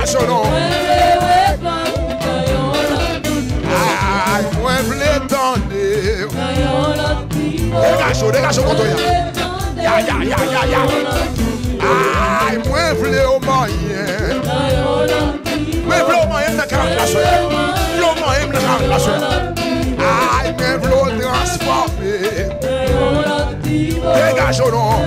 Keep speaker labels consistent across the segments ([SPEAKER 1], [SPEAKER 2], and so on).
[SPEAKER 1] son nom. Aïe, moi v'le tendre. Dégage contre toi. Ya. Aïe, moi v'le au moyen. Moi v'le au moyen de 40 la soeur. V'le au moyen de 40 la soeur. Aïe, moi v'le au transformé. Dégage au nom.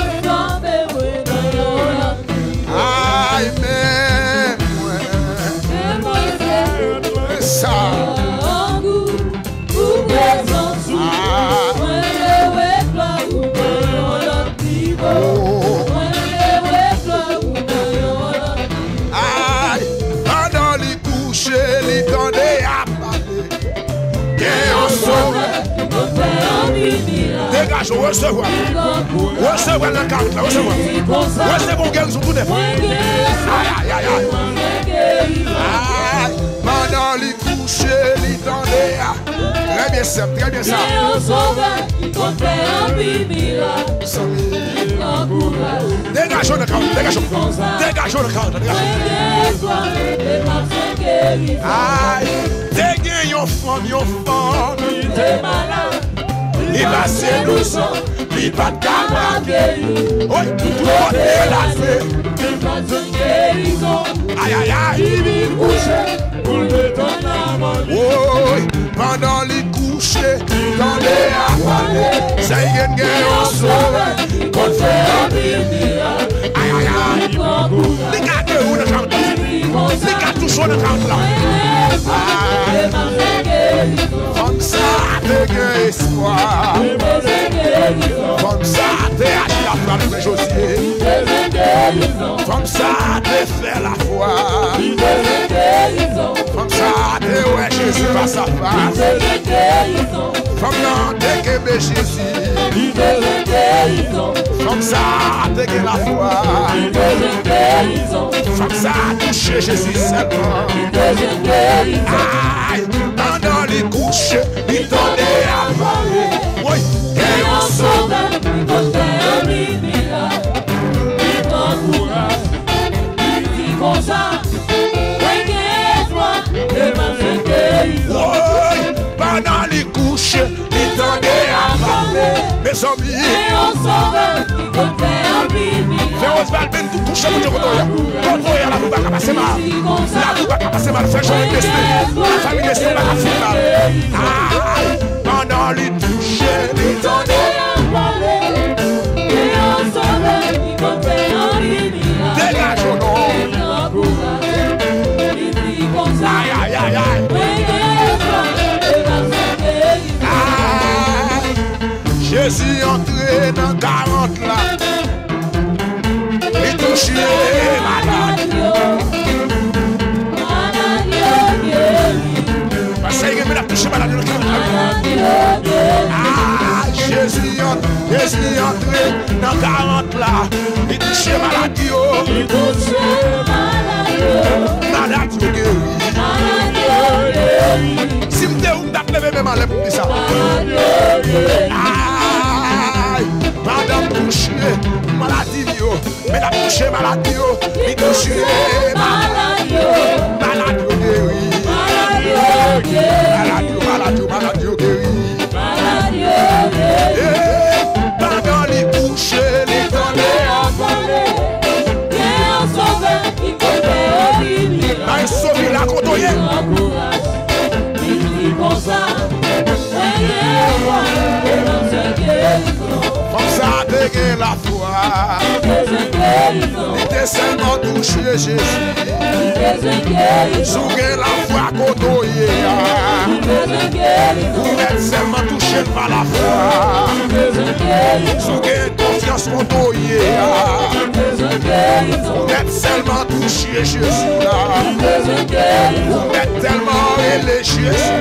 [SPEAKER 1] Aïe, mais moi. Ça. Aïe, pendant les coucher, les tendez à parler. Dégage, recevoir. Recevoir la carte, recevoir. Recevoir, guérison tout neuf. Aïe. Aïe, pendant les coucher, les tendez à. Très bien ça, très bien ça. Dégageons le cadre, dégageons le cadre. Aïe, dégage yon femme. Il va se doucement, il va te camarguer. Oui, tout est la fée. Aïe. Oui, pendant les coucher, dans les affaires, ça y est, on sauve, qu'on fait un bimia. Aïe. Les gars de où le camp? Les gars toujours le camp là. Comme ça, t'es espoir. Comme ça, t'es à la flamme de Josier. Comme ça, t'es fait la foi. Comme ça, t'es ouais Jésus face à face. Comme là, t'es que Jésus. Comme ça, t'es que la foi. Comme ça, toucher Jésus seulement. Aïe, pendant les couches, il tendait à parler. Oui, et on sauve. Oui, pendant les couches, il tendait à parler. Mes amis, et on sauve. Fais Oswald Ben tout toucher mon Dieu. Contrôler la bouba qui passe mal. La bouba qui passe mal. Fais jouer Nestlé. La famille Nestlé va la faire mal. Aïe, pendant les toucher, les tendait à parler. Et on sauve. Dégage au nom. Aïe. Jésus entré dans 40 là. Il touche les malades. Parce qu'il a touché malade dans 40 là. Ah, Jésus entré dans 40 là. Il touche maladie. Il touche maladie guéri. Si m'te ou m'ta pleve même à l'époque ça. Aïe, madame touche maladie yo, mais la touche maladie yo, il touche maladie guéri. Maladie guéri. Pendant les couches, les tendait à parler. Et on sauve, il connaît. Un sauvé la côtoyer. Comme ça, dégaine la foi. Il était seulement touché Jésus. Sougain la foi côtoyer. Vous êtes seulement touché par la foi. Sougain confiance côtoyer. Vous êtes seulement touché Jésus là. Vous êtes tellement relé Jésus.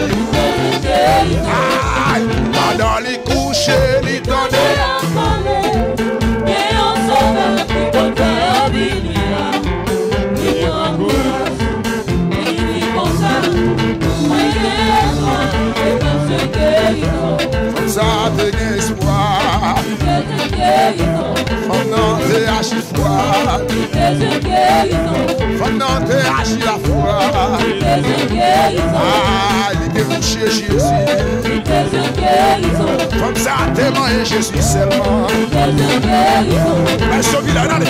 [SPEAKER 1] Aïe, pendant les couches, les tendait à parler. Et on sauve, il comptait à venir. Il t'encourage, il vit comme ça. Comme ça, t'es espoir. Comme non, t'es à chiffre. Pendant que agit la foi. Ah, il était couché Jésus. Comme ça, tellement et Jésus seulement. Mais sauve la allez.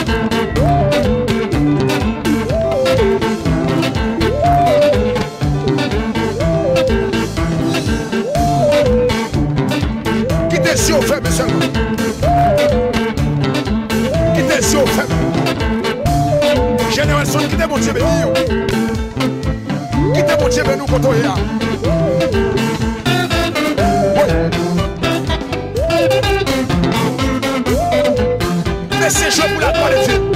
[SPEAKER 1] Quittez si au faible seulement. Quittez si au faible. Génération, quittez mon Dieu béni. Quittez mon Dieu béni, nous comptons là. Laissez jouer pour la gloire de Dieu.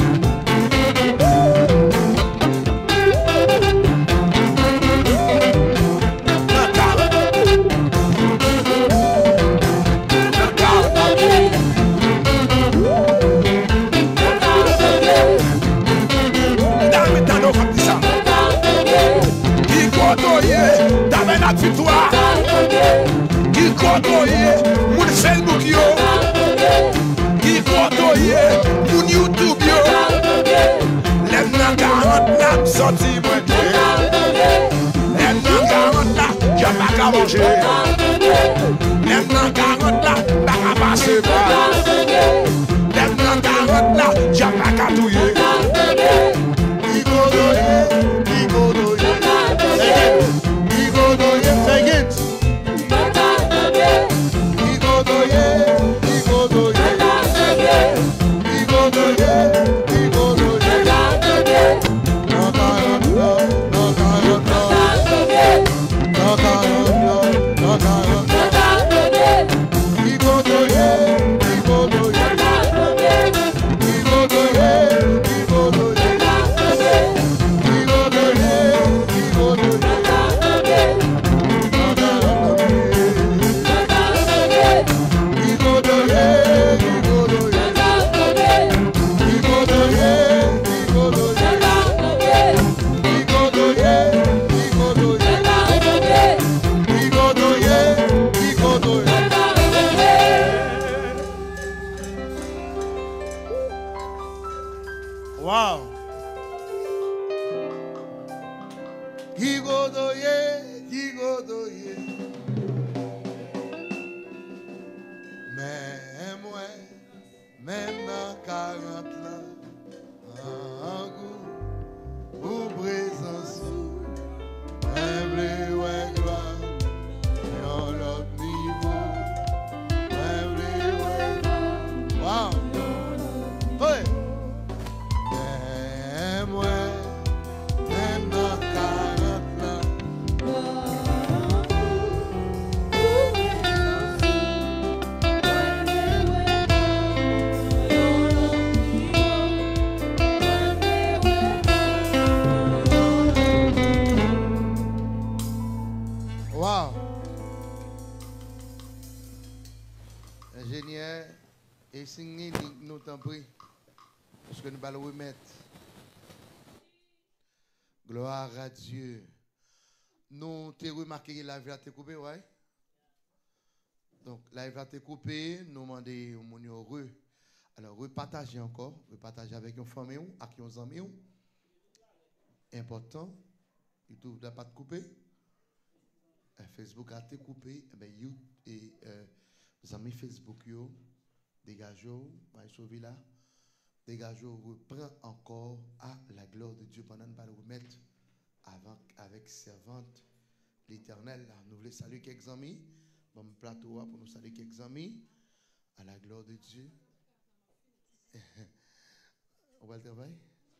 [SPEAKER 1] Victoire qui contrôle mon Facebook yo qui contrôle mon YouTube yo les nan 40 là sorti moi les nan 40 là j'ai pas qu'à manger les nan 40 là pas qu'à passer les nan 40 là j'ai pas qu'à touiller Gloire à Dieu. Nous t'ai remarqué que la vie a été coupée, ouais? Donc, la vie a été coupée, nous demandons aux gens heureux. Alors, repartager encore, repartager avec une famille, avec nos amis. Important. YouTube n'a pas de coupé. Facebook a été coupé. Et les amis Facebook, dégagez-vous, sauver là. Dégagez-vous, reprend encore à la gloire de Dieu pendant que nous remettre avec servante l'Éternel. Nous voulons saluer quelques amis. Bon plateau pour nous saluer quelques amis. À la gloire de Dieu. On va le travail?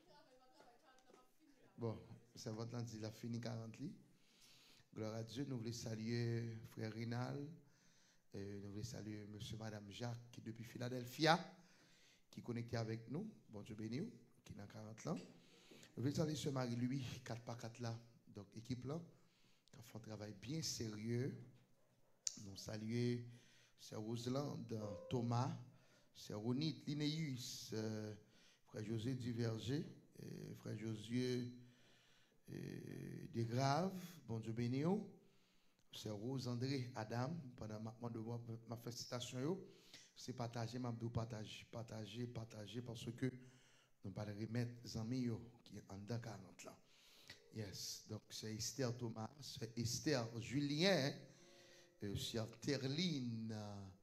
[SPEAKER 1] Bon, servante là dit il a fini 40 lits. Gloire à Dieu. Nous voulons saluer frère Rinal. Nous voulons saluer monsieur madame Jacques qui depuis Philadelphia qui est connecté avec nous. Bon Dieu béni, qui a 40 ans. Nous voulons saluer ce Marie-Louis 4x4 là, donc équipe là, qui a fait un travail bien sérieux. Nous saluons Sœur Roselande, Thomas, Sœur Ronit, Linéus, frère José Duverger, frère Josué Desgraves, bon Dieu béni, Sœur Rose André Adam, pendant ma félicitation, c'est partager, m'a partager, parce que nous allons remettre les amis
[SPEAKER 2] qui est en dedans 40 là. Yes, donc c'est Esther Thomas, c'est Esther Julien, Sœur Terline,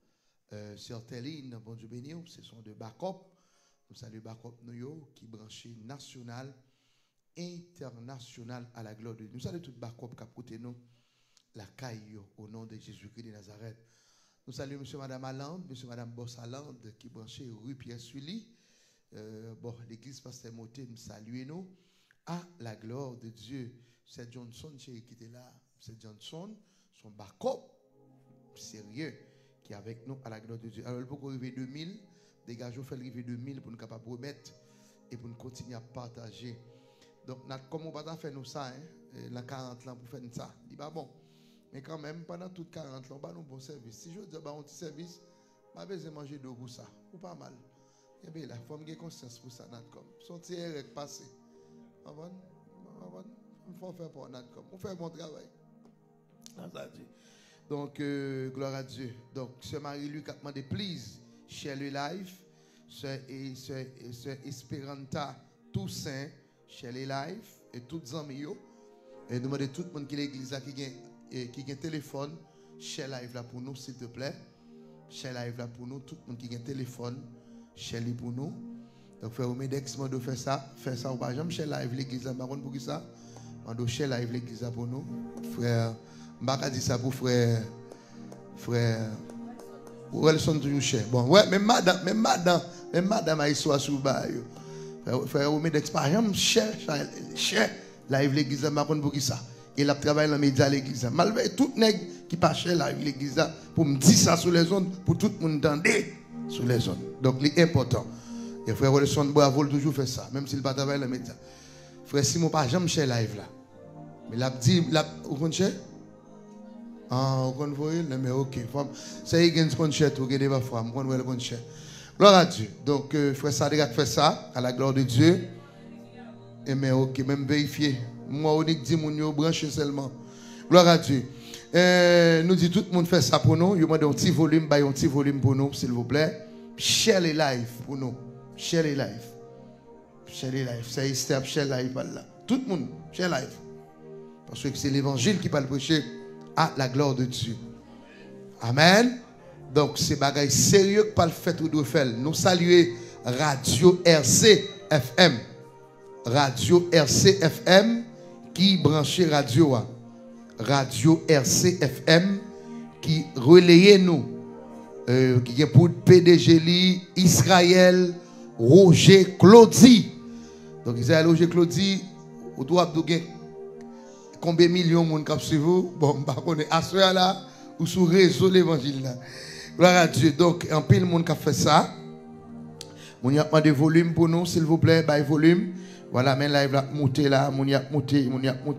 [SPEAKER 2] bon Dieu béni, ce sont de Backup. Nous saluons Backup Noyo qui branché national, international à la gloire de Dieu. Nous saluons tout Backup qui a côté nous, la caille au nom de Jésus-Christ de Nazareth. Nous saluons M. Madame Allende, M. Madame Bossalande qui branché rue Pierre-Sully. Bon, l'église Pasteur Moté nous salue nous. À la gloire de Dieu. C'est Johnson qui était là. C'est Johnson, son backup sérieux qui est avec nous à la gloire de Dieu. Alors, pour qu'on arrive 2000, dégageons, fait arriver 2000 pour nous capables de remettre et pour nous continuer à partager. Donc, comme on va pas faire nous ça, la 40 ans pour faire ça. Il dit, bah bon, mais quand même, pendant toute 40 ans, on va nous bon service. Si je dis, bah, un petit service, je vais besoin de manger d'eau pour ça. Ou pas mal. Et bien là, il faut me avoir conscience pour ça, Natcom. Son petit erreur passé. Il faut faire pour Natcom. On fait un bon travail. Donc, gloire à Dieu. Donc, ce Marie-Luc a demandé, please, share le live. Ce Esperanta Toussaint, share le live. Et tous les amis, et demandez tout le monde qui est l'église qui a un téléphone, share live là pour nous, s'il te plaît. Share live là pour nous, tout le monde qui a un téléphone, share live pour nous. Donc, frère Omedex, on doit faire ça ou pas. J'aime share live l'église là, par contre, pour qui ça? On doit share live l'église là pour nous. Frère, je ne vais pas dire ça pour frère. Wilson toujours cher. Bon, ouais, même madame a soit sous bail. Frère Omedex, par exemple, cher live l'église là, par contre, pour qui ça? Il a travaillé dans les médias à l'église. Malgré tout nègre qui pas cher live l'église pour me dire ça sur les zones, pour tout le monde entendre sur les zones. Donc, c'est important. Et frère Wilson, bravo, toujours fait ça, même s'il n'a pas travaillé dans les médias. Frère Simon, pas jamais cher live là. Mais il a dit, vous connaissez? Ah, vous connaissez? Mais ok. C'est une bonne cher, vous connaissez pas femme, vous connaissez bonne cher. Gloire à Dieu. Donc, frère Sadek fait ça, à la gloire de Dieu. Et mais ok, même vérifier. Moi, on dit mon yo branché seulement. Gloire à Dieu. Nous dit tout le monde fait ça pour nous. Yo m'a un petit volume pour nous, s'il vous plaît. Share les lives pour nous. Share les lives. Share les lives. C'est step, share live là. Tout le monde, share live. Parce que c'est l'évangile qui va le prêcher à la gloire de Dieu. Amen. Donc, c'est bagaille sérieux que pas le fait ou de faire. Nous saluons Radio RCFM. Radio RCFM qui branchait radio. Radio RCFM qui relayait nous. Qui est pour PDG Israël Roger Claudie. Donc, Israël Roger Claudie, vous doit de combien de millions de monde qui vous? Bon, on est à ce là ou sur le réseau de l'évangile là. Gloire à Dieu. Donc, un peu de monde qui a fait ça. On y a pas de volume pour nous, s'il vous plaît, by volume. Voilà, mais live là, monter là, on y a monté.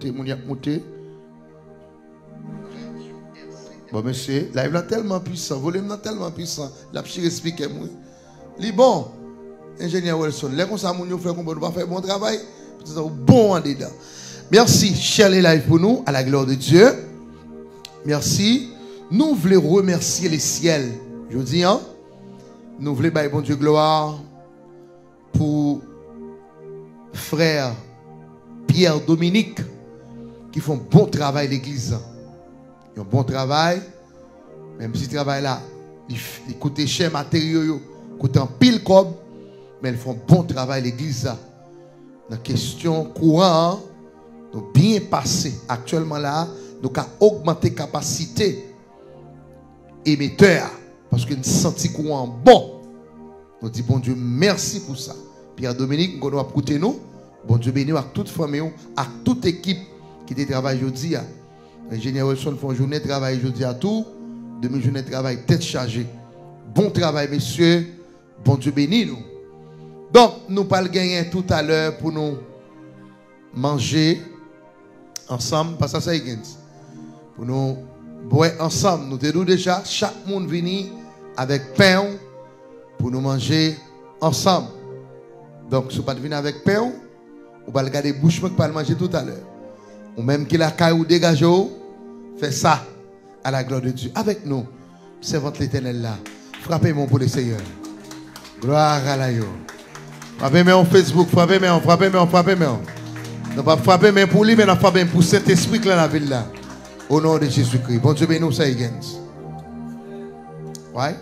[SPEAKER 2] Bon, monsieur, live là tellement puissant, volume là tellement puissant. La petite explique moi. Li bon, ingénieur Wilson, les comme ça, mon frère, on va faire bon travail. Bon en dedans. Merci, share les lives pour nous, à la gloire de Dieu. Merci. Nous voulons remercier les ciels. Je dis, hein? Nous voulons, bon Dieu, gloire pour frère Pierre Dominique qui font bon travail à l'église. Ils ont bon travail. Même si le travail là, ils coûtent cher matériaux, ils coûtent un pile cob, mais ils font bon travail à l'église. Dans la question courant, nous bien passé. Actuellement là, nous avons augmenté la capacité émetteur parce que nous senti courant bon. Nous disons bon Dieu, merci pour ça. Pierre Dominique, nous allons écouter nous. Bon Dieu béni à toute famille, à toute équipe qui travaille aujourd'hui. Ingénieur Wilson font journée de travail aujourd'hui à tout. Demi-journée de travail tête chargée. Bon travail, messieurs. Bon Dieu béni nous. Donc, nous allons gagner tout à l'heure pour nous manger ensemble. Parce que ça, c'est pour nous boire ensemble. Nous devons déjà, chaque monde venir avec pain pour nous manger ensemble. Donc, si vous ne venez pas avec pain, vous allez garder bouche pour le manger tout à l'heure. Ou même qu'il a caillou dégagé, fait ça à la gloire de Dieu. Avec nous, servante l'Éternel là. Frappez-moi pour le Seigneur. Gloire à la yo. Frappez main en Facebook, frappez main, frappez main, frappez main. Nous pas frapper main pour lui, mais nous frapper pour Saint-Esprit qui est dans la ville là. Au nom de Jésus-Christ. Bon Dieu bénisse nous, ça Higgins. Ouais.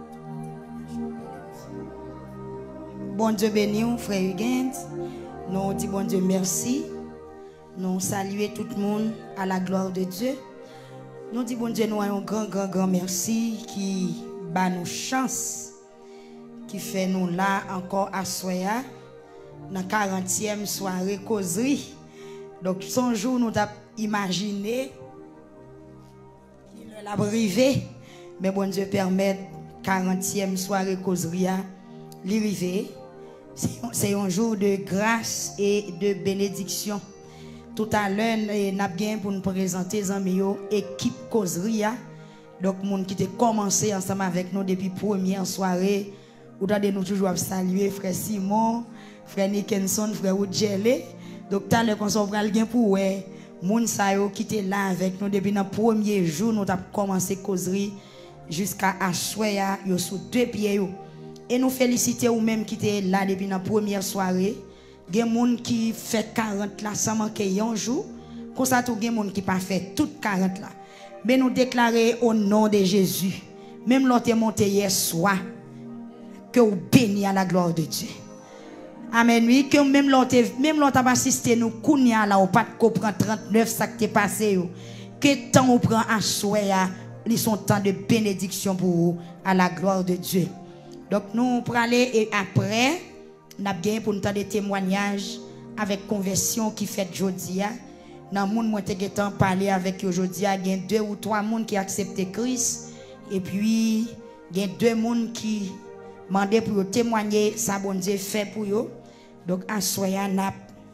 [SPEAKER 3] Bon Dieu bénisse nous, frère Higgins. Nous disons bon Dieu merci. Nous saluons tout le monde à la gloire de Dieu. Nous disons bon Dieu nous un grand merci qui bat nous chance, qui fait nous là encore à Soya dans la 40e soirée causerie. Donc son jour nous avons imaginé qu'il l'a arrivé, mais bon Dieu permet 40e soirée causerie à l'arrivée. C'est un jour de grâce et de bénédiction. Tout à l'heure, nous avons pour nous présenter l'équipe causerie. Donc, les gens qui ont commencé ensemble avec nous depuis la première soirée, nous avons toujours saluer frère Simon, frère Nickenson, frère Udjele. Donc, tout à l'heure, nous avons pour les gens qui étaient là avec nous depuis le premier jour, nous avons commencé la causerie jusqu'à Assoya, sous 2 pieds. Et nous félicitons vous-même qui étaient là depuis la première soirée. Il y a des gens qui font 40 là sans manquer un jour. Comme ça, il y a des gens qui n'ont pas fait toutes 40 là. Mais nous déclarons au nom de Jésus, même l'autre monté hier soir, que vous bénissez à la gloire de Dieu. Amen. Oui, que même l'autre a assisté nous, kounya là, ou pas de comprendre 39 ça qui est passé. Que temps on prend à souhait, ils sont temps de bénédiction pour vous, à la gloire de Dieu. Donc nous pour aller et après, nous avons gagné pour nous des témoignages avec conversion qui fait aujourd'hui. Dans le monde, moi, j'ai parlé avec aujourd'hui, il y a 2 ou 3 personnes qui ont accepté Christ. Et puis, il y a 2 personnes qui demandé pour témoigner ça bon Dieu fait pour eux. Donc, à Soya n'a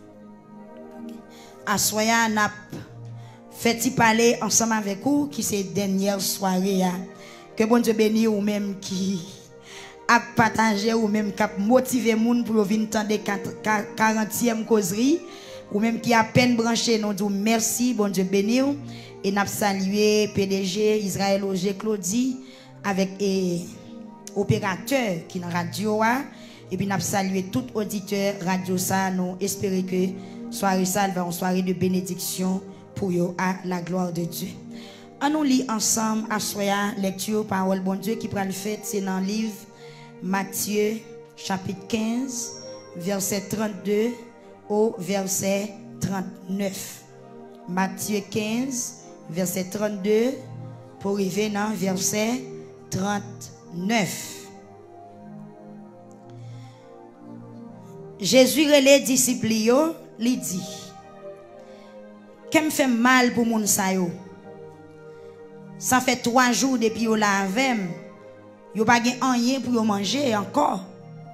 [SPEAKER 3] fait parler ensemble avec vous qui c'est dernière soirée. Que bon Dieu bénisse ou même qui a partagé ou même qui a motivé moun pour venir tendre 40e causerie ou même qui a à peine branché nous disons merci bon Dieu bénisse et n'a salué PDG Israël Auger Claudie avec opérateur qui dans radio et puis n'a salué tout auditeur radio ça nous espérer que soirée ça va une soirée de bénédiction pour eux à la gloire de Dieu. On nous lit ensemble à Soya lecture parole bon Dieu qui prend le fait c'est dans le livre Matthieu chapitre 15 verset 32 au verset 39. Matthieu 15 verset 32 pour arriver dans verset 39. Jésus les disciples lui dit qu'elle me fait mal pour moun sa yo. Ça fait 3 jours depuis yo la avec yo pas gen rien pour yo manger encore.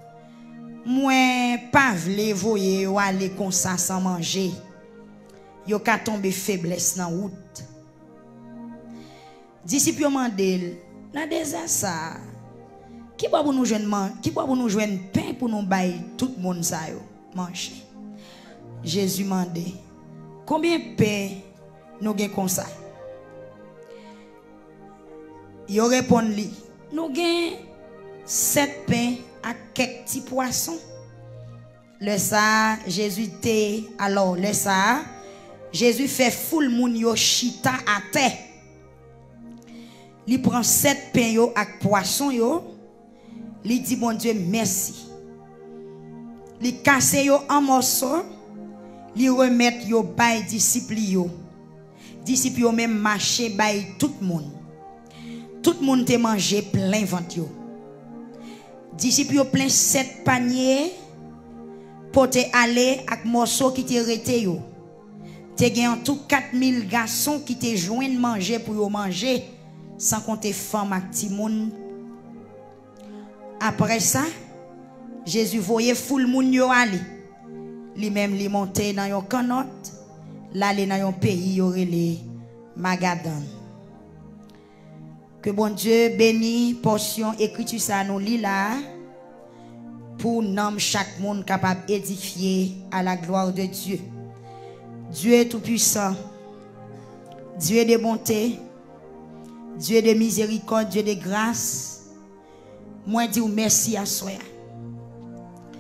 [SPEAKER 3] Moi pas vle voyer yo aller comme ça sans manger. Yo ka tomber faiblesse dans route. Disciple yo mandel, dans désert ça. Qui va pour nous joindre pain pour nous bailler tout le monde ça yo manger. Jésus mandé, combien de pain nous gen comme ça? Yo répond li, nous gen 7 pains à quelques petits poissons. Le ça, Jésus te, alors le ça, Jésus fait foule moun yo chita à terre. Il prend 7 pains yo ak poisson yo. Il dit bon Dieu merci. Il casse yo en morceaux. Il remet yo bay disciple yo. Disciple yo même marché bay tout le monde. Tout le monde te mangé plein ventre yo. Disciple yo plein 7 paniers pour te aller ak morceau qui te rete yo. Te gen en tout 4000 garçons qui te joignent manger pour yo manger sans compter femme ak ti moun. Après ça, Jésus voyait foule moun yo aller. Li même li monter dans yon canotte, l'aller dans yon pays yo relé Magadan. Que bon Dieu bénisse portion écriture ça nous lit là pour nom chaque monde capable d'édifier à la gloire de Dieu. Dieu est tout puissant. Dieu est de bonté. Dieu est de miséricorde, Dieu de grâce. Moi dis merci à soi.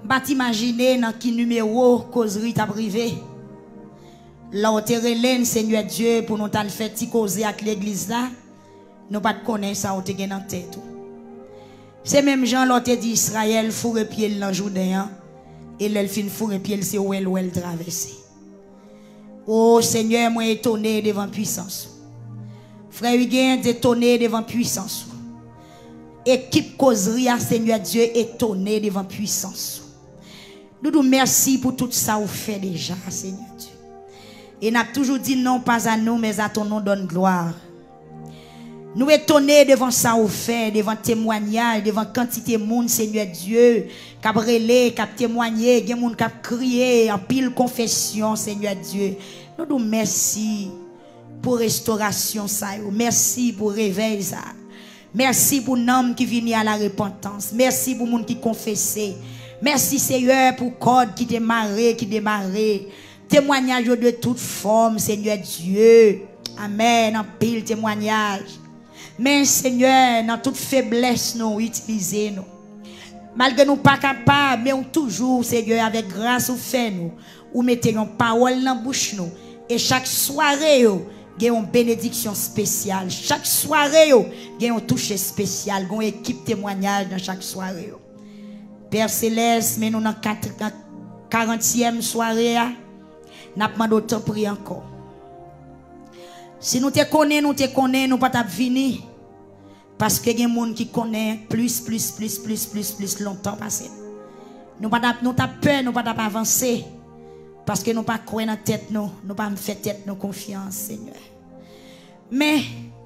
[SPEAKER 3] Pas t'imaginer dans qui numéro causerie t'a privé. Là où t'es relève Seigneur Dieu pour nous t'al faire ti causer avec l'église là. Nous pas connaître ça ou t'es dans tête. C'est même Jean l'autre dit Israël fourre pied dans Jourdain et l'elfine fourre pied c'est où elle traverser. Oh Seigneur, moi étonné devant puissance. Frère Huguin étonné devant puissance. Équipe causerie à Seigneur Dieu étonné devant puissance. Nous nous merci pour tout ça vous fait déjà Seigneur Dieu. Et n'a toujours dit non pas à nous mais à ton nom donne gloire. Nous étonnés devant ça vous fait, devant témoignage, devant quantité de monde Seigneur Dieu, qui a brûlé, qui a témoigné, qui a crié en pile confession Seigneur Dieu. Nous nous merci pour restauration ça, merci pour réveil ça. Merci pour l'homme qui vient à la repentance. Merci pour les gens qui confessent. Merci Seigneur pour code qui démarre, qui démarre. Témoignage de toute forme, Seigneur Dieu. Amen. En pile témoignage. Mais Seigneur, dans toute faiblesse, nous utilisons nous. Malgré nous pas capables, mais on toujours, Seigneur, avec grâce ou fait nous. Ou mettez une parole dans la bouche nous. Et chaque soirée, il y a une bénédiction spéciale. Chaque soirée, il y a une touche spéciale. Il y a une équipe témoignage dans chaque soirée. Père Céleste, mais nous dans la 40e soirée, nous avons demandé autant prier encore. Si nous te connaissons, nous pas venir. Parce que il y a des gens qui connaissent plus longtemps passé. Nous pas peur, nous pas avancer. Parce que nous pas croire dans tête nous pas faire tête nous confiance Seigneur. Mais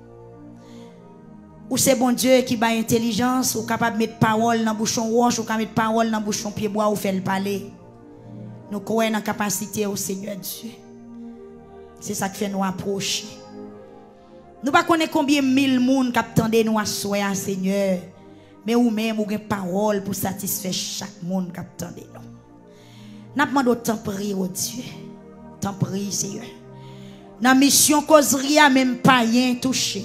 [SPEAKER 3] ou c'est bon Dieu qui bat intelligence, ou capable de mettre parole dans bouchon roche, ou capable mettre parole dans bouchon pied bois ou faire le parler. Nous croyons dans la capacité au Seigneur Dieu. C'est ça qui fait nous approcher. Nous ne connaissons pas combien mille personnes qui attendent nous à soir Seigneur. Mais ou même ou une parole pour satisfaire chaque monde qui attend nous. Nous demandons autant prier au Dieu. Tant prier Seigneur. Dans la mission causerie même pas rien touché.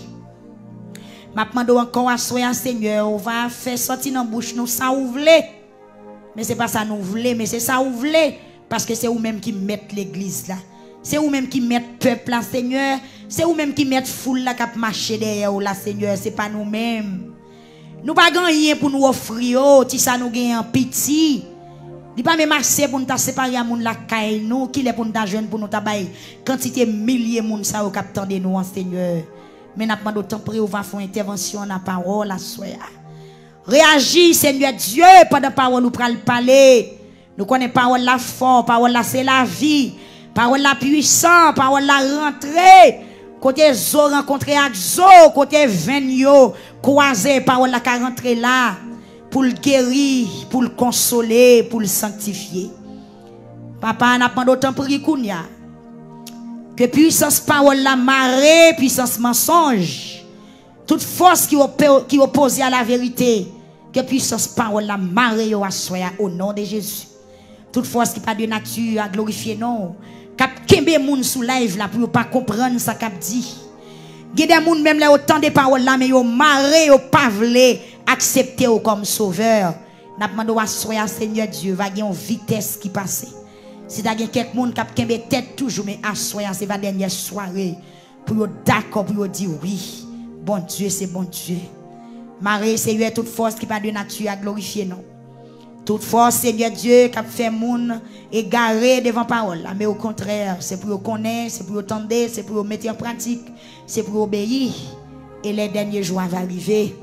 [SPEAKER 3] Je demande encore à soir Seigneur, on va faire sortir dans la bouche nous ça ou voulez. Mais ce n'est pas ça nous voulons, mais c'est ça ou voulez. Parce que c'est vous-même qui mettez l'église là. C'est vous-même qui mettez le peuple là, Seigneur. C'est vous-même qui mettez foule là qui marche derrière là, Seigneur. Ce n'est pas nous-mêmes. Nous pas gagner pour nous offrir, si ça nous gagne en pitié. Il pas même assez pour nous séparer à moun la caille nous, qui est pour nous jeune pour nous tabailler. Quantité milliers de monde ça au captant de nous, Seigneur. Mais n'a pas d'autant prier, on va faire une intervention dans la parole à soi. Réagis, Seigneur Dieu, pendant la parole nous pral parler. Nous connaissons parole la force, parole la c'est la vie, parole la puissance, parole la rentrée. Côté zo rencontré avec zo, côté venyo croisé, parole la ka rentré là pour le guérir, pour le consoler, pour le sanctifier. Papa n'a pas d'autant prier kounya. Que puissance parole la marée, puissance mensonge, toute force qui oppose à la vérité, que puissance parole la marée au nom de Jésus. Toute force qui pas de nature à glorifier non. Cap kembe moun sous live là pour pas comprendre ça cap dit. Gè des moun même là autant de paroles là mais yo maré yo pas vle accepter comme sauveur. N'a demandé à soya Seigneur Dieu va gagner une vitesse qui passe. Si t'as quelqu'un moun cap kembe tête toujours mais à soya c'est la dernière soirée pour yo d'accord pour yo dire oui. Bon Dieu c'est bon Dieu. Maré Seigneur toute force qui pas de nature à glorifier non. Toute force, Seigneur Dieu, qui a fait moun égaré devant parole. Mais au contraire, c'est pour connaître, c'est pour entendre, c'est pour mettre en pratique, c'est pour obéir. Et les derniers jours vont arriver.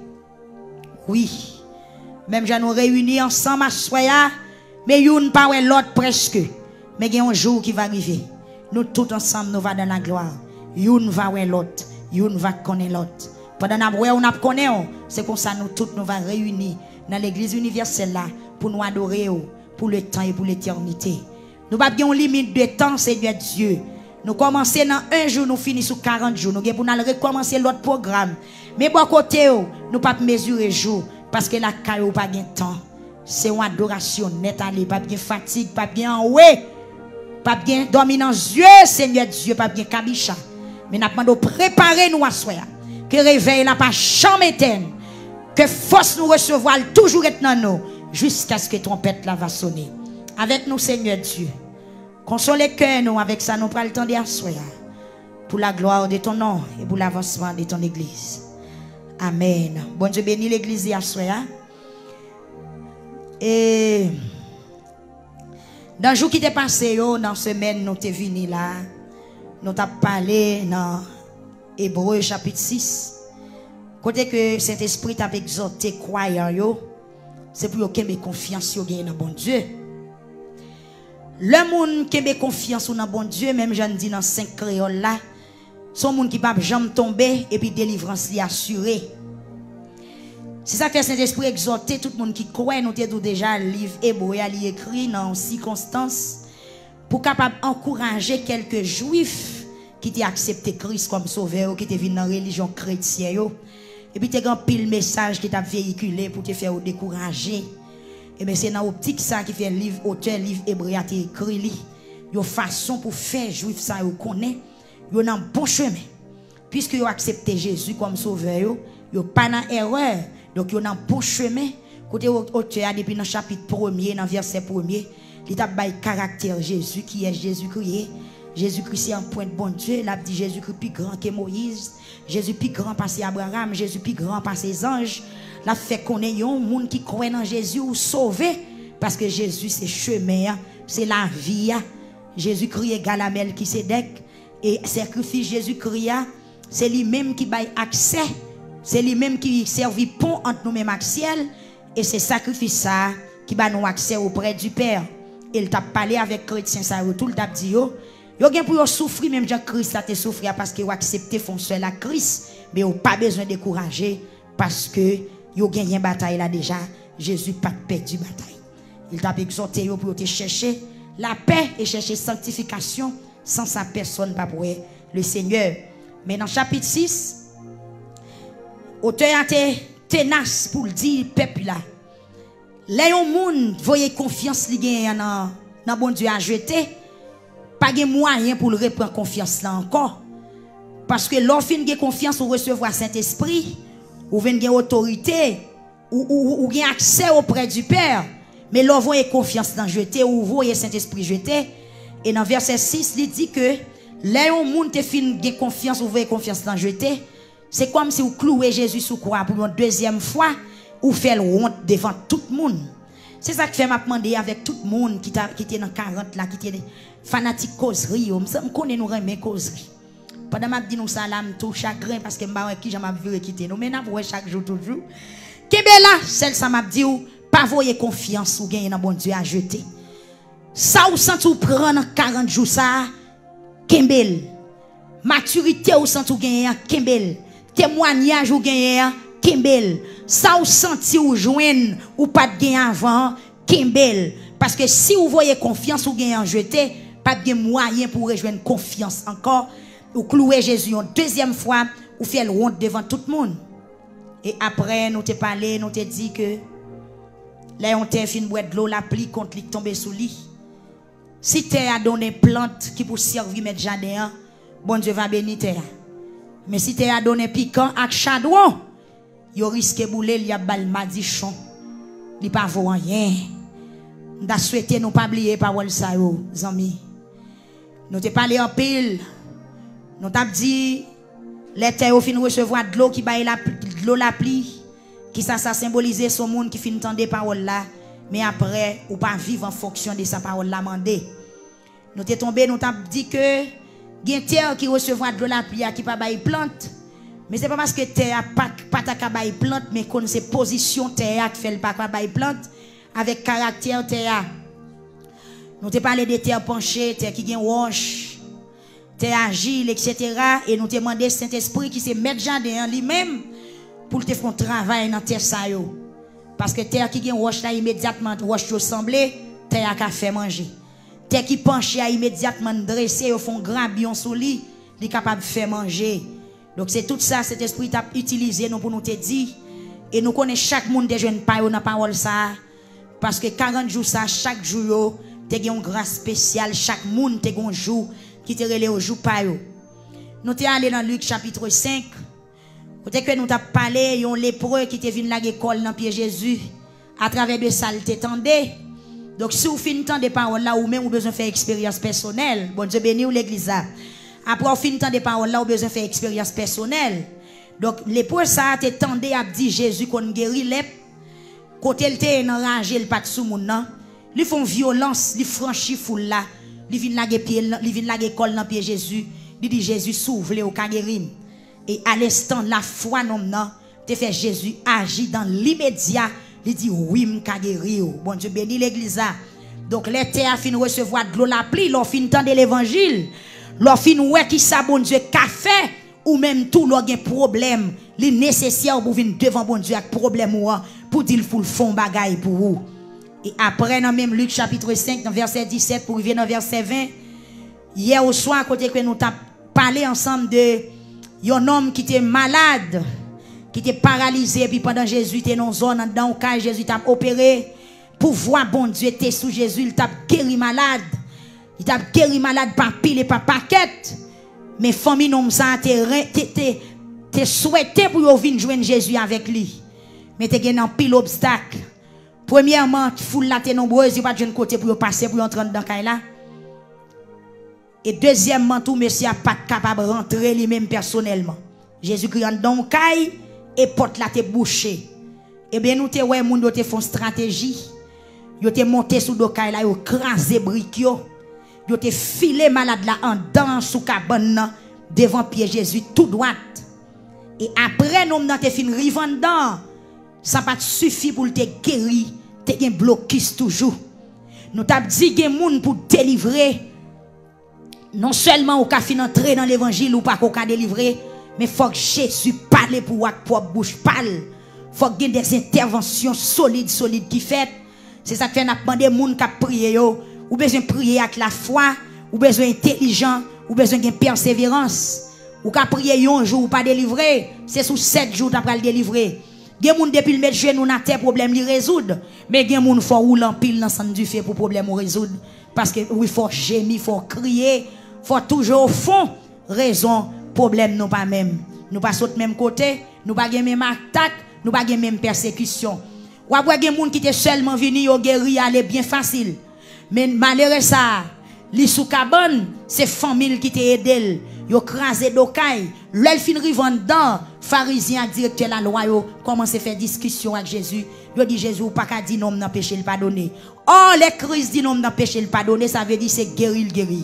[SPEAKER 3] Oui. Même j'en nous réunis ensemble à soya, mais une pas l'autre presque. Mais il y a un jour qui va arriver. Nous tous ensemble, nous allons dans la gloire. Une va l'autre, une va connaître l'autre. Pendant qu'on a connaît, c'est comme ça nous tous nous allons réunir dans l'église universelle là. Pour nous adorer pour le temps et pour l'éternité. Nous n'avons pas de limite de temps, Seigneur Dieu. Nous commençons dans un jour, nous finissons sur 40 jours. Nous allons recommencer l'autre programme. Mais bon côté, nous ne pouvons pas mesurer jour parce que la caille n'a pas de temps. C'est une adoration nette, pas de fatigue, pas de enoué, pas de dominance Dieu, Seigneur Dieu, pas de kabicha. Mais nous avons préparer nous à soi. Que réveil n'a pas jamais éteint. Que force nous recevoir toujours être dans nous. jusqu'à ce que trompette là va sonner. Avec nous, Seigneur Dieu. Consolez cœur nous avec ça, nous prenons le temps d'asseoir. Pour la gloire de ton nom et pour l'avancement de ton église. Amen. Bon Dieu bénit l'église d'asseoir. Et dans le jour qui t'est passé, dans la semaine, nous t'es venu là. Nous t'avons parlé dans Hébreu chapitre 6. Côté que Saint-Esprit t'a exhorté croyant, c'est pour que mes confiance dans bon Dieu. Le monde qui a confiance dans bon Dieu, même j'en dis dans 5 créoles là, son monde qui ne peut jamais tomber et puis délivrance est assurée. C'est ça que Saint-Esprit exhorté tout le monde qui croit, nous avons déjà le livre Hébreu écrit dans circonstances pour capable encourager quelques juifs qui ont accepté Christ comme sauveur, qui étaient venus dans la religion chrétienne. Et puis tu as un pile message qui t'a véhiculé pour te faire décourager. Et bien c'est dans l'optique ça qui fait le livre, auteur livre Hébreu a écrit. Il y a une façon pour faire juif ça, vous connaissez. Ils ont un bon chemin. Puisque ils ont accepté Jésus comme sauveur, ils n'ont pas d'erreur. Donc ils ont un bon chemin. Côté auteur depuis dans le chapitre 1er, dans le verset 1er, il a dit caractère Jésus qui est Jésus-Christ. Jésus-Christ c'est un point de bon Dieu. Il a dit Jésus-Christ plus grand que Moïse. Jésus plus grand passé Abraham. Jésus plus grand passé les anges. La fait qu'on ait un monde qui croit dans Jésus ou sauvé. Parce que Jésus c'est chemin, c'est la vie. Jésus-Christ égal à Melchisédek. Et sacrifice Jésus-Christ, c'est lui-même qui baille accès. C'est lui-même qui servit pont entre nous-mêmes et ciel. Et c'est sacrifice ça qui va nous accès auprès du Père. Il t'a parlé avec chrétien ça tout le t'a dit yo gen pour souffrir même Jean Christ a te souffrir parce que vous accepté fonction la Christ mais vous pas besoin de décourager parce que yo gagné une bataille là déjà. Jésus pas perdu bataille. Il t'a exhorté pour te chercher la paix et chercher sanctification. Sans sa personne pas pour le Seigneur. Mais dans chapitre 6, auteur a été tenace pour le dire peuple là. Les gens voyez confiance li dans bon Dieu à jeter, pas de moyen pour le reprendre confiance là encore. Parce que lorsqu'on a confiance ou recevoir Saint-Esprit, ou vient autorité ou gain accès auprès du Père, mais lorsqu'on voyez confiance dans jeter ou voyez Saint-Esprit jeter. Et dans verset 6, il dit que les gens te fin de confiance ou voyez confiance dans jeter, c'est comme si vous clouez Jésus sous croix pour une deuxième fois ou faire honte devant tout le monde. C'est ça que fait m'a demander avec tout le monde qui était dans 40 là, qui était fanatique causerie, je connais nous remet causerie. Pendant m'a dit nous ça là me tout chagrin parce que m'a qui j'm'a vu quitter nous mais n'a voir chaque jour toujours. Kebela, celle ça m'a dit pas voyez confiance ou gagner dans bon Dieu à jeter. Ça ou sent ou prendre 40 jours ça Kembel. Maturité ou sent ou gagner Kembel. Témoignage ou gagner Kembel. Ça ou senti ou joindre ou pas de gagner avant Kembel. Parce que si vous voyez confiance ou gagner en jeté, pas de moyen pour rejoindre confiance encore. Ou clouer Jésus une deuxième fois ou faire le honte devant tout le monde. Et après nous te parlé, nous te dit que là on te fin boire de l'eau la pluie contre lui tomber sous lit. Si terre a donné plante qui pour servir mettre jardin, bon Dieu va bénir terre. Mais si terre a donné piquant avec chadouan, yo risque bouler il y a bal madichon. Li pas vaut rien. Nous souhaité nous pas oublier parole ça yo, amis. Nous te parlé en pile. Nous t'a dit les terres au fin recevoir de l'eau qui baille de l'eau la pluie qui ça symboliser son monde qui fin entendre parole là. Mais après, ou pas vivre en fonction de sa parole la mandé. Nous t'es tombé, nous t'avons dit que il y a une terre qui recevra de la pluie qui pas bailler plante. Mais c'est pas parce que terre pas ta bailler plante, mais qu'on c'est position terre qui fait le pas bailler plante avec caractère terre. Nous t'ai parlé de terre penchée, terre qui gagne roche, terre agile, etc. Et nous t'ai demandé Saint-Esprit qui se met jardin en lui-même pour te faire un travail dans terre ça yo. Parce que terre qui gagne roche là immédiatement roche ressemblé terre a fait manger. Terre qui penche a immédiatement dressé au fond grand bion sous lit, il est capable de faire manger. Donc c'est tout ça cet esprit t'a utilisé nous pour nous te dire et nous connaissons chaque monde des jeunes pas dans parole ça parce que 40 jours ça chaque jour te gagne une grâce spéciale chaque monde te gagne un jour qui te relève au jour pas yo. Nous t'es allé dans Luc chapitre 5. Côté que nous t'a parlé yon lépreux qui te vinn la école dans pied Jésus à travers de ça, il t'étendait. Donc, si vous finissez des paroles là, ou même vous besoin de faire expérience personnelle, bon Dieu béni ou l'église là. Après, vous finissez des paroles là, vous besoin de faire expérience personnelle. Donc, les pour ça, t'étendait à dire Jésus qu'on guérit les. Côté il t'est enragé, il pas de sous moun nan. Ils font violence, ils franchissent foule là. Ils viennent laguer pied, ils viennent laguer col dans pied Jésus. Ils dit Jésus s'ouvre au guérir. Et à l'instant la foi non nan, te fait Jésus agir dans l'immédiat. Il dit oui m'ka guérir. Bon Dieu béni l'église là. Donc les terres fin recevoir de l'eau la pluie, leur fin tendre l'évangile. Leur fin ouais qui ça bon Dieu qu'a fait ou même tout leur gen problème, li nécessaire pour venir devant bon Dieu avec problème ou pour dire faut le fond bagaille pour vous. Et après dans même Luc chapitre 5 dans verset 17 pour arriver dans verset 20, hier au soir côté que nous t'a parlé ensemble de un homme qui était malade, qui était paralysé, puis pendant Jésus était dans une zone dans le Jésus t'a opéré pour voir bon Dieu était sous Jésus, il t'a guéri malade. Il t'a guéri malade par pile et par paquet. Mais famille non ça t'es souhaité pour venir joindre Jésus avec lui. Mais t'es gagné un pile obstacle. Premièrement, foule la t'es nombreuse, il pas de côté pour passer pour entrer dans caille là. Et deuxièmement, tout monsieur a pas capable de rentrer lui-même personnellement. Jésus-Christ rentre dans caille et porte la t'es bouchée. Et bien nous te ouais moun te font stratégie. Yo te monté sous do caille là, yo crasé brique yo. Yo te filé malade là en dans sous cabane devant pied Jésus tout droit. Et après nous dans te fin rivan dedans, ça pas suffit pour te guérir, te gen blocus toujours. Nous t'a dit gen moun pour délivrer. Non seulement ou ka fin entrer dans l'évangile ou pas qu'on ka délivrer, mais faut que Jésus parle pour ak propre bouche parle. Faut que des interventions solides qui fait. C'est ça que fait n'a demandé moun ka prier yo. Ou besoin prier avec la foi, ou besoin intelligent, ou besoin de persévérance. Ou ka prier un jour ou pas délivrer, c'est sous 7 jours t'as le délivrer. Gen moun depuis le mettre genou na terre problème li résoudre, mais gen moun faut rouler en pile dans sang du feu pour problème ou résoudre parce que oui faut gémir, faut crier, faut toujours au fond raison problème nous pas même. Nous pas saute même côté, nous pas gen même attaque, nous pas gen même persécution. Ou après gen moun qui était seulement venu au guéri aller bien facile. Mais malheureux ça, li sou cabane, c'est famille qui t'a aidé. Yo crasé d'okaï. L'el fin rivan dedans, pharisien directeur la loi yo commence à faire discussion avec Jésus. Yo dit Jésus ou pas ka di non nan péché le pardonner. Oh les Christ dit non nan péché le pardonner, ça veut dire c'est guéri.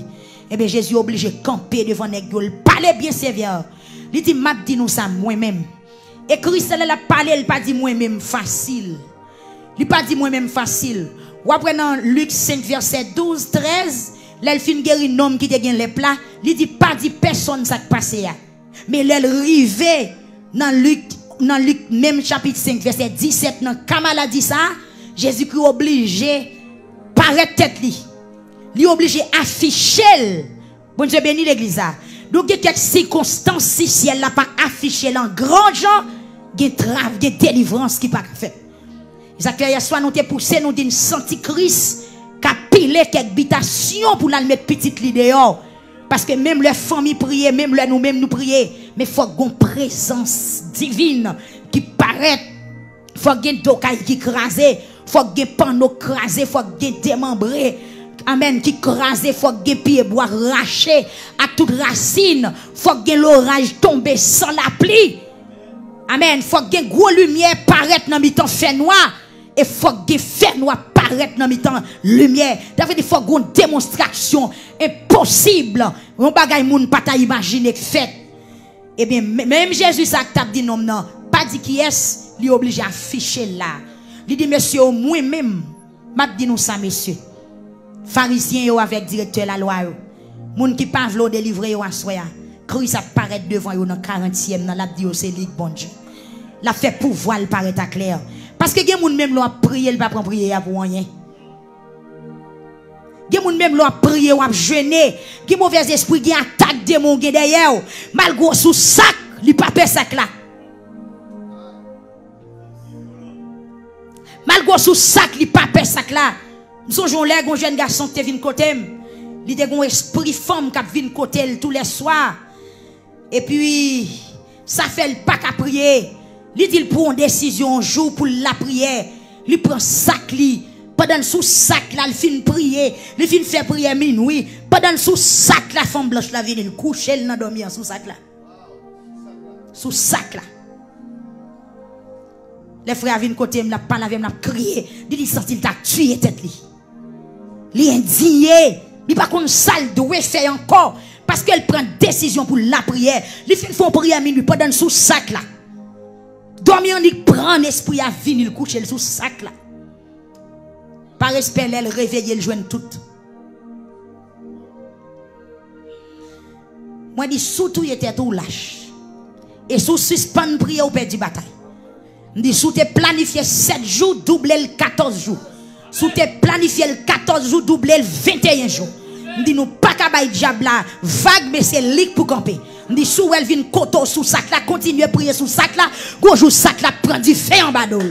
[SPEAKER 3] Et bien Jésus obligé camper devant nèg yo, parler bien sévère. Il dit m'a dit nous ça moi-même. Et Christ elle a parlé, il pas dit moi-même facile. Il pas dit moi-même facile. Ou après dans Luc 5 verset 12 13, l'elfine guéri homme qui te gen les plats, il dit pas dit personne ça qui passé là. Mais l'elle rivé dans Luc même chapitre 5 verset 17 dans Kamala dit ça, Jésus-Christ obligé paraître tête li. Li obligé afficher. Bon Dieu béni l'église là. Donc il y a quelques circonstances si elle n'a pas affiché en grand gens, il y a trave, il y a délivrance qui pas fait. Ça fait hier soir nous te poussé nous d'une senti Christ qui a pilé quelques habitations pour la mettre petite li dehors parce que même les familles prier, même les nous-mêmes nous prier, mais faut une présence divine qui paraît, faut une dokaï qui crasé, faut un panneau crasé, faut un démembré. Amen, qui crasé, faut que pied bois raché à toute racine, faut que l'orage tombe sans la pluie. Amen, faut que gros lumière paraître dans mi-temps fait noir et faut que fait noir paraître dans mi-temps lumière. David il faut une démonstration impossible. On bagay moun pas ta imaginer que fait. Et bien même Jésus ça t'a dit non pas dit qui est, lui obligé à afficher là. Il dit monsieur moi même m'a dit nous ça monsieur. Pharisiens yo avec directeur la loi yo. Moun qui pas vlo délivrer yo assoya. Christ apparaît devant yo dans 40e dans la dit c'est lig bon Dieu. La fait pouvoir le paraît à clair. Parce que gen moun même lo prier il pas prendre prier pour rien. Gen moun même lo prier ou jeûner, gen mauvais esprit gen attaque démon gen derrière. Malgré sous sac, li pas peur sac là. Malgré sous sac, li pas peur sac là. Nous sommes là, un jeune garçon qui vient côté, il a un esprit femme qui vient côté tous les soirs. Et puis, ça fait le pas qu'à prier. Il dit pour une décision un jour pour la prière. il prend sac li. Pendant sous sac là, il fin prier, il fin faire prier minuit. Pendant sous sac la femme blanche la vient, il couche, elle n'a dormi sous sac là. Sous sac là. Les frères viennent côté, me la parle avec me la crier, dit senti il t'a tué tête li. Li indigné, il pas qu'on sale doit faire encore parce qu'elle prend décision pour la prière. Il fin font prière minuit pendant sous sac là. Dormir il prend esprit à venir il couche sous sac là. Par respect, elle réveille, elle joint tout. Moi, dis surtout, il était tout lâche. Et sous suspend prier au père du bataille. Dis sous te planifié 7 jours, doublé le 14 jours. Sous te planifié le 14 jours, doublé le 21 jours. Dis nous pas qu'à bailler diable là, vague, mais c'est ligue pour camper. Dis sous elle vient koto sous sac là, continue à prier sous sac là, gros jour sac là, prend du feu en badol.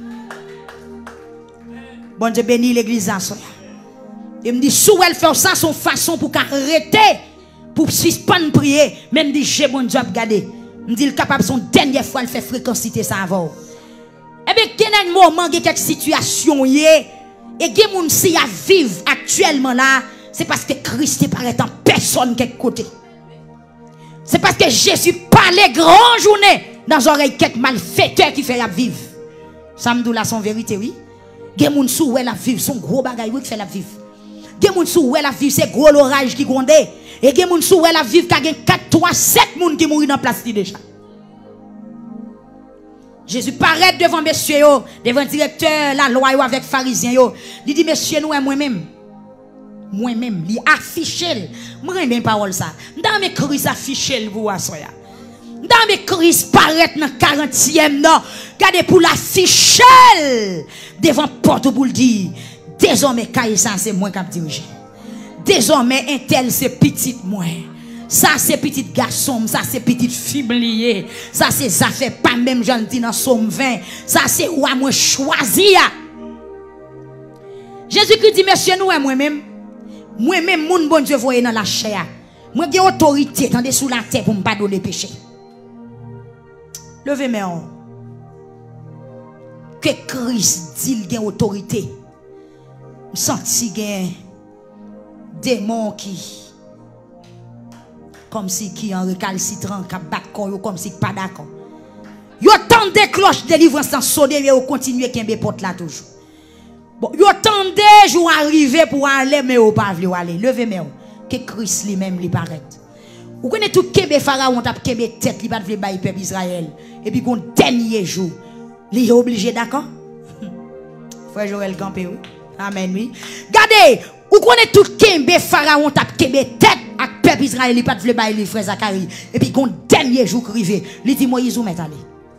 [SPEAKER 3] Bon Dieu bénit l'église en soi. Il me dit, sous elle fait ça, son façon pour arrêter, pour suspendre prier. Même dit, j'ai bon Dieu regardé. Il me dit, il est capable son dernière fois, il fait fréquenciter ça avant. Et bien, il y a un moment, il y a quelques situations, et il y a des gens qui vivent actuellement là, c'est parce que Christ paraît en personne quelque côté. C'est parce que Jésus parlait grand journée dans les oreilles quelques malfaiteurs qui fait la vivre. Ça me dit là son vérité, oui. Gen moun sou wè la vive son gros bagay qui fait la vive. Gen moun sou wè la vive c'est gros l'orage qui gronde et gen moun sou wè la vive ka gen 4 3 7 moun qui mouri dans place li déjà. Jésus paraît devant messieurs yo, devant directeur la loi yo avec pharisiens yo. Il dit messieurs nous moi-même li affiché. Moi remè parole ça. Dans mes Christ affiché pour asoya. Dans mes Christ paraît dans 40e non. Gardez pour l'afficher devant porte pour le dire. Désormais Kaïsa c'est moi qui dirige. Désormais Intel c'est petit moi. Ça c'est petit garçon, ça c'est petite fille. Ça c'est ça fait pas même gentil dans Somme 20. Ça c'est roi moi choisi. Jésus-Christ dit monsieur nous moi-même mon bon Dieu voyez dans la chair. Moi j'ai autorité tendez sous la terre pour me pardonner péché. Levez mes mains. Que Christ dit qu'il a autorité. Je sens qu'il y a démon qui comme si qui en récalcitrant qui bat comme si pas d'accord. Yo tande des cloches de délivrance sans sonner mais yo continue kembe porte là toujours. Bon, yo tande jour arriver pour aller mais yo pas vle aller. Levez mes mains. Que Christ lui-même lui paraît. Vous connaissez tout Kébé Pharaon t'a Kébé tête, il va vle bailler peuple Israël. Et puis qu'on dernier jour, il est obligé d'accord? Frère Joël Campé oui. Amen oui. Regardez, vous connaissez tout Kébé Pharaon t'a Kébé tête avec peuple Israël, il pas vle bailler frère Zacharie. Et puis qu'on dernier jour arrivé, il dit Moïse où met aller.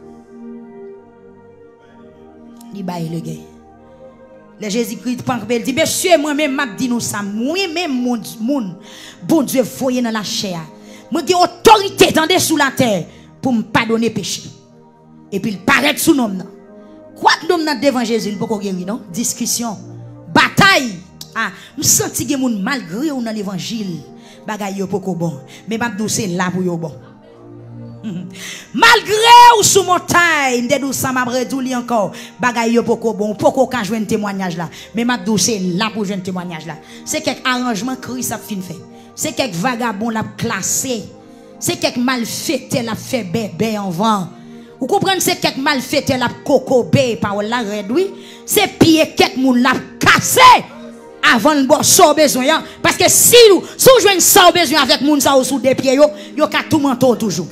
[SPEAKER 3] Il baille le gars. Le Jésus-Christ il dit monsieur moi-même m'a dit nous ça, moi-même mon bon Dieu voyez dans la chair. Moi j'ai autorité tendez sous la terre pour me pardonner péché. Et puis il paraît sous nom. Quoi que l'homme devant Jésus, il peut pas guérir non? Discussion, bataille. Ah, me senti que moun malgré ou dans l'évangile, bagay yo poko bon, mais m'a douce là pour yo bon. Malgré ou sous montagne, de dou ça m'a redouli encore, bagay yo poko bon, poko ka joindre témoignage là, mais m'a douce là pour joindre témoignage là. C'est quelque arrangement Christ a fin fait. C'est quelques vagabonds l'a classé. C'est quelques malfaiteurs l'a fait bébé en vent. Vous comprenez c'est quelques malfaiteurs l'a cocobé par la réduit. C'est pied quelques moun l'a cassé avant le bon sans besoin parce que si vous jouez sans besoin avec moun ça sous des pieds yo ka tout manteau toujours.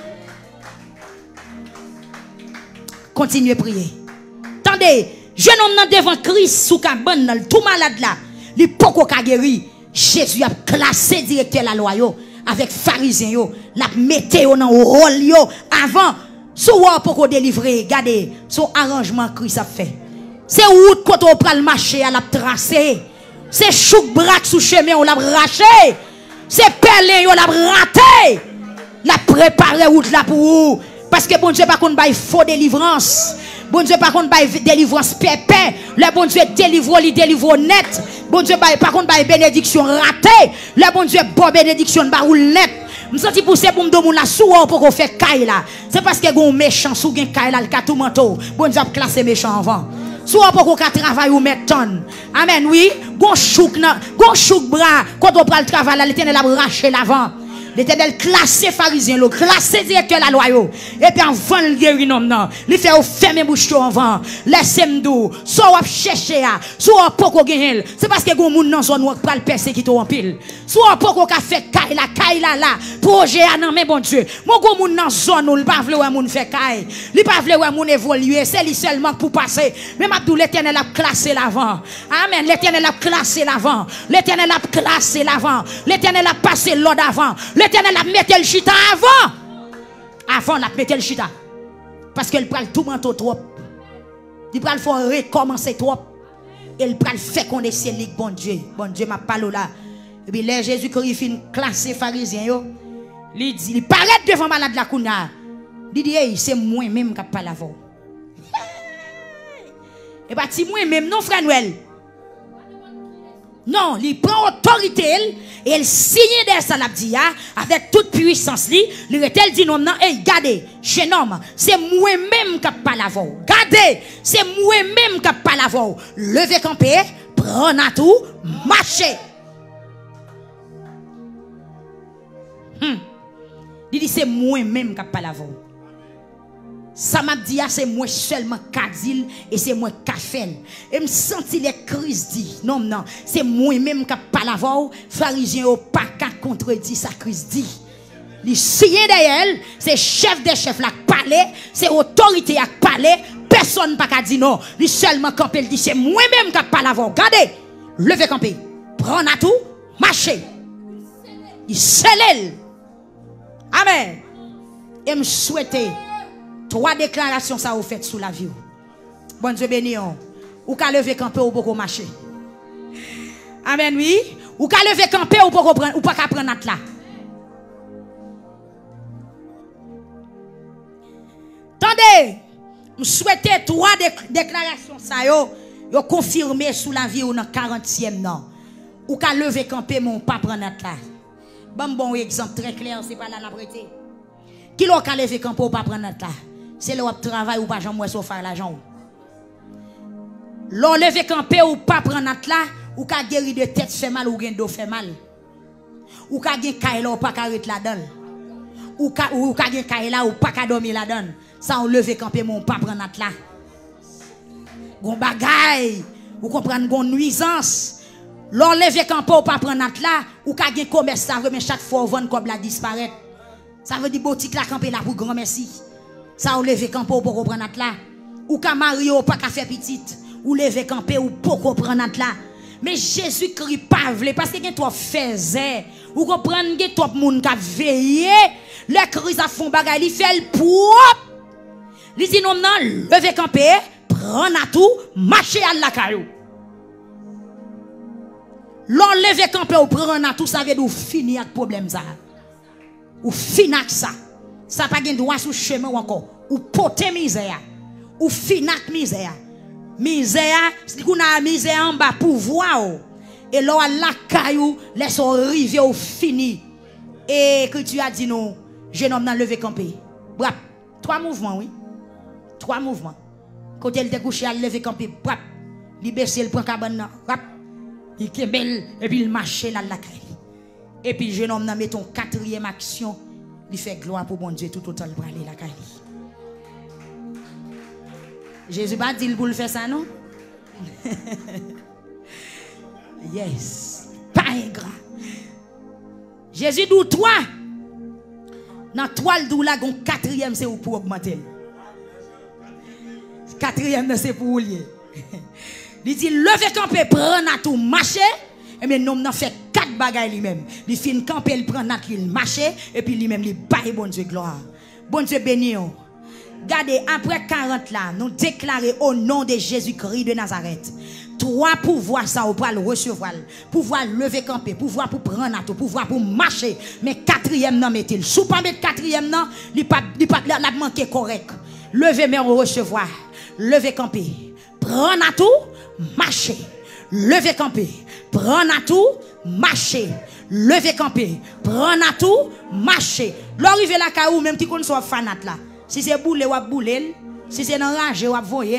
[SPEAKER 3] Continuez à prier. Attendez, jeune homme devant Christ sous cabane tout malade là, il poko ka guéri. Jésus a classé directeur la loi yo avec pharisiens yo, l'a metté yo dans rôle yo avant sou poko délivrer. Regardez, son arrangement Christ a fait. C'est route quand on prend le marché à la tracé. C'est chouk braque sous chemin on l'a raché. C'est perlé on l'a raté. La préparé route là pour vous parce que bon Dieu pas qu'on bail faux délivrance. Bon Dieu par contre bail délivrance pépin. Le bon Dieu délivre li délivre net. Bon Dieu bail par contre bail bénédiction raté. Le bon Dieu bon bénédiction ba roule net. Me senti pousser pour me don la sou pour qu'on fait caille là. C'est parce que gon méchant sou gen caille là le ka tout manteau. Bon Dieu a classé méchant avant. Soit pour qu'on travaille ou mettre tonne. Amen, oui. Gon chouk bras, quand on prend le travail, l'Éternel a raché l'avant. L'Éternel classé pharisien, le classé directeur la loi. Et puis avant le guérir non, il fait fermer bouche avant. Laissez-moi d'où. Soit chercher, soit pour qu'on gagne. C'est parce que gon moun nan zone ou pral persécuter en pile. Soit pour qu'on fait kaila là, projet à nan mais bon Dieu. Mon gon moun nan zone ou il pas vle moun fait kay. Il pas vle moun évoluer, c'est lui seulement pour passer. Mais Abdou l'Éternel a classé l'avant. Amen, l'Éternel a classé l'avant. L'Éternel a classé l'avant. L'Éternel a passé l'ordre avant. L'Éternel a mis le chita avant. Avant, il a mis le chita. Parce qu'il prend tout manteau trop. Il prend le faut recommencer trop. Il prend le fait qu'on essaie de bon Dieu. Bon Dieu m'a parlé là. Et puis là, Jésus-Christ fin classé pharisien. Il dit, il paraît devant malade la kouna. Il dit, hey, c'est moi-même qui parle avant. Et bien, si moi-même, non, frère Noël. Non, il prend autorité et il signe des salabdia avec toute puissance. Il dit non, non, hey, gardez, jeune homme, c'est moi-même qui parle avant. Gardez, c'est moi-même qui parle avant. Levez camper, prenez à tout, marchez. Il dit c'est moi-même qui parle avant. Ça m'a dit, c'est moi seulement Kadil et c'est moi Kafel. Et me senti les crises dit, non, non, c'est moi-même qui parle avant, pharisien au pas qu'à contredire sa crise dit. Les signes derrière, c'est chef des chefs là parler, c'est autorité à parler, personne pas qu'à dire non. Les seulement campé, il dit, c'est moi-même qui parle avant. Regardez, levez camper, prenez à tout, marchez. Il scelle. Amen. Et me souhaiter 3 déclarations ça vous faites sous la vie. Bon Dieu béni. Ou qu'à lever camper ou pour marcher. Amen oui. Ou qu'à lever camper ou pour prendre ou pas qu'à prendre là. Attendez. Je souhaite 3 déclarations ça yo confirmer sous la vie ou dans 40e non. Ou qu'à lever camper mon pas prendre là. Bon exemple très clair, c'est pas là la prêter. Qui l'a qu'à lever camper ou pas prendre là. C'est le travail ou pas jamais sur faire l'argent. L'on lever camper ou pas prendre là ou ka guérir de tête fait mal ou gen dos fait mal. Ou ka gen kay là ou pas arrêter là-dedans. Ou ka gen kay là ou pas ka dormir là-dedans. Ça on lever camper mon pas prendre là. Gon bagay ou comprendre gon nuisance. L'on lever camper ou pas prendre là ou ka gen commerce ça mais chaque fois vendre comme la disparaître. Ça veut dire boutique la camper là pour grand merci. Ça ou lever camper ou pour comprendre là. Ou ka marié ou pas ka faire petite. Ou lever camper ou pour comprendre là. Mais Jésus-Christ pas vle parce que toi faisait ou comprendre que toi monde qui veillé les Christ a font bagay li fait le propre. Li dit non non lever camper, prendre à tout, marcher à la caillou. L'enlever camper ou prendre à tout ça veut dire finir avec problème ça. Ou finir avec ça. Ça pas gen droit sur chemin ou encore ou porter misère. Ou finir avec misère. Misère, si vous avez misère en bas pour voir. Et là, la caillou, laisse arriver au fini. Et que tu as dit non, jeune homme dans levé campé. Brap, 3 mouvements, oui. 3 mouvements. Quand elle était couché, elle levé campé, brap. Il baisse le point cabane, brap. Il kebel, et puis il marche là, la caille. Et puis jeune homme, met ton 4e action, il fait gloire pour bon Dieu tout autant pour aller la caille. Jésus pas dit pour le faire ça, non? Yes. Pas ingrat. Jésus dit toi. Dans toile d'où la 4e c'est pour augmenter. 4e c'est pour lier. Il dit levez camper, prendre à tout marcher. Et bien nous avons fait 4 bagailles lui-même. Il fin camper, il prend à il marcher et puis lui-même il baille bon Dieu gloire. Bon Dieu béni. Regardez, après 40 là, nous déclarons au nom de Jésus-Christ de Nazareth. 3 pouvoirs ça, on peut le recevoir. Pouvoir lever camper, pouvoir pour prendre à tout, pouvoir pour marcher. Mais 4e non, mettez-le. Sous pas mettre 4e non, il pas la manquer correct. Lever mais on recevoir. Lever camper, prendre à tout, marcher. Lever camper, prendre à tout, marcher. Lever camper, prendre à tout, marcher. L'arriver là, ou même qui qu'on soit fanat là. Si c'est boule ou boule, si c'est dans rage ou voyel,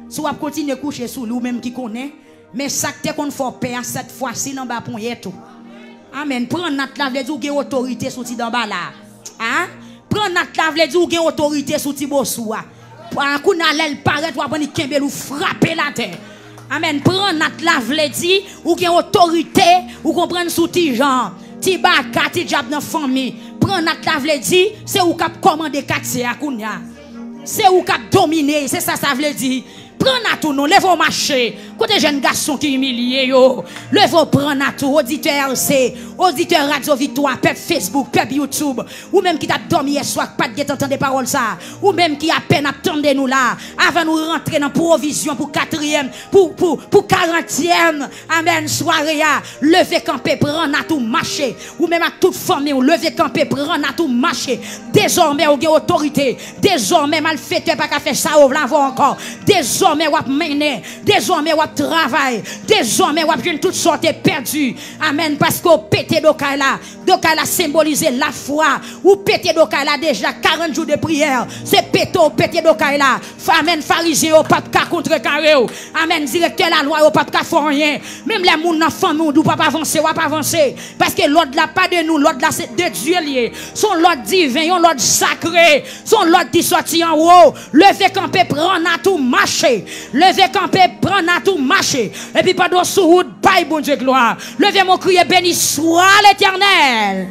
[SPEAKER 3] Si vous continuez à coucher sous lui, même qui connaît, mais ça que qu'on fait paix cette fois-ci dans bas pour tout. Amen. Prends notre la veut dire que autorité sous ti dans bas là. Hein? Prends notre la veut dire que autorité sous ti bossou. Pour qu'on allait paraître ou prendre kembe ou frapper la terre. Amen. Prends notre la veut dire ou que autorité ou comprendre sous ti genre. Ti baka ti job dans famille. Prends notre la veut dire c'est ou cap commander quartier à kounya. C'est ou cap dominer, c'est ça veut dire. Prends à tout nous, levez marché. Côté jeune garçon qui humilié yo. Levez prendre à tout auditeur RC, auditeur Radio Victoire, peuple Facebook, peuple YouTube, ou même qui t'a dormi hier soir pas de entendre des paroles ça, ou même qui a peine attendez nous là avant nous rentrer dans provision pour 4e, pour 40e. Amen soirée à lever camper prendre à tout marché, ou même à toute famille ou lever camper prendre à tout marché. Désormais ou autorité, désormais malfaiteur pas qu'à faire ça ou l'avoir encore. Désormais ou mener, désormais ou travail, désormais ou jeune toutes sortes perdues. Amen parce que pété d'Okala symbolisé la foi, ou pété d'Okala déjà 40 jours de prière. C'est pété d'Okala. Amen pharisien au pape ka contrecarré. Amen directeur la loi au pape ka font rien. Même les moun dans famille ou pas avancer ou pas avancer parce que l'ordre là pas de nous, l'ordre là c'est de Dieu lié. Son l'ordre divin, son l'ordre sacré, son l'ordre qui sorti en haut. Levez camper prendre à tout marcher. Levez camper prendre à tout marcher. Et puis pas de sous-route, bye bon Dieu gloire. Levez mon crier béni soit l'Éternel.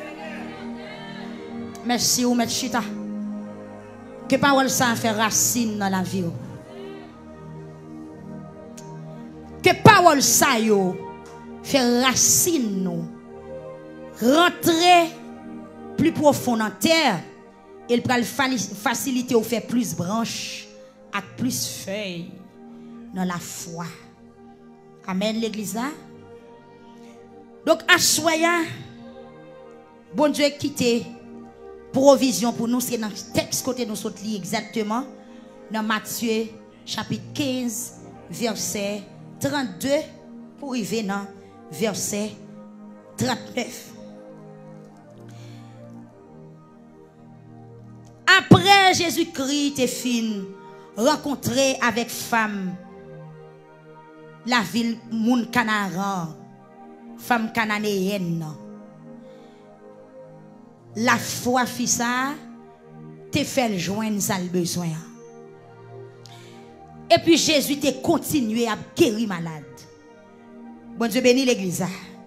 [SPEAKER 3] Merci ou maître Chita. Que parole ça fait racine dans la vie. Que parole ça yo fait racine nous. Rentrer plus profond dans terre. Il peut faciliter ou faire plus branches avec plus feuilles dans la foi. Amen l'église là. Donc à soya bon Dieu quitter provision pour nous, c'est dans le texte côté nous sommes exactement dans Matthieu chapitre 15 verset 32 pour arriver dans verset 39. Après Jésus-Christ est fin rencontré avec femme la ville Moun Canaran, femme cananéenne. La foi fit ça, te fait le joindre ça le besoin. Et puis Jésus te continué à guérir malade. Bon Dieu bénit l'église.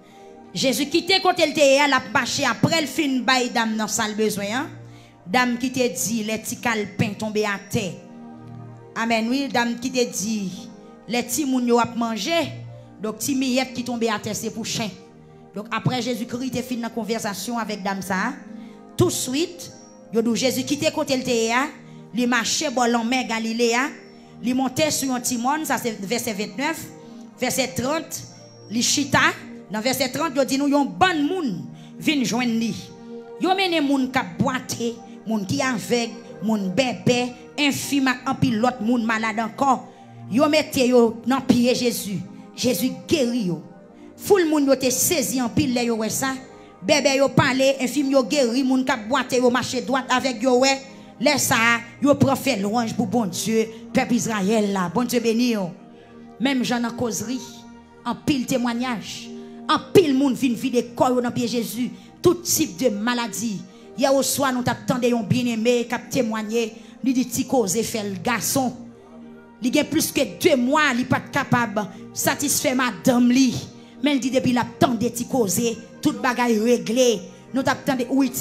[SPEAKER 3] Jésus quitté quand elle était la marché après le fin bail dame dans ça le besoin. Dame qui te dit les petits calepins tombés à terre. Amen oui, dame qui te dit les petits moun yo a manger. Donc ti miette qui tombé à terre c'est pour chien. Donc après Jésus-Christ te fin dans conversation avec dame ça. Tout de suite, Jésus quitté quand elle était là, il marchait dans la mer Galilée, il montait sur un timon, ça c'est verset 29, verset 30, il chita, dans verset 30, il dit nous yon bon moun vinn joindre li. Yo mene moun ka boité, moun qui aveugle, moun bébé, infime en pile l'autre moun malade encore. Yo mette yo dans pied Jésus. Jésus guéri yo. Foule moun yo te saisi en pile le yo wè ça. Bébé yo parlé, infime yo guéri, moun ka boité yo marcher droite avec yo wè. Laisse ça, yo prend fait louange pour bon Dieu, peuple Israël là. Bon Dieu béni yo. Même Jean en causerie, en pile témoignage, en pile moun vinn vide corps dans pied Jésus, tout type de maladie. Hier au soir nous t'attendons un bien-aimé qui a témoigné, lui dit ti cause fait le garçon. Il a plus que 2 mois, il n'est pas capable de satisfaire madame li. Mais il dit depuis l'attendait ti cause, tout bagaille réglé. Nous t'attendons oui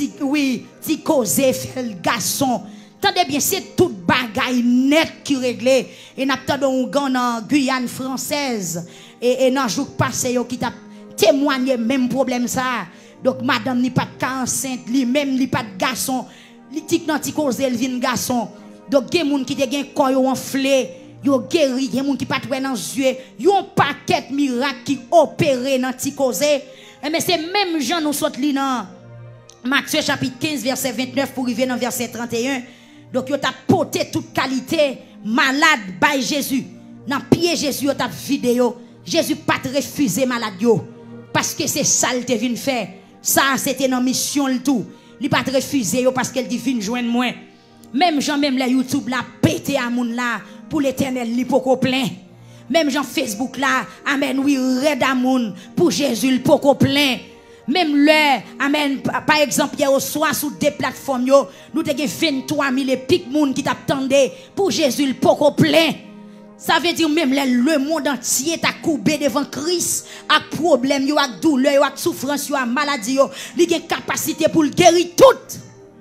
[SPEAKER 3] ti cause fait le garçon. Tendez bien, c'est tout bagaille net qui réglé. Et nous attendons un gars en Guyane française et dans jour passé qui t'a témoigné même problème ça. Donc madame n'est pas enceinte, lui même n'est pas de garçon, li tik nan ti cause elle vient garçon. Donc gen moun qui te gen corps enflé, yo guéri, gen moun qui pas toué dans yeux, yon paquet miracle qui opéré dans ti cause. Mais c'est même Jean nous saute li dans Matthieu chapitre 15 verset 29 pour arriver dans verset 31. Donc yo t'a porté toute qualité malade by Jésus. Dans pied Jésus yo t'a vidéo. Jésus pas refusé malade yo parce que c'est ça le te vinn faire. Ça c'était dans mission le tout. Il pas refusé parce qu'elle dit vinn joindre moi. Même Jean même la YouTube là pété à moun là pour l'éternel, li poko plein. Même Jean Facebook là, amen, oui, red amoun, pour Jésus, li poko plein. Même l'heure, amen, par exemple, hier au soir, sur des plateformes, yo, nous avons 23 000 pics moun qui t'attendent pour Jésus, le poko plein. Ça veut dire même le monde entier t'a coupé devant Christ, avec problème, yo, avec douleur, yo, avec souffrance, yo, avec maladie, yo, il a une capacité pour le guérir tout.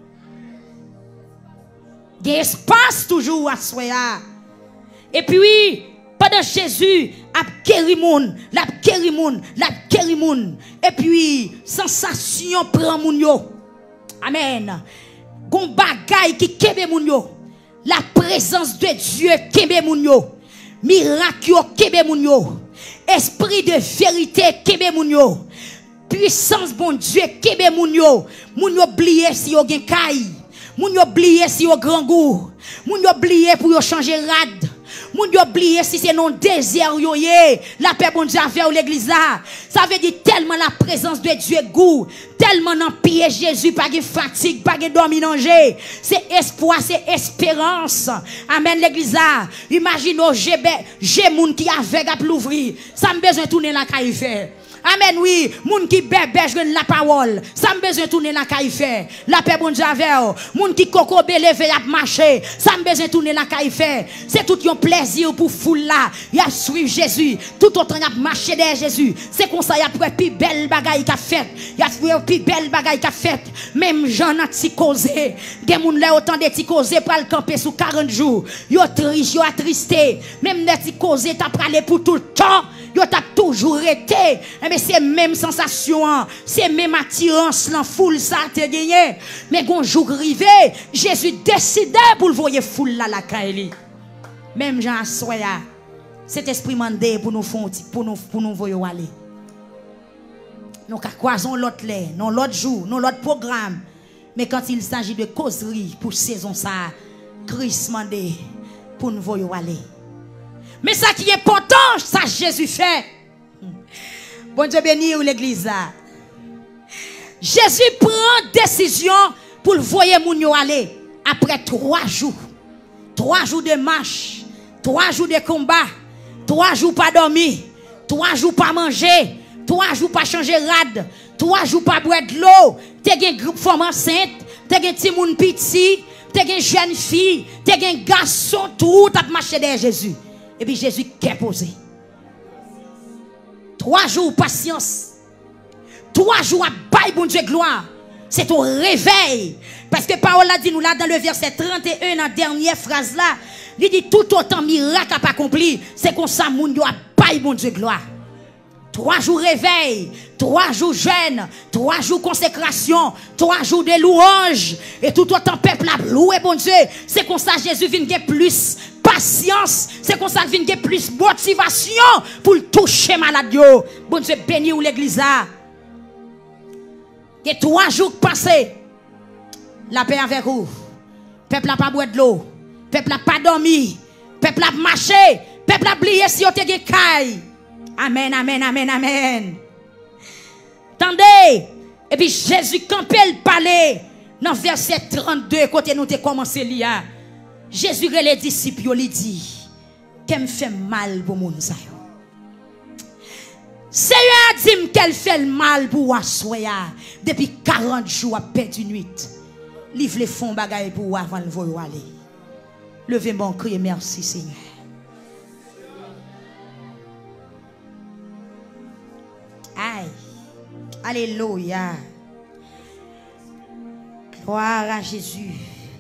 [SPEAKER 3] Il y a espace toujours à soi. Et puis, pendant Jésus a guéri moun, la guéri moun, la guéri moun. Et puis sensation prend moun yo. Amen. Gon bagay qui kebe moun yo. La présence de Dieu kebe moun yo. Miracle yo kebe moun yo. Esprit de vérité kebe moun yo. Puissance bon Dieu kebe moun yo. Moun yo oublié si yo gen kay. Moun yo oublié si yo grand goût. Moun yo oublié pour yo changer rad. Moun yo oublié si c'est non désert yo yé, la paix bon Dieu avec l'église là. Ça veut dire tellement la présence de Dieu goût, tellement dans pied Jésus pas de fatigue, pas de dormir danger. C'est espoir, c'est espérance. Amen l'église là. Imaginez j'ai moun qui aveugle à l'ouvrir. Ça me besoin tourner la caille faire. Amen, oui. Moun qui bébé, je la parole. Ça me besoin de tourner la caille faire. La paix, bon Dieu, avec. Moun qui coco levé à marcher. Ça me besoin de tourner la caille faire. C'est tout un plaisir pour foule là. Y a suivre Jésus. Tout autant y a marché derrière Jésus. C'est comme ça, y a pour plus belle bagaille qu'a fait. Y a pour plus belle bagaille qu'a fait. Même Jean a ti causé. Des moun là autant de ti causé pour le camper sous 40 jours. Yo triste, yo attristé. Même de ti causé, t'as parlé pour tout le temps. Yo t'a toujours été. Mais c'est même sensation, c'est même attirance, la foule ça te gagné. Mais quand jour arrivé, Jésus décidait pour le voyer foule là la caille. Même Jean Soya, cet esprit mandé pour nous voyer aller. Nous croisons l'autre lait, non l'autre jour, non l'autre programme. Mais quand il s'agit de causerie pour saison ça, Christ mandé pour nous voyer aller. Mais ça qui est important, ça Jésus fait. Bon Dieu béni ou l'église là. Jésus prend décision pour le voyer moun yo aller après 3 jours. 3 jours de marche, 3 jours de combat, 3 jours pas dormir, 3 jours pas manger, 3 jours pas changer rad, 3 jours pas boire de l'eau. T'es gen groupe femme enceinte, t'es gen ti moun petit, t'es gen jeune fille, t'es gen garçon tout a marché derrière Jésus. Et puis Jésus qui est posé. 3 jours patience. 3 jours à bail bon Dieu gloire. C'est au réveil. Parce que Paul a dit nous là dans le verset 31 dans la dernière phrase là, il dit tout autant miracle a pas accompli, c'est comme ça moun yo a bail bon Dieu gloire. 3 jours réveil, 3 jours jeûne, 3 jours consécration, 3 jours de louange et tout autant peuple a loué bon Dieu. C'est comme ça Jésus vient gagner plus patience, c'est comme ça qu'il vient plus motivation pour toucher malade yo. Bon Dieu béni ou l'église là. Que 3 jours passés, la paix avec vous. Peuple n'a pas boire de l'eau, peuple n'a pas dormi, peuple n'a marché, peuple n'a oublié si on te gen caille. Amen, amen, amen, amen. Attendez, et puis Jésus campé le palais dans verset 32 côté nous te commencé lire. Jésus et les disciples lui dit qu'elle me fait mal pour moun sa yo. Seigneur dit qu'elle fait mal pour Wassoya depuis 40 jours à perdu nuit. Livre les fonds bagaille pour avant le voyer aller. Levez mon cri et merci Seigneur. Aïe. Alléluia. Gloire à Jésus.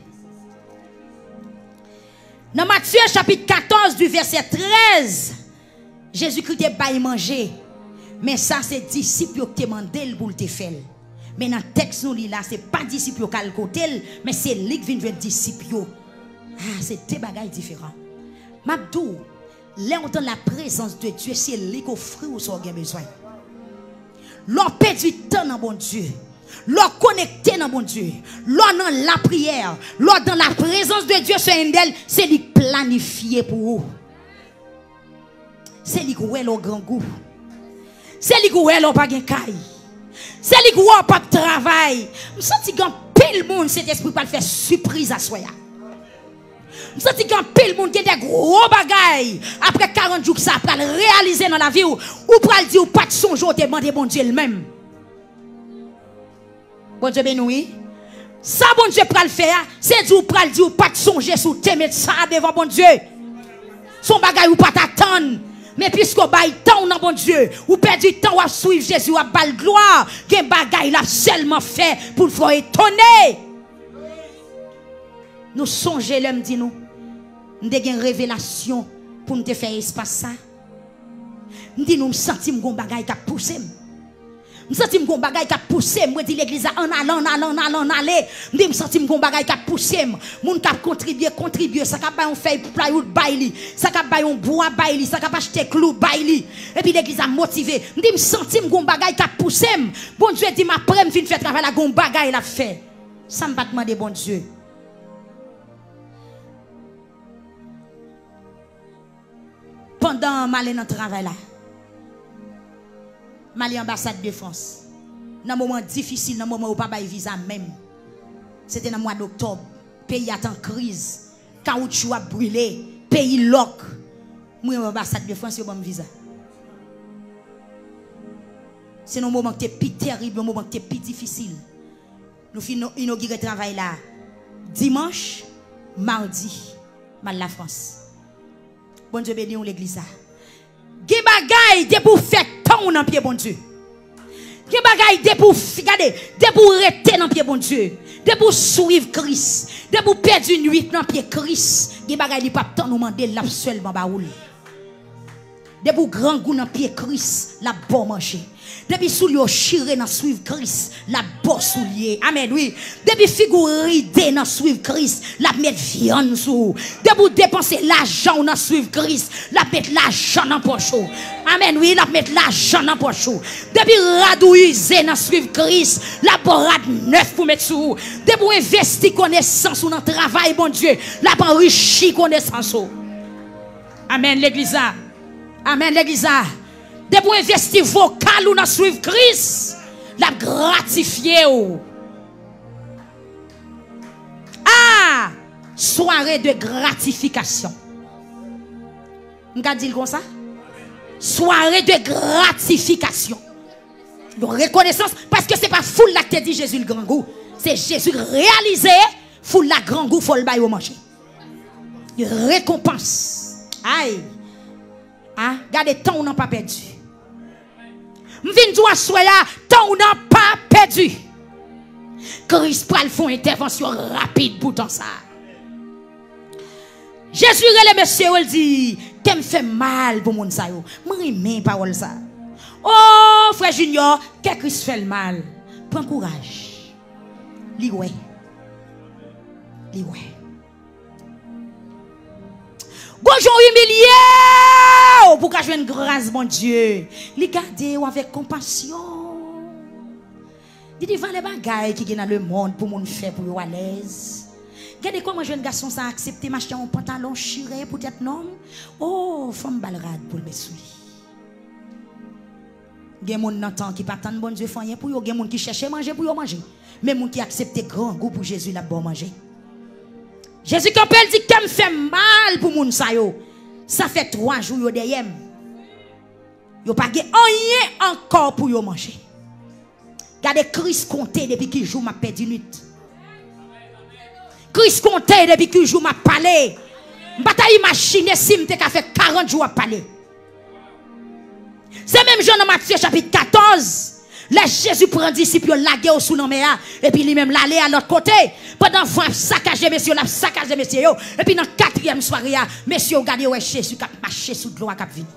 [SPEAKER 3] Dans Matthieu chapitre 14 du verset 13, Jésus-Christ est bail manger. Mais ça c'est disciples qui demandé pour le faire. Mais dans le texte nous là, c'est pas disciples qui al côté, mais c'est lui qui vient disciples. Ah, c'est deux bagages différents. Mabdou, là on entend la présence de Dieu, c'est lui qui offre ou ça a besoin. L'on perd du temps dans bon Dieu. L'on connecté dans bon Dieu. L'on dans la prière. L'on dans la présence de Dieu sur Indel, c'est lui planifié pour vous. C'est lui qui est le grand goût. C'est lui qui est le pas de caille. C'est lui qui est pas de travail. Je sens que pile monde cet esprit pas faire surprise à soi. Je sens qu'il y a pile monde qui a des gros bagailles. Après 40 jours, ça va réaliser dans la vie. Ou pour le dire, pas de songe, ou te demander bon Dieu lui-même. Bon Dieu béni. Ça, bon Dieu, pour le faire, c'est dire, pour le dire, pas de songer sous te mettre ça devant bon Dieu. Son bagaille ou pas t'attendre. Mais puisque vous avez temps dans bon Dieu, ou perdez du temps à suivre Jésus, à bal gloire, qu'un bagaille l'a seulement fait pour le faire étonner. Nous songeons l'homme dit nous. Nous avons une révélation pour nous faire espace ça. Nous disons nous sentis mon bagaille qui a poussé. Nous sentis mon bagaille qui a poussé. Moi dis l'église en allant. Nous dis sentis mon bagaille qui a poussé. Moun qui a contribué, ça qui a fait plywood baili, ça qui a fait bois baili, ça qui a acheté clou baili. Et puis l'église a motivé. Nous dis sentis mon bagaille qui a poussé. Bon Dieu dit ma prème fin fait travail la gon bagaille l'a fait. Ça me pas demander bon Dieu. Pendant malé dans travail là, malé ambassade de France, dans un moment difficile, dans un moment où pas de visa même, c'était dans le mois d'octobre, pays est en crise, caoutchouc a brûlé, pays lock, moi ambassade de France, yo un visa. C'est un moment qui est plus terrible, un moment qui est plus difficile. Nous finissons inaugurer le travail là, dimanche, mardi, mal la France. Bon Dieu béni l'église ça. Gen bagay de pour faire temps dans pied bon Dieu. Gen bagay de pour regarder, de pour rester dans pied bon Dieu, de pour suivre Christ, de pour perdre une nuit dans pied Christ. Gen bagay li pas temps nous demander la seulement baoul. De pour grand goût dans pied Christ, la bon manger. Depuis sous lui chiré dans suivre Christ, la bon soulier. Amen, oui. Depuis figure ridée dans suivre Christ, la mettre viande sous. Depuis dépenser l'argent dans suivre Christ, la mettre l'argent dans poche. Amen, oui, la mettre l'argent dans poche. Depuis radouiser dans suivre Christ, la porade neuf pour mettre sous. Depuis investir connaissance dans le travail, bon Dieu, la enrichir connaissance. Amen, l'église. Amen, l'église. De pour investir vocal ou dans suivre Christ, la gratifier. Ah, soirée de gratification. On va dire comme ça? Soirée de gratification. De reconnaissance, parce que ce n'est pas foule là qui dit Jésus le grand goût. C'est Jésus réalisé, foule la grand goût, faut le bailler au manger. Récompense. Aïe. Ah, regardez, tant on n'a pas perdu. M'vin doit soya, tant on n'a pas perdu. Christ pral font intervention rapide pour tout ça. Jésus le monsieur il dit, qu'elle me fait mal pour mon sa yo. M'rime parole ça. Oh frère Junior, que Christ fait le mal. Prends courage. Li ouais. Li ouais. Bonjour humilié pour que je vienne grâce mon Dieu. Li garder avec compassion. Dit va les bagailles qui dans le monde pour mon faire pour yo à l'aise. Regardez comment jeune garçon ça accepter m'acheter un pantalon chiré pour être non. Oh, femme balrade pour me souliers. Gen moun nan temps qui pas tant bon Dieu fait pour yo, gen moun qui cherche manger pour yo manger. Même moun qui accepte grand goût pour Jésus la bon manger. Jésus quand elle dit qu'elle me fait mal pour moun sa yo. Ça fait 3 jours yo derrière. Yo pas gen rien encore pour yo manger. Regardez Christ compté depuis qu'il joue m'a perdu nuit. Christ compté depuis qu'il joue m'a parlé. M'pas imaginer si m'te ka fait 40 jours à parler. C'est même Jean dans Matthieu chapitre 14. Là Jésus prend disciples lagué au sous nan mer et puis lui-même l'aller à l'autre côté pendant 20 saccager messieurs la saccager messieurs yo et puis dans 4e soirée messieurs regardez ouais Jésus qui marcher sous de l'eau qui vient.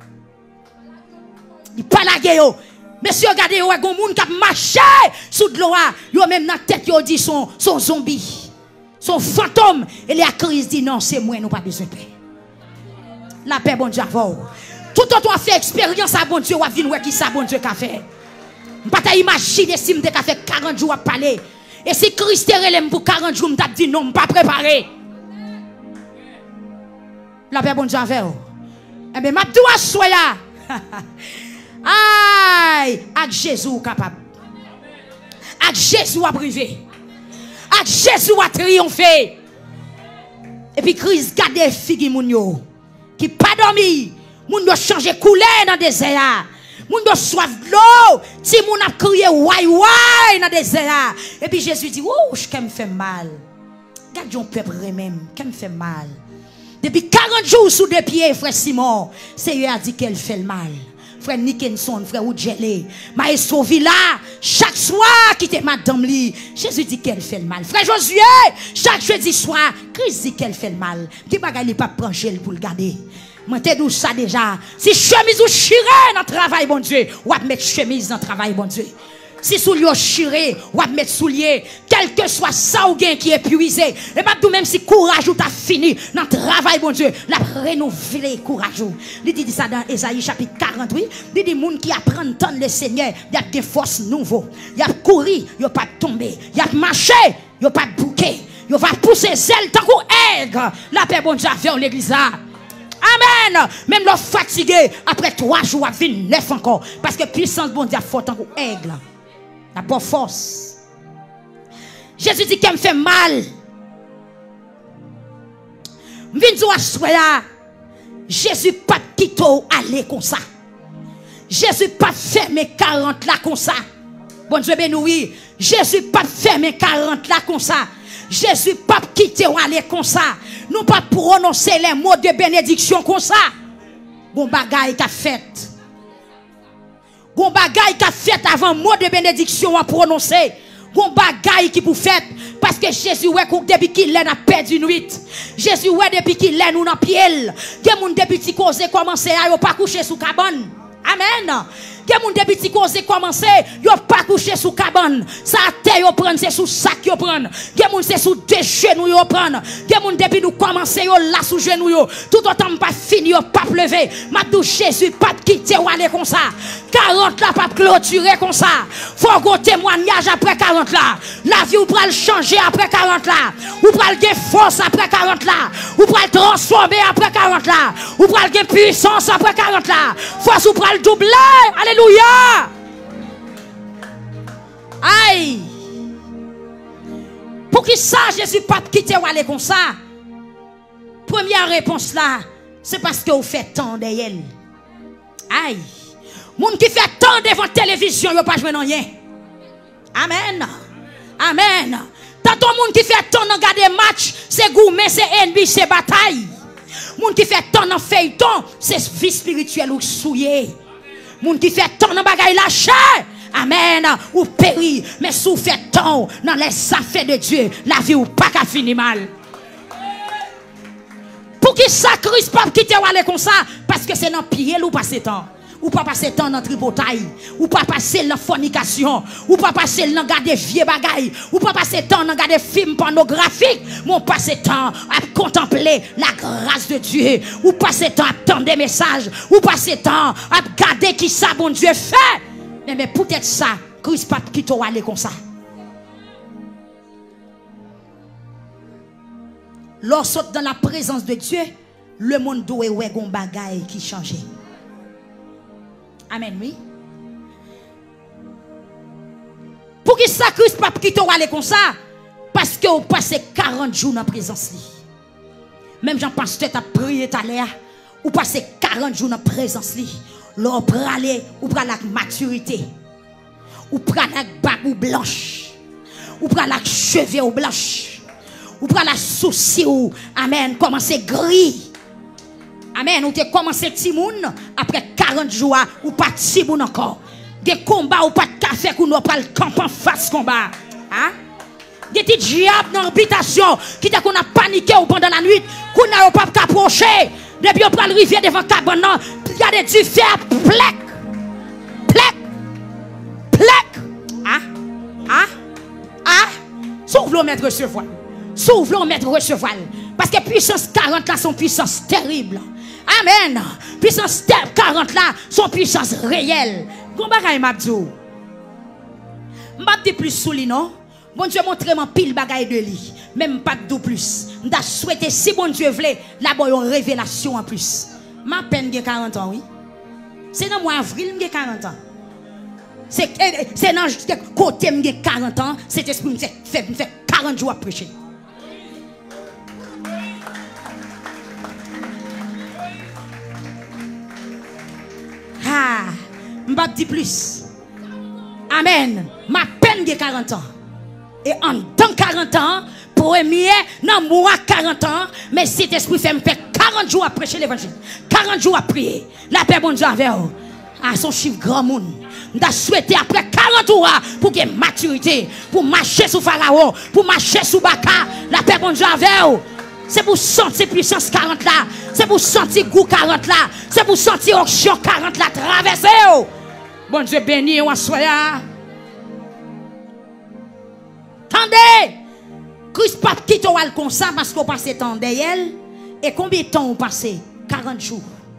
[SPEAKER 3] Il pas lagué yo. Messieurs regardez ouais gon moun qui marcher sous de l'eau yo même dans tête yo dit son zombie. Son fantôme et les crise dit non, c'est moi nous pas besoin de paix. La paix bon Dieu avant. Tout le temps fait expérience à bon Dieu ou à venir qui ça bon Dieu qu'a fait. Pas imaginer si m'te fait 40 jours à parler. Et si Christ relève pour 40 jours, m't'a dit non, pas préparé. La paix bon Dieu avec. Eh bien, m'a doit soya. Aïe, avec Jésus capable. Avec Jésus à privé. Avec Jésus à triompher. Et puis Christ garde figi moun yo qui pas dormi, moun yo changer couleur dans désert. Moun yo soif de l'eau, ti moun a crié wai wai dans désert. Et puis Jésus dit "Oh, qu'elle me fait mal." Garde yon peuple même, qu'elle me fait mal. Depuis 40 jours sous deux pieds, frère Simon, Seigneur a dit qu'elle fait le mal. Frère Nickenson, frère Oudjele, Maestro Villa, chaque soir qui était madame li, Jésus dit qu'elle fait le mal. Frère Josué, chaque jeudi soir, Christ dit qu'elle fait le mal. Qui bagaille pas brancher pour le garder. Moi t'ai dit ça déjà. Si chemise ou chiré dans le travail bon Dieu, ou à mettre chemise dans le travail bon Dieu. Si soulier chiré, ou à mettre soulier, quel que soit ça ou gain qui est épuisé, et pas tout même si courage ou t'a fini dans le travail bon Dieu, la renouveler courage. Il dit ça dans Ésaïe chapitre 48, il dit moun qui apprend entendre le Seigneur, il y a des forces nouveaux. Il y a couru, il y a pas tomber, il y a marché, il y a pas bouquet, il va pousser zèle tant qu'on aigre. La paix bon Dieu a fait l'église là. Amen. Même le fatigué, après 3 jours, à 29 encore. Parce que puissance bon Dieu a fort tant qu'on aigle. La bonne force. Jésus dit qu'elle me fait mal. Jésus pas quitté aller comme ça. Jésus pas fermé 40 là comme ça. Bon Dieu béni. Jésus pas fermé 40 là comme ça. Jésus pas quitté aller comme ça. Nous pas prononcer les mots de bénédiction comme ça. Bon bagaille qu'a fait. Gon bagaille qu'a fait avant mot de bénédiction à prononcer. Gon bagaille qui pour fait parce que Jésus ouais depuis qu'il a perdu nuit. Jésus ouais depuis qu'il a nous dans pied. Gen moun depuis ti cause commencer à yo pas coucher sous cabane. Amen. Gen moun depuis ti cause commencer, yo pas coucher sous cabane. Ça terre yo prendre c'est sous sac yo prendre. Gen moun c'est sous deux genoux yo prendre. Gen moun depuis nous commencer yo là sous genoux yo. Tout autant pas fini yo pas lever. M'a Jésus pas quitter ou aller comme ça. 40 là pas clôturer comme ça. Faut qu'on témoignage après 40 là. La vie ou pral changer après 40 là. Ou pral gen force après 40 là. Ou pral transformer après 40 là. Ou pral gen puissance après 40 là. Force ou pral doubler. Alléluia. Aïe. Pour qui ça Jésus pas quitter ou aller comme ça? Première réponse là, c'est parce que vous faites tant d'elle. Aïe. Moun qui fait tant devant télévision, yo pas jouer non rien. Amen. Amen. Tant ton monde qui fait tant dans regarder match, c'est gourmet, c'est ennemi, c'est bataille. Moun qui fait tant dans feuilleton, c'est vie spirituelle ou souillé. Moun qui fait tant dans bagaille lâché. Amen. Ou péri, mais sous fait tant dans les affaires de Dieu, la vie ou pas qu'à finir mal. Pour qui ça Christ pas quitter ou aller comme ça? Parce que c'est dans pied ou passer temps. Ou pas passer temps dans tripotaille, ou pas passer dans fornication, ou pas passer dans garder vieux bagaille, ou pas passer temps dans garder film pornographique, mon passer temps à contempler la grâce de Dieu, ou passer temps à attendre des messages, ou passer temps à garder qui ça bon Dieu fait. Mais peut-être ça, Christ pas qui t'aura aller comme ça. Lorsque dans la présence de Dieu, le monde doit ouais gon bagaille qui changeait. Amen, oui. Pour qui ça Christ pas quitter ou aller comme ça? Parce que vous passez 40 jours dans la présence. Même Jean-Pasteur t'a prié tout à l'heure. Vous passez 40 jours dans la présence. L'on prale ou prale avec maturité. Ou prale avec babou blanche. Ou prale avec cheveux ou blanche. Ou prale avec souci ou, amen, commencer gris. Amen, ou te commencé timoun, après 40 jours, ou pas timoun encore. Des combats ou pas de café, ou nous pas le camp en face combat. Hein? Des petits diables dans l'habitation, qui t'a qu'on a paniqué ou pendant la nuit, qu'on n'a pas approché. Depuis on prend le rivière devant cabane, il y a des du fer, plec, plec, plec. Ah, ah, ah. S'ouvre le maître recevoir. S'ouvre le maître recevoir. Parce que puissance 40 là, son puissance terrible. Amen. Puissance 40 là, son puissance réelle. Gomba kay mabdou. M'bapte plus souli non? Bon Dieu montre-moi pile bagaille de lui. Même pas de plus. M'da souhaité si bon Dieu voulait, là bon une révélation en plus. Ma peine j'ai 40 ans oui. C'est dans mois avril j'ai 40 ans. C'est dans côté j'ai 40 ans, cet esprit me fait 40 jours à prêcher. Ah, m'pa dit plus. Amen. Ma peine de 40 ans. Et en dans 40 ans, premier, non, moi 40 ans, mais cet esprit fait me faire 40 jours à prêcher l'évangile. 40 jours à prier. La paix bon Dieu avec vous. Ah, son chiffre grand monde. Nous souhaité après 40 jours pour qu'il y ait maturité, pour marcher sous Pharaon, pour marcher sous Baka. La paix bon Dieu avec vous. C'est pour sentir puissance 40 là. C'est pour sentir goût 40 là. C'est pour sentir onction 40 là. Traverser. Bon Dieu béni ou en soya. Tendez. Christ pas quitte ou al comme ça parce qu'on passe temps derrière. Et combien de temps on passe? 40 jours.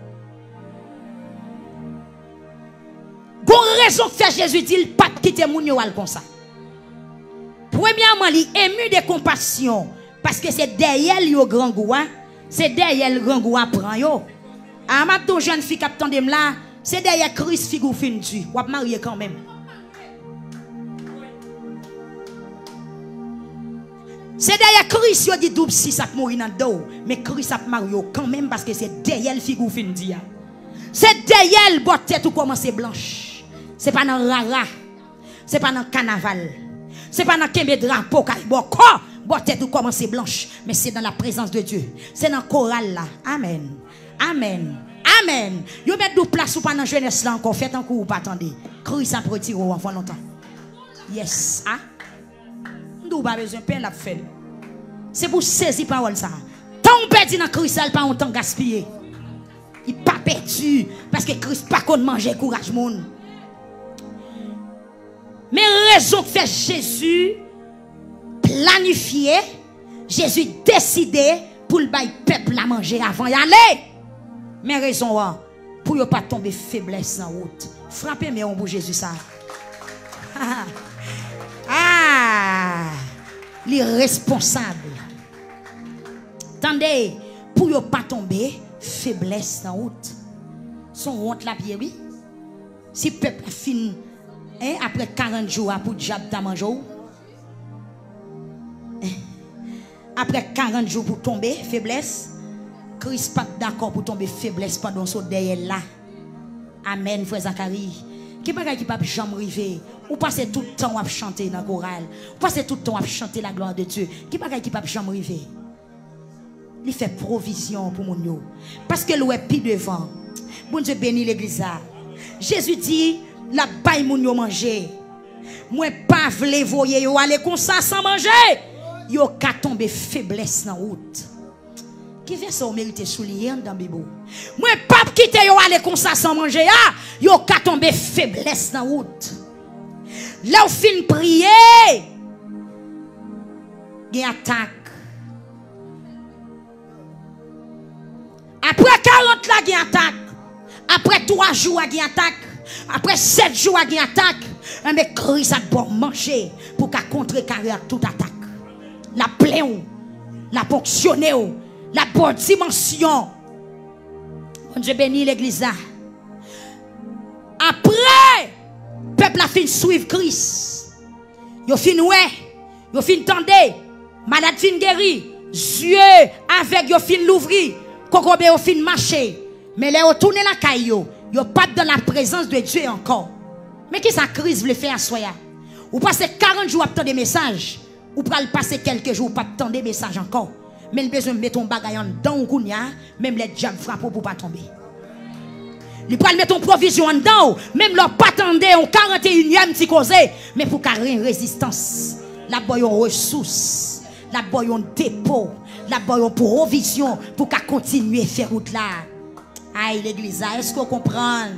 [SPEAKER 3] Bon raison que fait Jésus dit il pas quitter moun yo al comme ça. Premièrement, il ému de compassion parce que c'est derrière le grand goût, c'est derrière le grand goût prend yo. Ah ma ton jeune fille qui attendait là, c'est derrière Christ figou fin du. Ou marié quand même. C'est derrière Christ yo dit double si ça mourir dans dos, mais Christ a marié quand même parce que c'est derrière le figou fin du. C'est derrière le botte tête ou commencer blanche. C'est pas dans rara. C'est pas dans carnaval. C'est pas dans kembe drapeau kay boko. Botte tête ou commencer blanche, mais c'est dans la présence de Dieu. C'est dans chorale là. Amen. Amen. Amen. Yo met deux places ou pas dans jeunesse là encore fait encore ou pas attendez. Christ a retiré ou avant longtemps. Yes, ah. Nous pas besoin peine la fait. C'est pour saisir parole ça. Tant perdu dans Christ ça pas un temps gaspillé. Il pas perdu parce que Christ pas qu'on manger courage monde. Mais raison que fait Jésus planifié, Jésus décidé pour le bail peuple à manger avant y aller. Mais raison pour ne pas tomber faiblesse en route. Frappez mais on pour Jésus ça. Ah, l'irresponsable. Attendez, pour ne pas tomber faiblesse en route. Son honte la pied oui. Si peuple fin après 40 jours pour diable ta manger. Après 40 jours pour tomber faiblesse, Christ pas d'accord pour tomber faiblesse pendant ce derrière là. Amen frère Zacharie. Qui bagay qui pas jamais river ou passer tout le temps à chanter dans chorale, ou passer tout le temps à chanter la gloire de Dieu. Qui bagay qui pas jamais river. Il fait provision pour mon yo parce que l'oué pi devant. Bon Dieu bénit l'église. Jésus dit la baille moun yo manger. Moi pas vle voyer yo aller comme ça sans manger. Yo ka tomber faiblesse dans route. Qui fait ça mérite soulier dans Bible. Moi pas quitter yo aller comme ça sans manger ya. Yo ka tomber faiblesse dans route. Là ou fin prier. Gen attaque. Après 40 là gen attaque. Après 3 jours gen attaque. Après 7 jours gen attaque. Mais Christ a bon manger pour qu'à contrecarrer toute attaque. La plaine, la ponctionner, la bonne dimension. Bon Dieu bénit l'église. Après, peuple a fin suivre Christ. Yo fin ouais, yo fin tendre, malade fin guéri, yeux avec yo fin l'ouvrir, kokobe yo fin marcher. Mais les retourner la caille yo pas dans la présence de Dieu encore. Mais qui sa crise veut faire à soya? Ou passer 40 jours à attendre des messages. Ou pral passer quelques jours pas attendre des messages encore. Mais le besoin de mettre ton bagay en dedans ou kounya, même les diables frappent pour pas tomber. Il pral mettre ton provision en dedans, même leur pas attendre en 41e petit causé, mais pour carrer une résistance. La boyon ressources, la boyon dépôt, la boyon provision pour qu'à continuer à faire route là. Aïe l'église, est-ce qu'on comprend?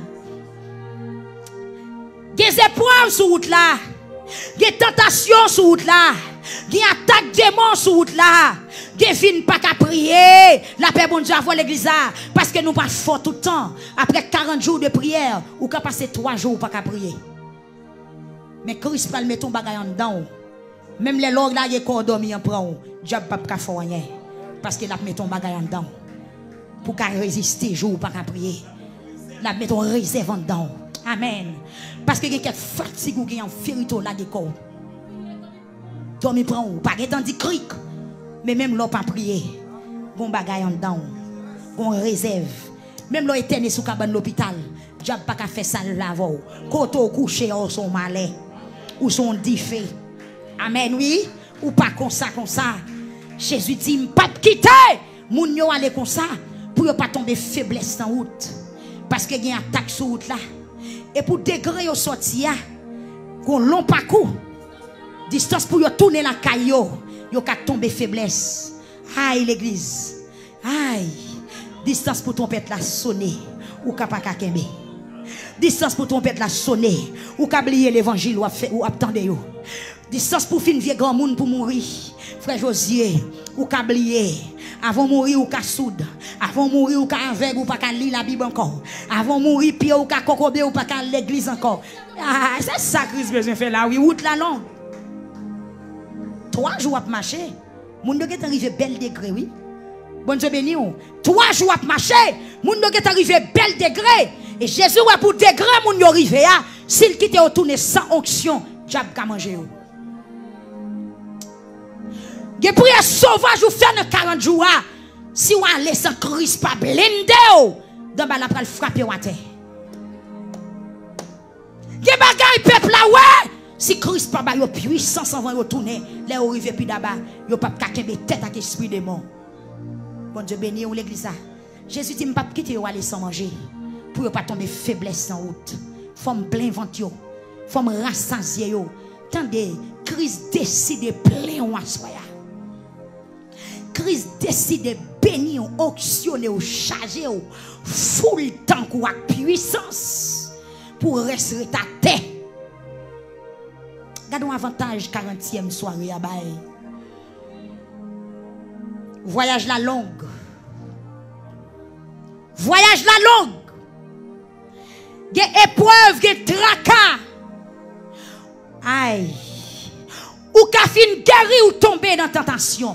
[SPEAKER 3] Des épreuves sur route là, des tentations sur route là, des attaques démons sur route là, des fins pas qu'à prier, la paix bon Dieu à l'église là, parce que nous pas fort tout le temps. Après 40 jours de prière, ou qu'à passer 3 jours pas qu'à prier. Mais Christ pas le mettre ton bagay en dedans. Même les logs là, ils sont dormi en prend, Dieu pas qu'à faire rien, parce que la met ton bagay en dedans. Pour qu'à résister jour pas qu'à prier. La met ton réserve en dedans. Amen. Parce que il y a quelques fatigues ou qui en ferito là de corps. Dormi prend ou pas tant dit cric. Mais même l'on pas prier. Bon bagaille en dedans. Bon réserve. Même l'on éterné sous cabane l'hôpital. Diable pas qu'à faire ça lavo. Koto couché ou son malais ou son diffé. Amen oui, ou pas comme ça. Jésus dit pas quitter moun yo aller comme ça pour yo pas tomber faiblesse en route. Parce que y a une attaque sur route là. Et pour degré yo sorti ya, gon long parcours. Distance pour yo tourner la caillou, yo ka tomber faiblesse. Aïe l'église. Aïe. Distance pour trompette la sonner ou ka pas ka kembe. Distance pour trompette la sonner ou ka oublier l'évangile ou attendre yo. Distance pour fin vieux grand monde pour mourir. Frère Josier ou ka oublier. Avant mourir ou ka soude. Avant mourir ou ka aveugle ou pas ka lire la Bible encore. Avant mourir pied ou ka kokobé ou pas ka l'église encore. Ah, c'est ça Christ besoin faire là oui, route la longue. 3 jours à marcher. Moun doit arriver bel degré oui. Bon Dieu béni ou. 3 jours à marcher. Moun doit arriver bel degré. Et Jésus ouais pour degré moun yo arrivé a, s'il quitte au tourner sans onction, diable ka manger ou. Ge prière sauvage ou faire dans 40 jours si ou aller sans Christ pas blindé ou, dans ba la pral frapper ou à terre. Ge bagay peuple là ouais. Si Christ pas ba yo puissance avant yo tourner, les arrivé puis d'abord, yo pas kakembe tête avec esprit démon. Bon Dieu béni ou l'église ça. Jésus dit pas quitter yo aller sans manger pour yo pas tomber faiblesse en route. Faut me plein ventre yo. Faut me rassasier yo. Tendez, Christ décide plein ou assoya. Christ décide bénir, auctionner ou charger ou full temps ou avec puissance pour rester ta tête. Gardons avantage 40e soirée à bail. Voyage la longue. Voyage la longue. Des épreuves, des tracas. Aïe. Ou ka fin guéri ou tomber dans tentation.